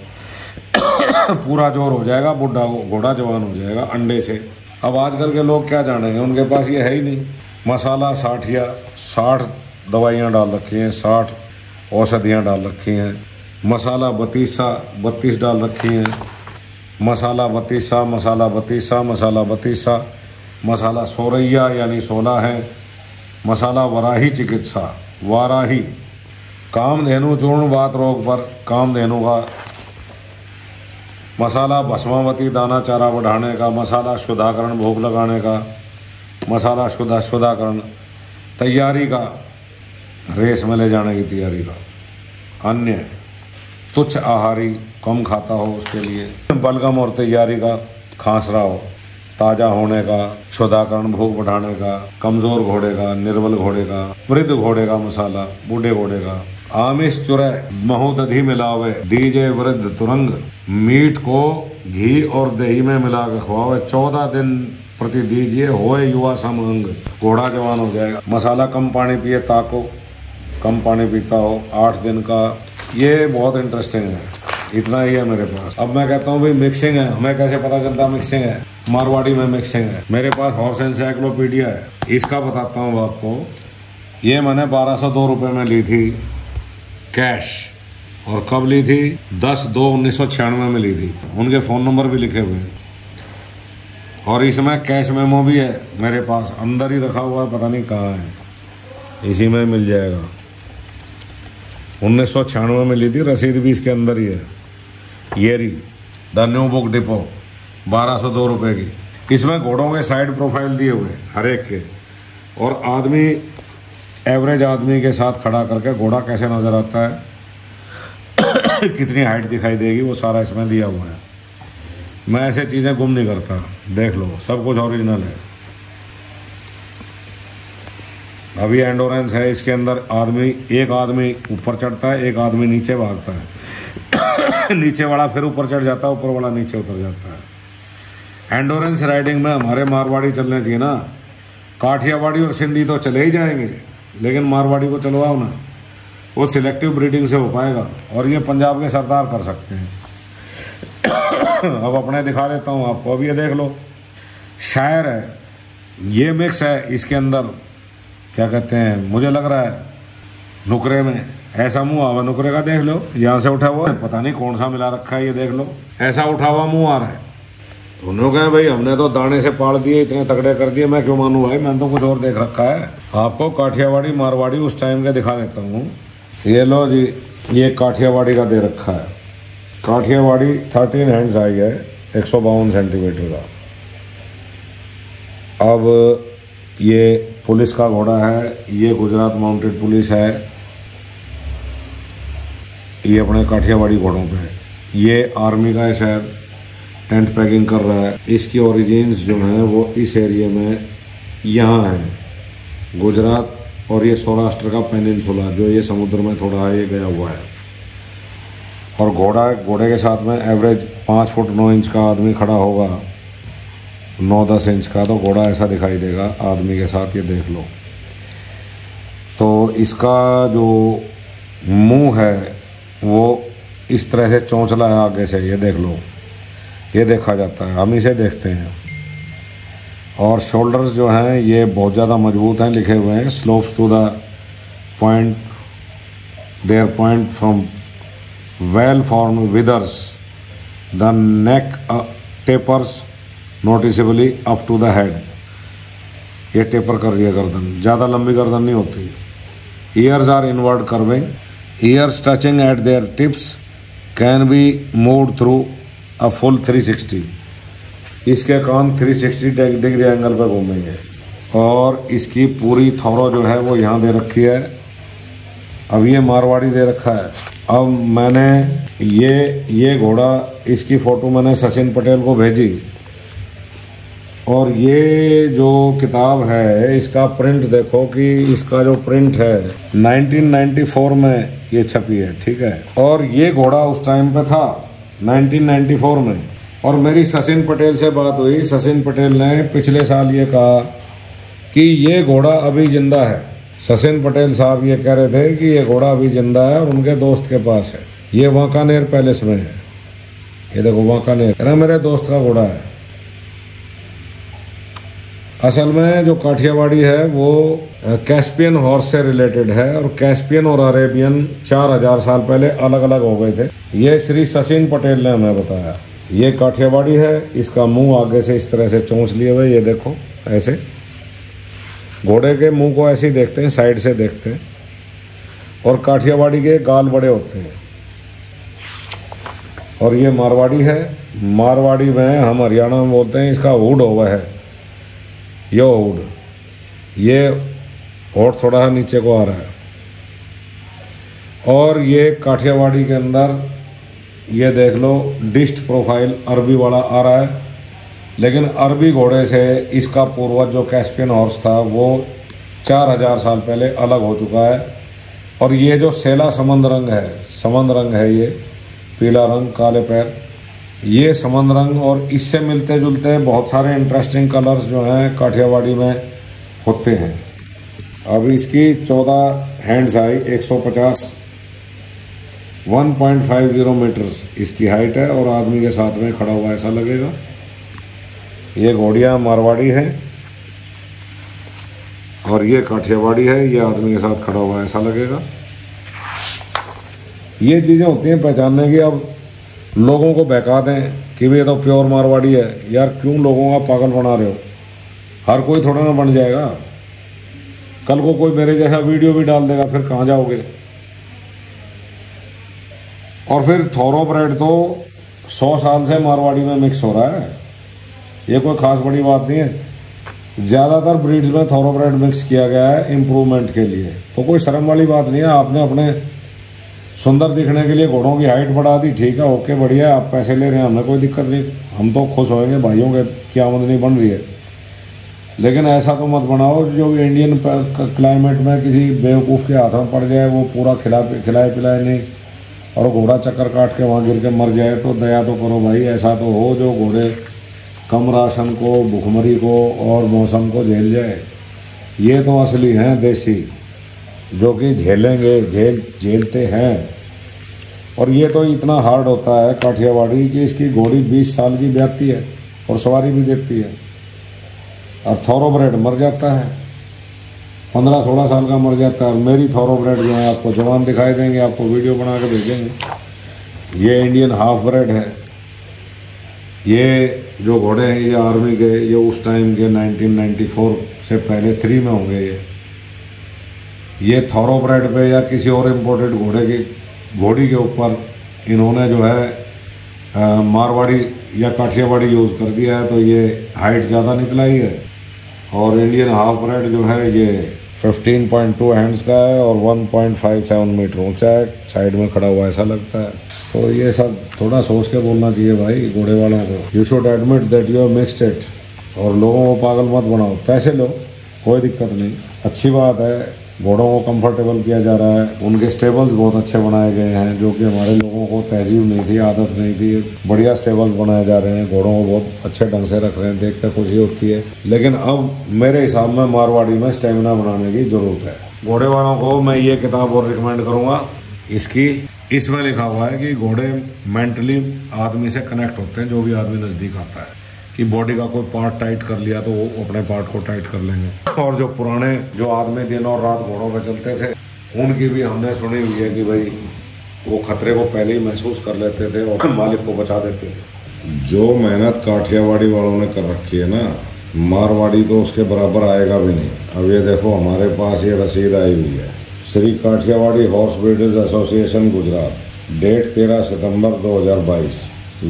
Speaker 3: पूरा जोर हो जाएगा, बुढ़ा घोड़ा जवान हो जाएगा अंडे से। अब आजकल के लोग क्या जानेंगे, उनके पास ये है ही नहीं। मसाला 60 दवाइयाँ डाल रखी हैं, 60 औषधियाँ डाल रखी हैं, मसाला 32 डाल रखी हैं, मसाला 32, मसाला 32, मसाला 32, मसाला सोरैया यानी 16 है, मसाला वराही चिकित्सा, वाराही, कामधेनु चूर्ण बात रोग पर कामधेनु का, मसाला भस्मावती दाना चारा बढ़ाने का, मसाला शुद्धाकरण भूख लगाने का, मसाला शुद्धाकरण तैयारी का, रेस में ले जाने की तैयारी का, अन्य तुच्छ आहारी कम खाता हो उसके लिए, बलगम और तैयारी का, खांस रहा हो, ताज़ा होने का, शुद्धाकरण भूख बढ़ाने का, कमज़ोर घोड़े का, निर्बल घोड़े का, वृद्ध घोड़े का मसाला, बूढ़े घोड़े का, आमिष चुरय महू दधी मिलावे, दीजे वृद्ध तुरंग, मीट को घी और दही में मिला कर खवावे, 14 दिन प्रति दीजिए, होए युवा समअंग, घोड़ा जवान हो जाएगा। मसाला कम पानी पिए, ताको कम पानी पीता हो, 8 दिन का। ये बहुत इंटरेस्टिंग है, इतना ही है मेरे पास। अब मैं कहता हूँ भाई मिक्सिंग है, हमें कैसे पता चलता मिक्सिंग है? मारवाड़ी में मिक्सिंग है। मेरे पास हॉर्स एनसाइक्लोपीडिया है, इसका बताता हूँ आपको। ये मैंने 1202 रुपये में ली थी कैश, और कब ली थी? 10/2/1996 में ली थी। उनके फ़ोन नंबर भी लिखे हुए हैं। और इसमें कैश मेमो भी है मेरे पास, अंदर ही रखा हुआ है, पता नहीं कहाँ है, इसी में मिल जाएगा। 1996 में ली थी, रसीद भी इसके अंदर ही है। ये रही द न्यू बुक डिपो, 1202 रुपये की। इसमें घोड़ों के साइड प्रोफाइल दिए हुए हर एक के, और आदमी एवरेज आदमी के साथ खड़ा करके घोड़ा कैसे नज़र आता है कितनी हाइट दिखाई देगी, वो सारा इसमें दिया हुआ है। मैं ऐसे चीज़ें गुम नहीं करता, देख लो सब कुछ ओरिजिनल है। अभी एंडोरेंस है इसके अंदर, एक आदमी ऊपर चढ़ता है, एक आदमी नीचे भागता है नीचे वाला फिर ऊपर चढ़ जाता है, ऊपर वाला नीचे उतर जाता है। एंडोरेंस राइडिंग में हमारे मारवाड़ी चलने चाहिए ना, काठियावाड़ी और सिंधी तो चले ही जाएंगे, लेकिन मारवाड़ी को चलवाओ ना, वो सिलेक्टिव ब्रीडिंग से हो पाएगा, और ये पंजाब के सरदार कर सकते हैं अब अपने दिखा देता हूँ आपको। अब ये देख लो, शायर है, ये मिक्स है इसके अंदर, क्या कहते हैं, मुझे लग रहा है नुकरे में ऐसा मुंह आवा, नुकरे का देख लो, यहाँ से उठा हुआ है, पता नहीं कौन सा मिला रखा है, ये देख लो ऐसा उठा हुआ मुंह आ रहा है। तो उन्होंने कहा भाई हमने तो दाने से पाल दिए, इतने तगड़े कर दिए, मैं क्यों मानूं भाई, मैंने तो कुछ और देख रखा है। आपको काठियावाड़ी मारवाड़ी उस टाइम के दिखा देता हूँ। ये लो जी, ये काठियावाड़ी का दे रखा है, काठियावाड़ी 13 हैंड्स आई है, 152 सेंटीमीटर का। अब ये पुलिस का घोड़ा है, ये गुजरात माउंटेड पुलिस है, ये अपने काठियावाड़ी घोड़ों पे है। ये आर्मी का है शायद, टेंट पैकिंग कर रहा है। इसकी ओरिजिन्स जो हैं वो इस एरिया में यहाँ हैं, गुजरात और ये सौराष्ट्र का पेनिनसुला, जो ये समुद्र में थोड़ा ये गया हुआ है। और घोड़े के साथ में एवरेज 5 फुट 9 इंच का आदमी खड़ा होगा, 9-10 इंच का, तो घोड़ा ऐसा दिखाई देगा आदमी के साथ, ये देख लो। तो इसका जो मुंह है वो इस तरह से चौंचला है आगे से, ये देख लो, ये देखा जाता है, हम इसे देखते हैं। और शोल्डर्स जो हैं ये बहुत ज़्यादा मजबूत हैं, लिखे हुए हैं slopes to the point, their point from well form withers, the neck tapers noticeably up to the head. ये टेपर कर रही है गर्दन, ज़्यादा लंबी गर्दन नहीं होती। Ears are inward curving, ears touching at their tips can be moved through a full 360। इसके कान 360 डिग्री एंगल पर घूमेंगे, और इसकी पूरी थौरो जो है वो यहाँ दे रखी है। अब ये मारवाड़ी दे रखा है। अब मैंने ये घोड़ा, इसकी फ़ोटो मैंने सचिन पटेल को भेजी, और ये जो किताब है इसका प्रिंट देखो कि इसका जो प्रिंट है 1994 में ये छपी है, ठीक है। और ये घोड़ा उस टाइम पे था 1994 में, और मेरी सचिन पटेल से बात हुई। सचिन पटेल ने पिछले साल ये कहा कि ये घोड़ा अभी जिंदा है। सचिन पटेल साहब ये कह रहे थे कि ये घोड़ा अभी जिंदा है और उनके दोस्त के पास है, ये वांकानेर पैलेस में है। ये देखो वांकानेर, मेरे दोस्त का घोड़ा है। असल में जो काठियावाड़ी है वो कैस्पियन हॉर्स से रिलेटेड है, और कैस्पियन और अरेबियन 4000 साल पहले अलग अलग हो गए थे। ये श्री सचिन पटेल ने हमें बताया। ये काठियावाड़ी है, इसका मुंह आगे से इस तरह से चोंच लिए हुए, ये देखो ऐसे। घोड़े के मुंह को ऐसे ही देखते हैं, साइड से देखते हैं, और काठियावाड़ी के गाल बड़े होते हैं। और ये मारवाड़ी है, मारवाड़ी में हम हरियाणा में बोलते हैं इसका हुड हुआ है, यो हुड, ये होठ थोड़ा नीचे को आ रहा है। और ये काठियावाड़ी के अंदर ये देख लो डिस्ट प्रोफाइल अरबी वाला आ रहा है, लेकिन अरबी घोड़े से इसका पूर्वज जो कैस्पियन हॉर्स था वो 4000 साल पहले अलग हो चुका है। और ये जो सेला समंद रंग है, ये पीला रंग, काले पैर, ये समंद रंग, और इससे मिलते जुलते बहुत सारे इंटरेस्टिंग कलर्स जो हैं काठियावाड़ी में होते हैं। अब इसकी 14 हैंड्स आई, 150 मीटर्स इसकी हाइट है, और आदमी के साथ में खड़ा हुआ ऐसा लगेगा। ये घोड़ियाँ मारवाड़ी है और ये काठियावाड़ी है, ये आदमी के साथ खड़ा हुआ ऐसा लगेगा। ये चीज़ें होती हैं पहचानने की। अब लोगों को बहका दें कि ये तो प्योर मारवाड़ी है। यार क्यों लोगों का पागल बना रहे हो? हर कोई थोड़ा ना बन जाएगा। कल को कोई मेरे जैसा वीडियो भी डाल देगा, फिर कहाँ जाओगे? और फिर थॉरोब्रेड तो 100 साल से मारवाड़ी में मिक्स हो रहा है, ये कोई खास बड़ी बात नहीं है। ज़्यादातर ब्रीड्स में थॉरोब्रेड मिक्स किया गया है इम्प्रूवमेंट के लिए, तो कोई शर्म वाली बात नहीं है। आपने अपने सुंदर दिखने के लिए घोड़ों की हाइट बढ़ा दी, ठीक है, ओके, बढ़िया, आप पैसे ले रहे हैं, हमें कोई दिक्कत नहीं, हम तो खुश होएंगे भाइयों के की आमदनी बन रही है। लेकिन ऐसा तो मत बनाओ जो इंडियन क्लाइमेट में किसी बेवकूफ़ के हाथ में पड़ जाए, वो पूरा खिलाए पिलाए नहीं और घोड़ा चक्कर काट के वहाँ गिर के मर जाए। तो दया तो करो भाई, ऐसा तो हो जो घोड़े कम राशन को, भुखमरी को और मौसम को झेल जाए। ये तो असली हैं देसी, जो कि झेलेंगे, झेलते हैं। और ये तो इतना हार्ड होता है काठियावाड़ी कि इसकी घोड़ी 20 साल की ब्याती है और सवारी भी देती है। और थॉरोब्रेड मर जाता है, 15-16 साल का मर जाता है। और मेरी थॉरोब्रेड जो है आपको जवान दिखाई देंगे, आपको वीडियो बना के भेजेंगे। ये इंडियन हाफ ब्रेड है। ये जो घोड़े हैं ये आर्मी के, ये उस टाइम के 1994 से पहले 3 में होंगे। ये थॉरोब्रेड पे या किसी और इम्पोर्टेड घोड़ी के ऊपर इन्होंने जो है मारवाड़ी या काठियावाड़ी यूज़ कर दिया है, तो ये हाइट ज़्यादा निकला ही है। और इंडियन हाफ ब्रेड जो है ये 15.2 हैंड्स का है और 1.57 मीटर ऊंचा है, साइड में खड़ा हुआ ऐसा लगता है। तो ये सब थोड़ा सोच के बोलना चाहिए भाई घोड़े वालों को। You should admit that you have mixed it. और लोगों को पागल मत बनाओ, पैसे लो, कोई दिक्कत नहीं, अच्छी बात है। घोड़ों को कंफर्टेबल किया जा रहा है, उनके स्टेबल्स बहुत अच्छे बनाए गए हैं, जो कि हमारे लोगों को तहजीब नहीं थी, आदत नहीं थी। बढ़िया स्टेबल्स बनाए जा रहे हैं, घोड़ों को बहुत अच्छे ढंग से रख रहे हैं, देख कर खुशी होती है। लेकिन अब मेरे हिसाब में मारवाड़ी में स्टेमिना बनाने की ज़रूरत है। घोड़े वालों को मैं ये किताब और रिकमेंड करूँगा, इसमें लिखा हुआ है कि घोड़े मेंटली आदमी से कनेक्ट होते हैं, जो भी आदमी नज़दीक आता है, कि बॉडी का कोई पार्ट टाइट कर लिया तो वो अपने पार्ट को टाइट कर लेंगे। और जो पुराने जो आदमी दिन और रात घोड़ों पे चलते थे, उनकी भी हमने सुनी हुई है कि भाई वो खतरे को पहले ही महसूस कर लेते थे और मालिक को बचा देते थे। जो मेहनत काठियावाड़ी वालों ने कर रखी है ना, मारवाड़ी तो उसके बराबर आएगा भी नहीं। अब ये देखो हमारे पास ये रसीद आई हुई है, Shri Kathiawadi horse breeders association Gujarat, date 13 सितंबर 2022।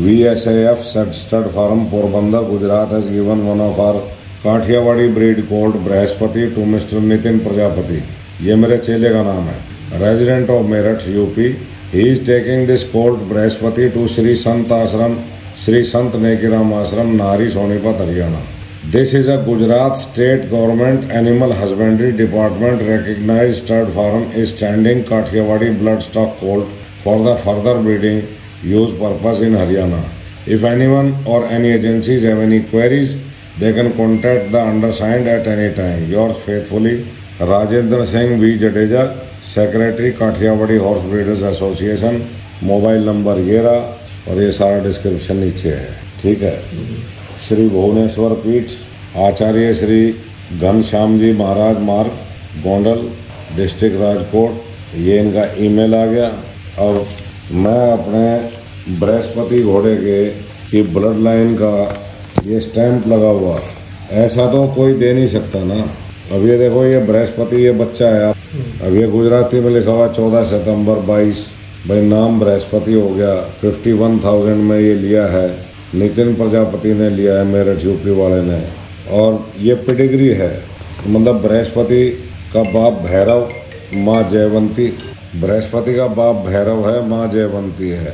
Speaker 3: VSAF Stud Farm Porbandar Gujarat has given one of our Kathiawadi breed called Brihaspati to mister Nitin Prajapati. ये मेरे चेले का नाम है, resident of Meerut UP. He is taking this colt Brihaspati to Shri Sant Ashram, Shri Sant Nekiram Ashram, Nahri, Sonipat, Haryana. This is a Gujarat state government animal husbandry department recognized stud farm is standing Kathiawadi bloodstock colt for the further breeding use purpose in Haryana. If anyone or any agencies have any queries, they can contact the undersigned at any time. Yours faithfully, Rajendra Singh V. Jadeja, Secretary Kathiawadi Horse Breeders Association। Mobile number ये रहा और ये सारा डिस्क्रिप्शन नीचे है, ठीक है। श्री भुवनेश्वर पीठ, आचार्य श्री घनश्याम जी महाराज मार्ग, गोंडल, डिस्ट्रिक्ट राजकोट, ये इनका ईमेल आ गया। अब मैं अपने बृहस्पति घोड़े की ब्लड लाइन का ये स्टैंप लगा हुआ, ऐसा तो कोई दे नहीं सकता ना। अब ये देखो, ये बृहस्पति, ये बच्चा है। अब ये गुजराती में लिखा हुआ 14 सितंबर 22, भाई नाम बृहस्पति हो गया। 51,000 में ये लिया है, नितिन प्रजापति ने लिया है, मेरठ यूपी वाले ने। और ये पेडिग्री है, मतलब बृहस्पति का बाप भैरव, माँ जयवंती। बृहस्पति का बाप भैरव है, माँ जयवंती है।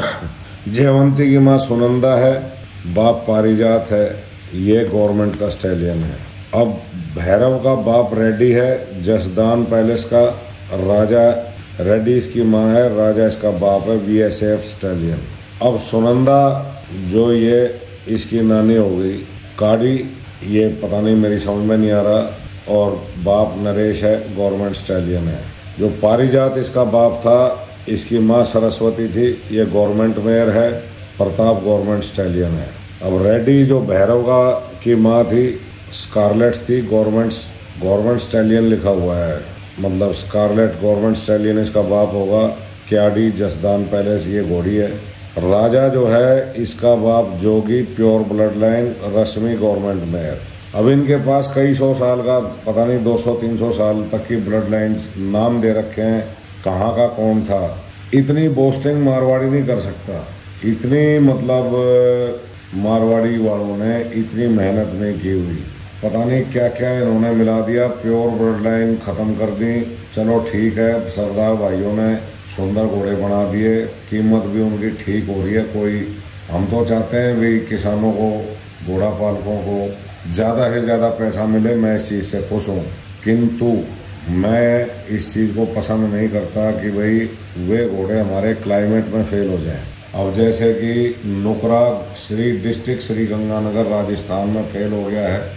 Speaker 3: जयवंती की माँ सुनंदा है, बाप पारिजात है। ये गवर्नमेंट का स्टैलियन है। अब भैरव का बाप रेड्डी है, जसदान पैलेस का राजा रेड्डी इसकी माँ है, राजा इसका बाप है, VSAF स्टैलियन। अब सुनंदा जो ये इसकी नानी हो गई, काड़ी, ये पता नहीं, मेरी समझ में नहीं आ रहा। और बाप नरेश है, गवर्नमेंट स्टैलियन है। जो पारिजात इसका बाप था, इसकी माँ सरस्वती थी, ये गवर्नमेंट मेयर है, प्रताप गवर्नमेंट स्टैलियन है। अब रेड्डी जो भैरव की माँ थी, स्कारलेट थी, गवर्नमेंट स्टैलियन लिखा हुआ है, मतलब स्कारलेट गवर्नमेंट स्टैलियन इसका बाप होगा। क्याडी जसदान पैलेस ये घोड़ी है। राजा जो है इसका बाप Jogi, pure blood line, Rashmi government mare. अब इनके पास कई सौ साल का, पता नहीं 200-300 साल तक की ब्लड लाइन्स नाम दे रखे हैं, कहाँ का कौन था। इतनी बोस्टिंग मारवाड़ी नहीं कर सकता, इतनी मतलब मारवाड़ी वालों ने इतनी मेहनत नहीं की हुई। पता नहीं क्या क्या इन्होंने मिला दिया, प्योर ब्लड लाइन ख़त्म कर दी। चलो ठीक है, सरदार भाइयों ने सुंदर घोड़े बना दिए, कीमत भी उनकी ठीक हो रही है। कोई, हम तो चाहते हैं भी किसानों को, घोड़ा पालकों को ज़्यादा से ज़्यादा पैसा मिले, मैं इस चीज़ से खुश हूँ। किंतु मैं इस चीज़ को पसंद नहीं करता कि भाई वे घोड़े हमारे क्लाइमेट में फेल हो जाएं। अब जैसे कि नुकरा डिस्ट्रिक्ट श्रीगंगानगर राजस्थान में फेल हो गया है,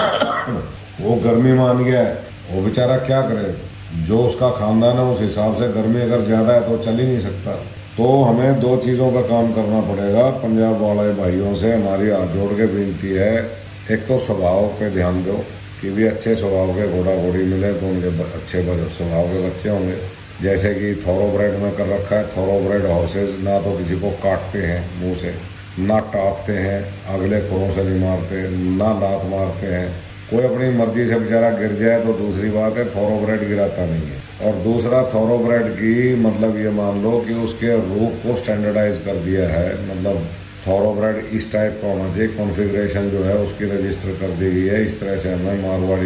Speaker 3: वो गर्मी मान गया है, वो बेचारा क्या करे, जो उसका खानदान है उस हिसाब से गर्मी अगर ज़्यादा है तो चल ही नहीं सकता। तो हमें दो चीज़ों पर काम करना पड़ेगा। पंजाब वाले भाइयों से हमारी हाथ जोड़ के विनती है, एक तो स्वभाव पे ध्यान दो कि भी अच्छे स्वभाव के घोड़ा घोड़ी मिले तो उनके अच्छे स्वभाव के बच्चे होंगे। जैसे कि थोरोब्रेड में कर रखा है, थोरोब्रेड हॉर्सेज ना तो किसी को काटते हैं मुंह से, ना टापते हैं, अगले खुरों से नहीं मारते, ना लात मारते हैं। कोई अपनी मर्जी से बेचारा गिर जाए तो दूसरी बात है, थोरोब्रेड गिराता नहीं है। और दूसरा, थोरोब्रेड की मतलब ये मान लो कि उसके रूप को स्टैंडर्डाइज कर दिया है, मतलब थोरोब्रेड इस टाइप का होना चाहिए, कॉन्फ़िगरेशन जो है उसकी रजिस्टर कर दी गई है। इस तरह से हमें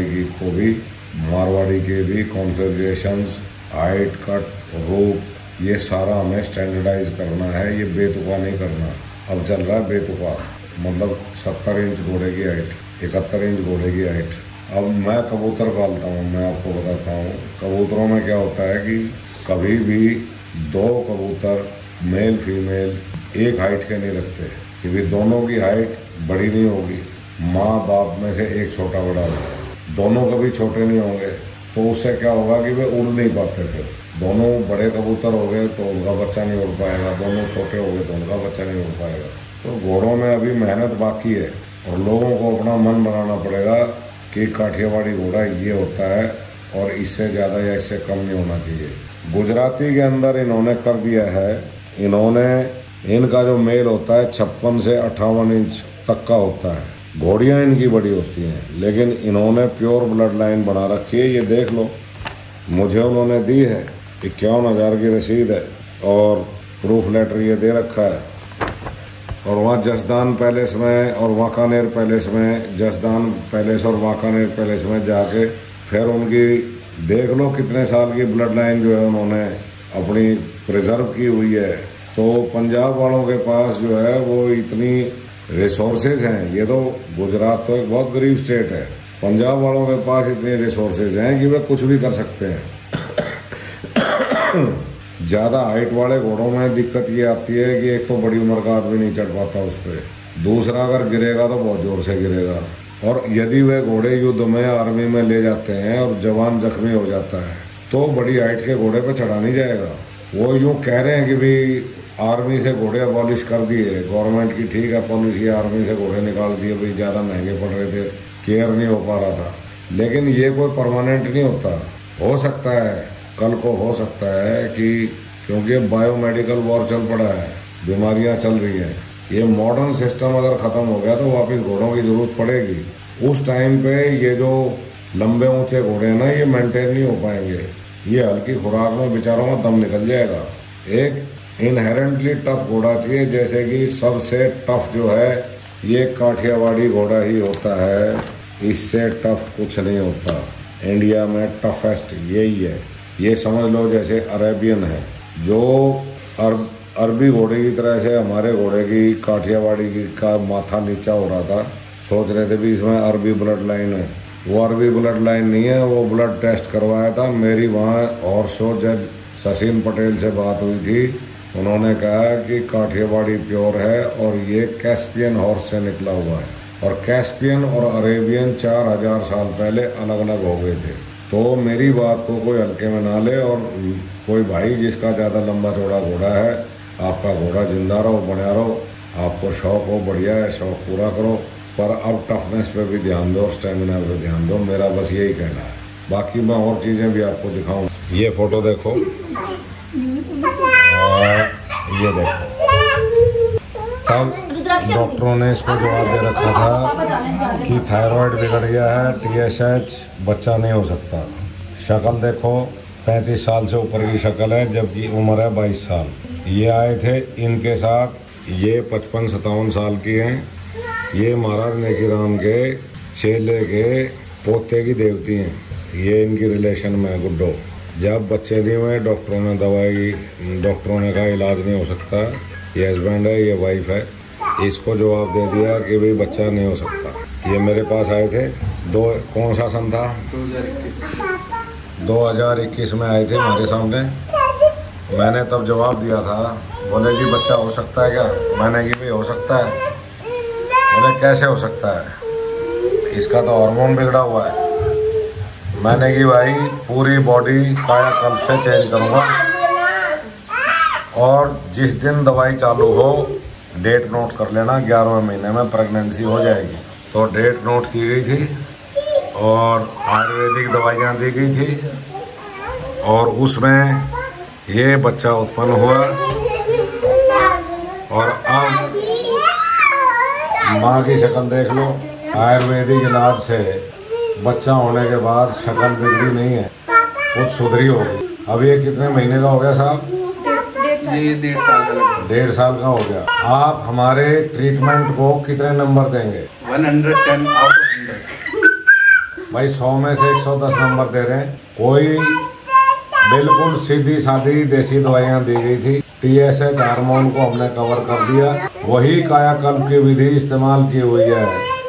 Speaker 3: मारवाड़ी के भी कॉन्फ़िगरेशंस, हाइट, कट, रूप, ये सारा हमें स्टैंडर्डाइज करना है, ये बेतुका नहीं करना। अब चल रहा है बेतुका, मतलब 70 इंच घोड़े की हाइट, 71 इंच घोड़े की हाइट। अब मैं कबूतर पालता हूँ, मैं आपको बताता हूँ कबूतरों में क्या होता है कि कभी भी दो कबूतर मेल फीमेल एक हाइट के नहीं रखते, क्योंकि दोनों की हाइट बड़ी नहीं होगी। माँ बाप में से एक छोटा बड़ा होगा, दोनों कभी छोटे नहीं होंगे, तो उससे क्या होगा कि वे उड़ नहीं पाते। फिर दोनों बड़े कबूतर हो गए तो उनका बच्चा नहीं उड़ पाएगा, दोनों छोटे हो गए तो उनका बच्चा नहीं उड़ पाएगा। तो घोड़ों में अभी मेहनत बाकी है और लोगों को अपना मन बनाना पड़ेगा कि काठियावाड़ी घोड़ा ये होता है और इससे ज़्यादा या इससे कम नहीं होना चाहिए। गुजराती के अंदर इन्होंने कर दिया है, इनका जो मेल होता है 56 से 58 इंच तक का होता है। घोड़ियाँ इनकी बड़ी होती हैं, लेकिन इन्होंने प्योर ब्लड लाइन बना रखी है। ये देख लो, मुझे उन्होंने दी है, 51,000 की रसीद है और प्रूफ लेटर ये दे रखा है। और वहाँ जसदान पैलेस में और वाकानेर पैलेस में, जसदान पैलेस और वाकानेर पैलेस में जाके फिर उनकी देख लो कितने साल की ब्लड लाइन जो है उन्होंने अपनी प्रिजर्व की हुई है। तो पंजाब वालों के पास जो है वो इतनी रिसोर्सेज हैं। ये तो गुजरात तो एक बहुत गरीब स्टेट है, पंजाब वालों के पास इतनी रिसोर्सेज हैं कि वे कुछ भी कर सकते हैं। ज़्यादा हाइट वाले घोड़ों में दिक्कत ये आती है कि एक तो बड़ी उम्र का आदमी नहीं चढ़ पाता उस पर, दूसरा अगर गिरेगा तो बहुत ज़ोर से गिरेगा। और यदि वे घोड़े युद्ध में आर्मी में ले जाते हैं और जवान जख्मी हो जाता है तो बड़ी हाइट के घोड़े पर चढ़ा नहीं जाएगा। वो यूँ कह रहे हैं कि भाई आर्मी से घोड़े अबॉलिश कर दिए गवर्नमेंट की, ठीक है पॉलिसी, आर्मी से घोड़े निकाल दिए, भाई ज़्यादा महंगे पड़ रहे थे, केयर नहीं हो पा रहा था। लेकिन ये कोई परमानेंट नहीं होता। हो सकता है कल को, हो सकता है कि क्योंकि बायोमेडिकल वॉर चल पड़ा है, बीमारियां चल रही हैं, ये मॉडर्न सिस्टम अगर ख़त्म हो गया तो वापस घोड़ों की ज़रूरत पड़ेगी। उस टाइम पे ये जो लंबे ऊंचे घोड़े हैं ना, ये मेंटेन नहीं हो पाएंगे, ये हल्की खुराक में बेचारों में दम निकल जाएगा। एक इनहेरेंटली टफ घोड़ा चाहिए, जैसे कि सबसे टफ जो है ये काठियावाड़ी घोड़ा ही होता है, इससे टफ कुछ नहीं होता। इंडिया में टफेस्ट यही है। ये समझ लो जैसे अरेबियन है, जो अरबी घोड़े की तरह से हमारे घोड़े की काठियावाड़ी की का माथा नीचा हो रहा था, सोच रहे थे भी इसमें अरबी ब्लड लाइन है। वो अरबी ब्लड लाइन नहीं है, वो ब्लड टेस्ट करवाया था। मेरी वहाँ हॉर्स शो जज सचिन पटेल से बात हुई थी, उन्होंने कहा कि काठियावाड़ी प्योर है और ये कैस्पियन हॉर्स से निकला हुआ है। और कैस्पियन और अरेबियन 4000 साल पहले अलग अलग हो गए थे। तो मेरी बात को कोई हल्के में ना ले, और कोई भाई जिसका ज़्यादा लंबा चौड़ा घोड़ा है, आपका घोड़ा जिंदा रहो, बना रहो, आपको शौक हो बढ़िया है, शौक पूरा करो, पर अब टफनेस पे भी ध्यान दो और स्टेमिना पे ध्यान दो। मेरा बस यही कहना है। बाकी मैं और चीज़ें भी आपको दिखाऊँ। ये फ़ोटो देखो, ये देखो, तब डॉक्टरों ने इसको जवाब दे रखा था कि थायराइड बिगड़ गया है, TSH बच्चा नहीं हो सकता। शक्ल देखो, 35 साल से ऊपर की शक्ल है, जबकि उम्र है 22 साल। ये आए थे, इनके साथ ये 55-57 साल की हैं। ये महाराज नेकीराम के चेले के पोते की देवती हैं। ये इनकी रिलेशन में गुड्डो। जब बच्चे नहीं हुए, डॉक्टरों ने कहा इलाज नहीं हो सकता, ये हस्बैंड है, ये वाइफ है, इसको जवाब दे दिया कि भाई बच्चा नहीं हो सकता। ये मेरे पास आए थे, कौन सा सन था? 2021 में आए थे हमारे सामने। मैंने तब जवाब दिया था, बोले जी बच्चा हो सकता है क्या? मैंने कि भाई हो सकता है। बोले कैसे हो सकता है? इसका तो हार्मोन बिगड़ा हुआ है। मैंने कि भाई पूरी बॉडी कायाकल्प से चेंज करूँगा, और जिस दिन दवाई चालू हो डेट नोट कर लेना, 11वें महीने में प्रेगनेंसी हो जाएगी। तो डेट नोट की गई थी और आयुर्वेदिक दवाइयाँ दी गई थी, और उसमें ये बच्चा उत्पन्न हुआ। और अब माँ की शक्ल देख लो, आयुर्वेदिक इलाज से बच्चा होने के बाद शक्ल बिगड़ी नहीं है, कुछ सुधरी होगी। अब ये कितने महीने का हो गया साहब?
Speaker 4: ये 1.5 साल का
Speaker 3: हो गया। आप हमारे ट्रीटमेंट को कितने नंबर देंगे?
Speaker 4: 110 आउट ऑफ 100।
Speaker 3: भाई 100 में से 110 नंबर दे रहे हैं। कोई बिल्कुल सीधी सादी देसी दवाइयाँ दी गई थी, TSH हार्मोन को हमने कवर कर दिया। वही कायाकल्प की विधि इस्तेमाल की हुई है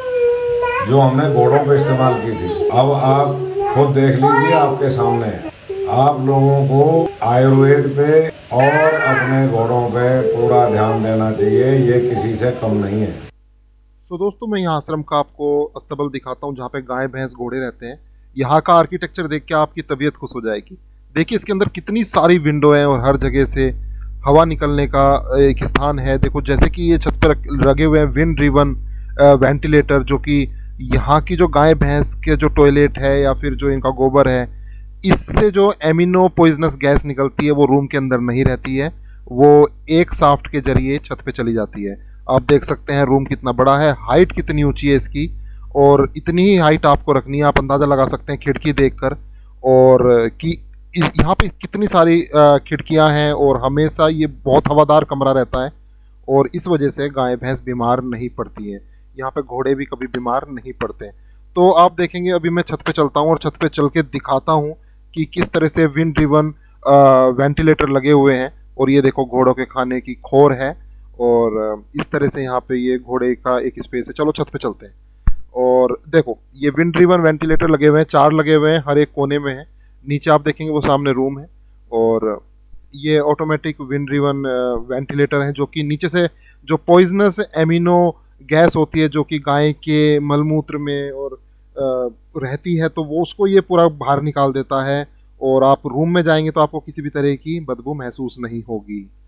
Speaker 3: जो हमने घोड़ों पे इस्तेमाल की थी। अब आप खुद देख लीजिए, आपके सामने है। आप लोगों को आयुर्वेद पे और अपने घोड़ों पे पूरा ध्यान देना चाहिए, ये किसी से कम नहीं है।
Speaker 2: तो दोस्तों, मैं यहाँ आश्रम का आपको अस्तबल दिखाता हूँ जहाँ पे गाय भैंस घोड़े रहते हैं। यहाँ का आर्किटेक्चर देख के आपकी तबीयत खुश हो जाएगी। देखिए इसके अंदर कितनी सारी विंडो हैं और हर जगह से हवा निकलने का एक स्थान है। देखो जैसे कि ये छत पर लगे हुए हैं विंड ड्रिवन वेंटिलेटर, जो कि यहाँ की जो गाय भैंस के जो टॉयलेट है या फिर जो इनका गोबर है, इससे जो एमिनो पॉइजनस गैस निकलती है वो रूम के अंदर नहीं रहती है, वो एक शाफ्ट के जरिए छत पे चली जाती है। आप देख सकते हैं रूम कितना बड़ा है, हाइट कितनी ऊंची है इसकी, और इतनी ही हाइट आपको रखनी है। आप अंदाज़ा लगा सकते हैं खिड़की देखकर, और कि यहाँ पे कितनी सारी खिड़कियाँ हैं, और हमेशा ये बहुत हवादार कमरा रहता है, और इस वजह से गाय भैंस बीमार नहीं पड़ती हैं। यहाँ पे घोड़े भी कभी बीमार नहीं पड़ते। तो आप देखेंगे, अभी मैं छत पे चलता हूँ और छत पे चल के दिखाता हूँ कि किस तरह से विंड ड्रिवन वेंटिलेटर लगे हुए हैं। और ये देखो घोड़ों के खाने की खोर है, और इस तरह से यहाँ पे ये घोड़े का एक स्पेस है। चलो छत पे चलते हैं। और देखो ये विंड ड्रिवन वेंटिलेटर लगे हुए हैं, 4 लगे हुए हैं, हर एक कोने में है। नीचे आप देखेंगे वो सामने रूम है, और ये ऑटोमेटिक विंड ड्रिवन वेंटिलेटर है, जो कि नीचे से जो पॉइजनस एमिनो गैस होती है जो कि गाय के मलमूत्र में और रहती है, तो वो उसको ये पूरा बाहर निकाल देता है, और आप रूम में जाएंगे तो आपको किसी भी तरह की बदबू महसूस नहीं होगी।